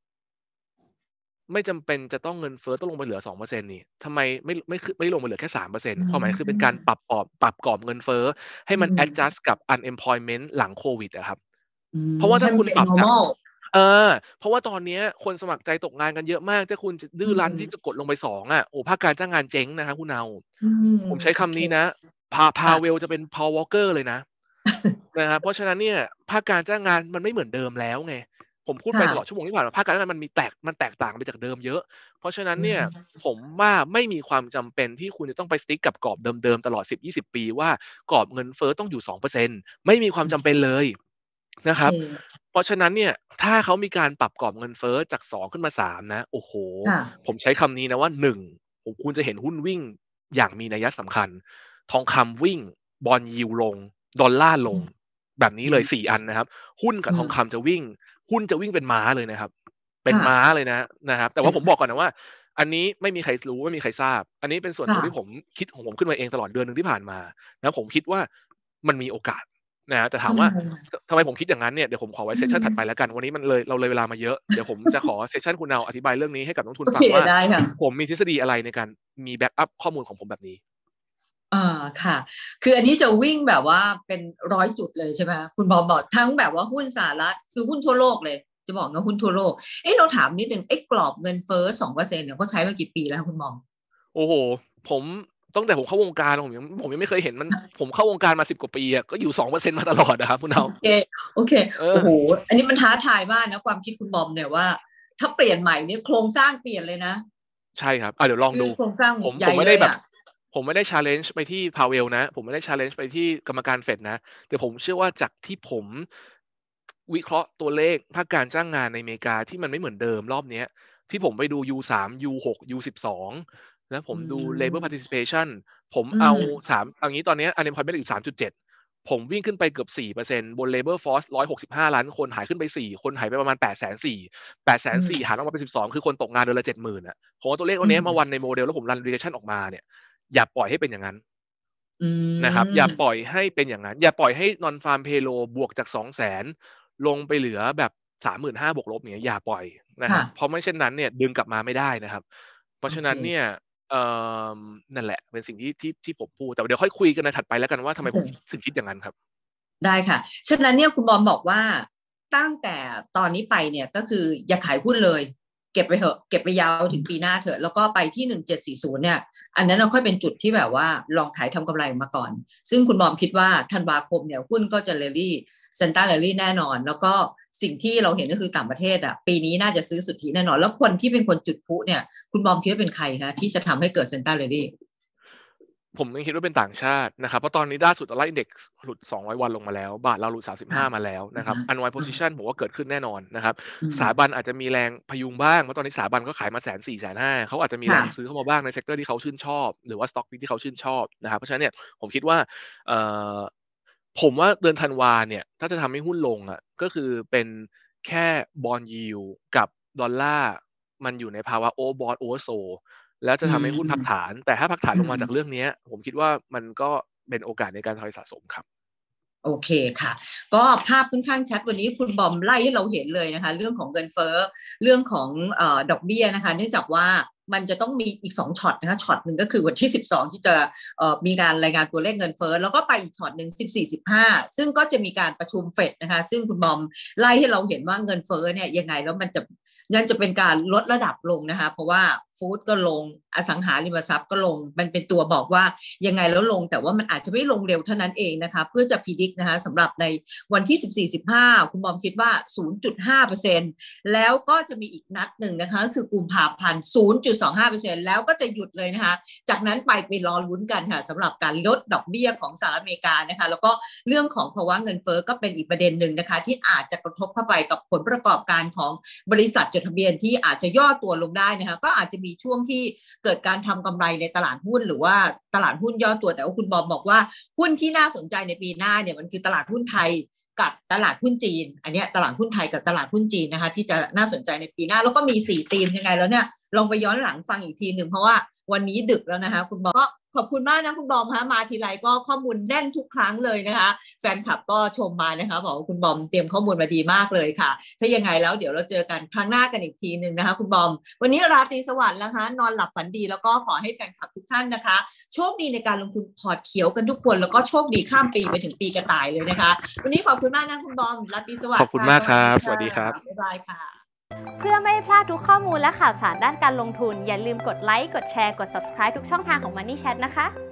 ไม่จำเป็นจะต้องเงินเฟ้อต้องลงไปเหลือ สองเปอร์เซ็นต์ นี่ทำไมไม่ไม่ไม่ลงไปเหลือแค่ สามเปอร์เซ็นต์ ความหมายคือเป็นการปรับกรอบปรับกรอบเงินเฟ้อให้มัน adjust กับ unemployment หลังโควิดอะครับเพราะว่าถ้าคุณปรับเออเพราะว่าตอนนี้คนสมัครใจตกงานกันเยอะมากถ้าคุณจะดื้อรั้นที่จะกดลงไปสองอ่ะโอ้ภาคการจ้างงานเจ๊งนะครับคุณเอาผมใช้คำนี้นะพาพาเวลจะเป็นพาววอลเกอร์เลยนะนะครับเพราะฉะนั้นเนี่ยภาคการจ้างงานมันไม่เหมือนเดิมแล้วไงผมพูดไปตลอดชั่วโมงที่ผ่านมาภาคการจ้างงานมันมีแตกมันแตกต่างไปจากเดิมเยอะเพราะฉะนั้นเนี่ยผมว่าไม่มีความจำเป็นที่คุณจะต้องไปสติ๊กกับกรอบเดิมๆตลอด สิบถึงยี่สิบ ปีว่ากรอบเงินเฟ้อต้องอยู่ สองเปอร์เซ็นต์ ไม่มีความจำเป็นเลยนะครับเพราะฉะนั้นเนี่ยถ้าเขามีการปรับกรอบเงินเฟ้อจากสองขึ้นมาสามนะโอ้โหผมใช้คำนี้นะว่าหนึ่งผมคุณจะเห็นหุ้นวิ่งอย่างมีนัยสำคัญทองคำวิ่งบอนด์ยิลด์ลงดอลลาร์ลงแบบนี้เลยสี่อันนะครับหุ้นกับทองคำจะวิ่งหุ้นจะวิ่งเป็นม้าเลยนะครับเป็นม้าเลยนะนะครับแต่ว่าผมบอกก่อนนะว่าอันนี้ไม่มีใครรู้ไม่มีใครทราบอันนี้เป็นส่วนตัวที่ผมคิดของผมขึ้นมาเองตลอดเดือนนึงที่ผ่านมานะผมคิดว่ามันมีโอกาสนะแต่ถามว่าทำไมผมคิดอย่างนั้นเนี่ยเดี๋ยวผมขอไว้เซสชั่นถัดไปแล้วกันวันนี้มันเลยเราเลยเวลามาเยอะเดี๋ยวผมจะขอเซสชั่นคุณเอาอธิบายเรื่องนี้ให้กับนักทุนฟังว่าผมมีทฤษฎีอะไรในการมีแบ็กอัพข้อมูลของผมแบบนี้อ่าค่ะคืออันนี้จะวิ่งแบบว่าเป็นร้อยจุดเลยใช่ไหมคุณบอมบอกทั้งแบบว่าหุ้นสหรัฐคือหุ้นทั่วโลกเลยจะบอกนะหุ้นทั่วโลกเอ๊ะเราถามนิดนึงไอ้กรอบเงินเฟ้อสองเปอร์เซ็นต์เนี่ยก็ใช้มากี่ปีแล้วคุณบอมโอ้โหผมตั้งแต่ผมเข้าวงการผมยังผมยังไม่เคยเห็นมันผมเข้าวงการมาสิบกว่าปีอ่ะก็อยู่ สองเปอร์เซ็นต์ มาตลอดนะครับคุณเอาโอเคโอเคโอ้โหอันนี้มันท้าทายมากนะความคิดคุณบอมเนี่ยว่าถ้าเปลี่ยนใหม่เนี่ยโครงสร้างเปลี่ยนเลยนะใช่ครับอ่ะเดี๋ยวลองดูผมผมไม่ได้แบบผมไม่ได้ challenge ไปที่พาเวลนะผมไม่ได้ challenge ไปที่กรรมการเฟดนะแต่ผมเชื่อว่าจากที่ผมวิเคราะห์ตัวเลขภาคการจ้างงานในอเมริกาที่มันไม่เหมือนเดิมรอบนี้ที่ผมไปดู ยู สาม ยู หก ยู สิบสองแล้วผมดู labor participation ผมเอาสามเอางี้ตอนนี้ unemployment อยู่ สามจุดเจ็ด ผมวิ่งขึ้นไปเกือบ สี่เปอร์เซ็นต์ บน labor force หนึ่งร้อยหกสิบห้าล้านคนหายขึ้นไปสี่คนหายไปประมาณ แปดแสนสี่หมื่น แปดแสนสี่หารออกมาเป็นสิบสองคือคนตกงานเดือนละ เจ็ดหมื่น อ่ะผมว่าตัวเลขตัวนี้มาวันในโมเดลแล้วผมรัน regression ออกมาเนี่ยอย่าปล่อยให้เป็นอย่างนั้นนะครับอย่าปล่อยให้เป็นอย่างนั้นอย่าปล่อยให้ non farm payroll บวกจาก สองแสน ลงไปเหลือแบบ สามหมื่นห้าพัน บวกลบเนี่ยอย่าปล่อยนะครับเพราะไม่เช่นนั้นเนี่ยดึงกลับมาไม่ได้นะครับเพราะฉะนั้นเนี่ยเอ่อนั่นแหละเป็นสิ่งที่ที่ที่ผมพูดแต่เดี๋ยวค่อยคุยกันในถัดไปแล้วกันว่าทำไมผมถึงคิดอย่างนั้นครับได้ค่ะฉะนั้นเนี่ยคุณบอมบอกว่าตั้งแต่ตอนนี้ไปเนี่ยก็คืออย่าขายหุ้นเลยเก็บไปเถอะเก็บไปยาวถึงปีหน้าเถอะแล้วก็ไปที่หนึ่งพันเจ็ดร้อยสี่สิบเนี่ยอันนั้นเราค่อยเป็นจุดที่แบบว่าลองขายทำกำไรมาก่อนซึ่งคุณบอมคิดว่าธันวาคมเนี่ยหุ้นก็จะเรลลี่เซนต้าแรลลี่แน่นอนแล้วก็สิ่งที่เราเห็นก็คือต่างประเทศอ่ะปีนี้น่าจะซื้อสุทธิแน่นอนแล้วคนที่เป็นคนจุดพลุเนี่ยคุณบอมคิดว่าเป็นใครคะที่จะทำให้เกิดเซนต้าแรลลี่ผมยังคิดว่าเป็นต่างชาตินะครับเพราะตอนนี้ล่าสุดดอลลาร์อินเด็กซ์หลุดสองร้อยวันลงมาแล้วบาทเราหลุดสามสิบห้ามาแล้วนะครับ unwind position ผมว่าเกิดขึ้นแน่นอนนะครับสถาบันอาจจะมีแรงพยุงบ้างเพราะตอนนี้สถาบันก็ขายมาแสนสี่แสนห้าเขาอาจจะมีแรงซื้อเข้ามาบ้างในเซกเตอร์ที่เขาชื่นชอบหรือว่าสต็อกที่เขาชื่นชอบนะครับเพราะฉะนั้นเนี่ยผมคิดว่าเอ่อผมว่าเดือนธันวาเนี่ยถ้าจะทำให้หุ้นลงอ่ะก็คือเป็นแค่บอนด์ยิลด์กับดอลลาร์มันอยู่ในภาวะโอเวอร์บอทโอเวอร์โซแล้วจะทำให้หุ้นพักฐานแต่ถ้าพักฐานลงมาจากเรื่องนี้ผมคิดว่ามันก็เป็นโอกาสในการทอยสะสมครับโอเคค่ะก็ภาพค่อนข้างชัดวันนี้คุณบอมไล่ให้เราเห็นเลยนะคะเรื่องของเงินเฟ้อเรื่องของเอ่อดอกเบี้ยนะคะเนื่องจากว่ามันจะต้องมีอีกสองช็อตนะคะช็อตหนึ่งก็คือวันที่สิบสองที่จะเอ่อมีการรายงานตัวเลขเงินเฟ้อแล้วก็ไปอีกช็อตหนึ่ง สิบสี่ สิบห้าซึ่งก็จะมีการประชุมเฟดนะคะซึ่งคุณบอมไล่ให้เราเห็นว่าเงินเฟ้อเนี่ยยังไงแล้วมันจะยังจะเป็นการลดระดับลงนะคะเพราะว่าฟู้ดก็ลงอสังหาริมทรัพย์ก็ลงมันเป็นตัวบอกว่ายังไงแล้วลงแต่ว่ามันอาจจะไม่ลงเร็วเท่านั้นเองนะคะเพื่อจะพิจิตรนะคะสำหรับในวันที่ สิบสี่ สิบห้า คุณบอมคิดว่า ศูนย์จุดห้าเปอร์เซ็นต์ แล้วก็จะมีอีกนัดหนึ่งนะคะคือกุมภาพันธ์ ศูนย์จุดสองห้าเปอร์เซ็นต์ แล้วก็จะหยุดเลยนะคะจากนั้นไปไปรอลุ้นกันค่ะสำหรับการลดดอกเบี้ยของสหรัฐอเมริกานะคะแล้วก็เรื่องของภาวะเงินเฟ้อก็เป็นอีกประเด็นหนึ่งนะคะที่อาจจะกระทบเข้าไปกับผลประกอบการของบริษัทจดทะเบียนที่อาจจะย่อตัวลงได้นะคะก็อาจจะมีช่วงที่เกิดการทำกำไรในตลาดหุ้นหรือว่าตลาดหุ้นย่อตัวแต่ว่าคุณบอมบอกว่าหุ้นที่น่าสนใจในปีหน้าเนี่ยมันคือตลาดหุ้นไทยกับตลาดหุ้นจีนอันนี้ตลาดหุ้นไทยกับตลาดหุ้นจีนนะคะที่จะน่าสนใจในปีหน้าแล้วก็มีสี่ธีมยังไงแล้วเนี่ยลองไปย้อนหลังฟังอีกทีหนึ่งเพราะว่าวันนี้ดึกแล้วนะคะคุณบอมก็ขอบคุณมากนะคุณบอมคะมาทีไรก็ข้อมูลแน่นทุกครั้งเลยนะคะแฟนคลับก็ชมมานะคะบอกว่าคุณบอมเตรียมข้อมูลมาดีมากเลยค่ะถ้ายังไงแล้วเดี๋ยวเราเจอกันครั้งหน้ากันอีกทีนึงนะคะคุณบอมวันนี้ราตรีสวัสดิ์นะคะนอนหลับฝันดีแล้วก็ขอให้แฟนคลับทุกท่านนะคะโชคดีในการลงทุนพอร์ตเขียวกันทุกคนแล้วก็โชคดีข้ามปีไปถึงปีกระต่ายเลยนะคะวันนี้ขอบคุณมากนะคุณบอมราตรีสวัสดิ์ขอบคุณมากครับสวัสดีครับบ๊ายบายค่ะเพื่อไม่พลาดทุกข้อมูลและข่าวสารด้านการลงทุนอย่าลืมกดไลค์กดแชร์กด ซับสไครบ์ ทุกช่องทางของ Money Chat นะคะ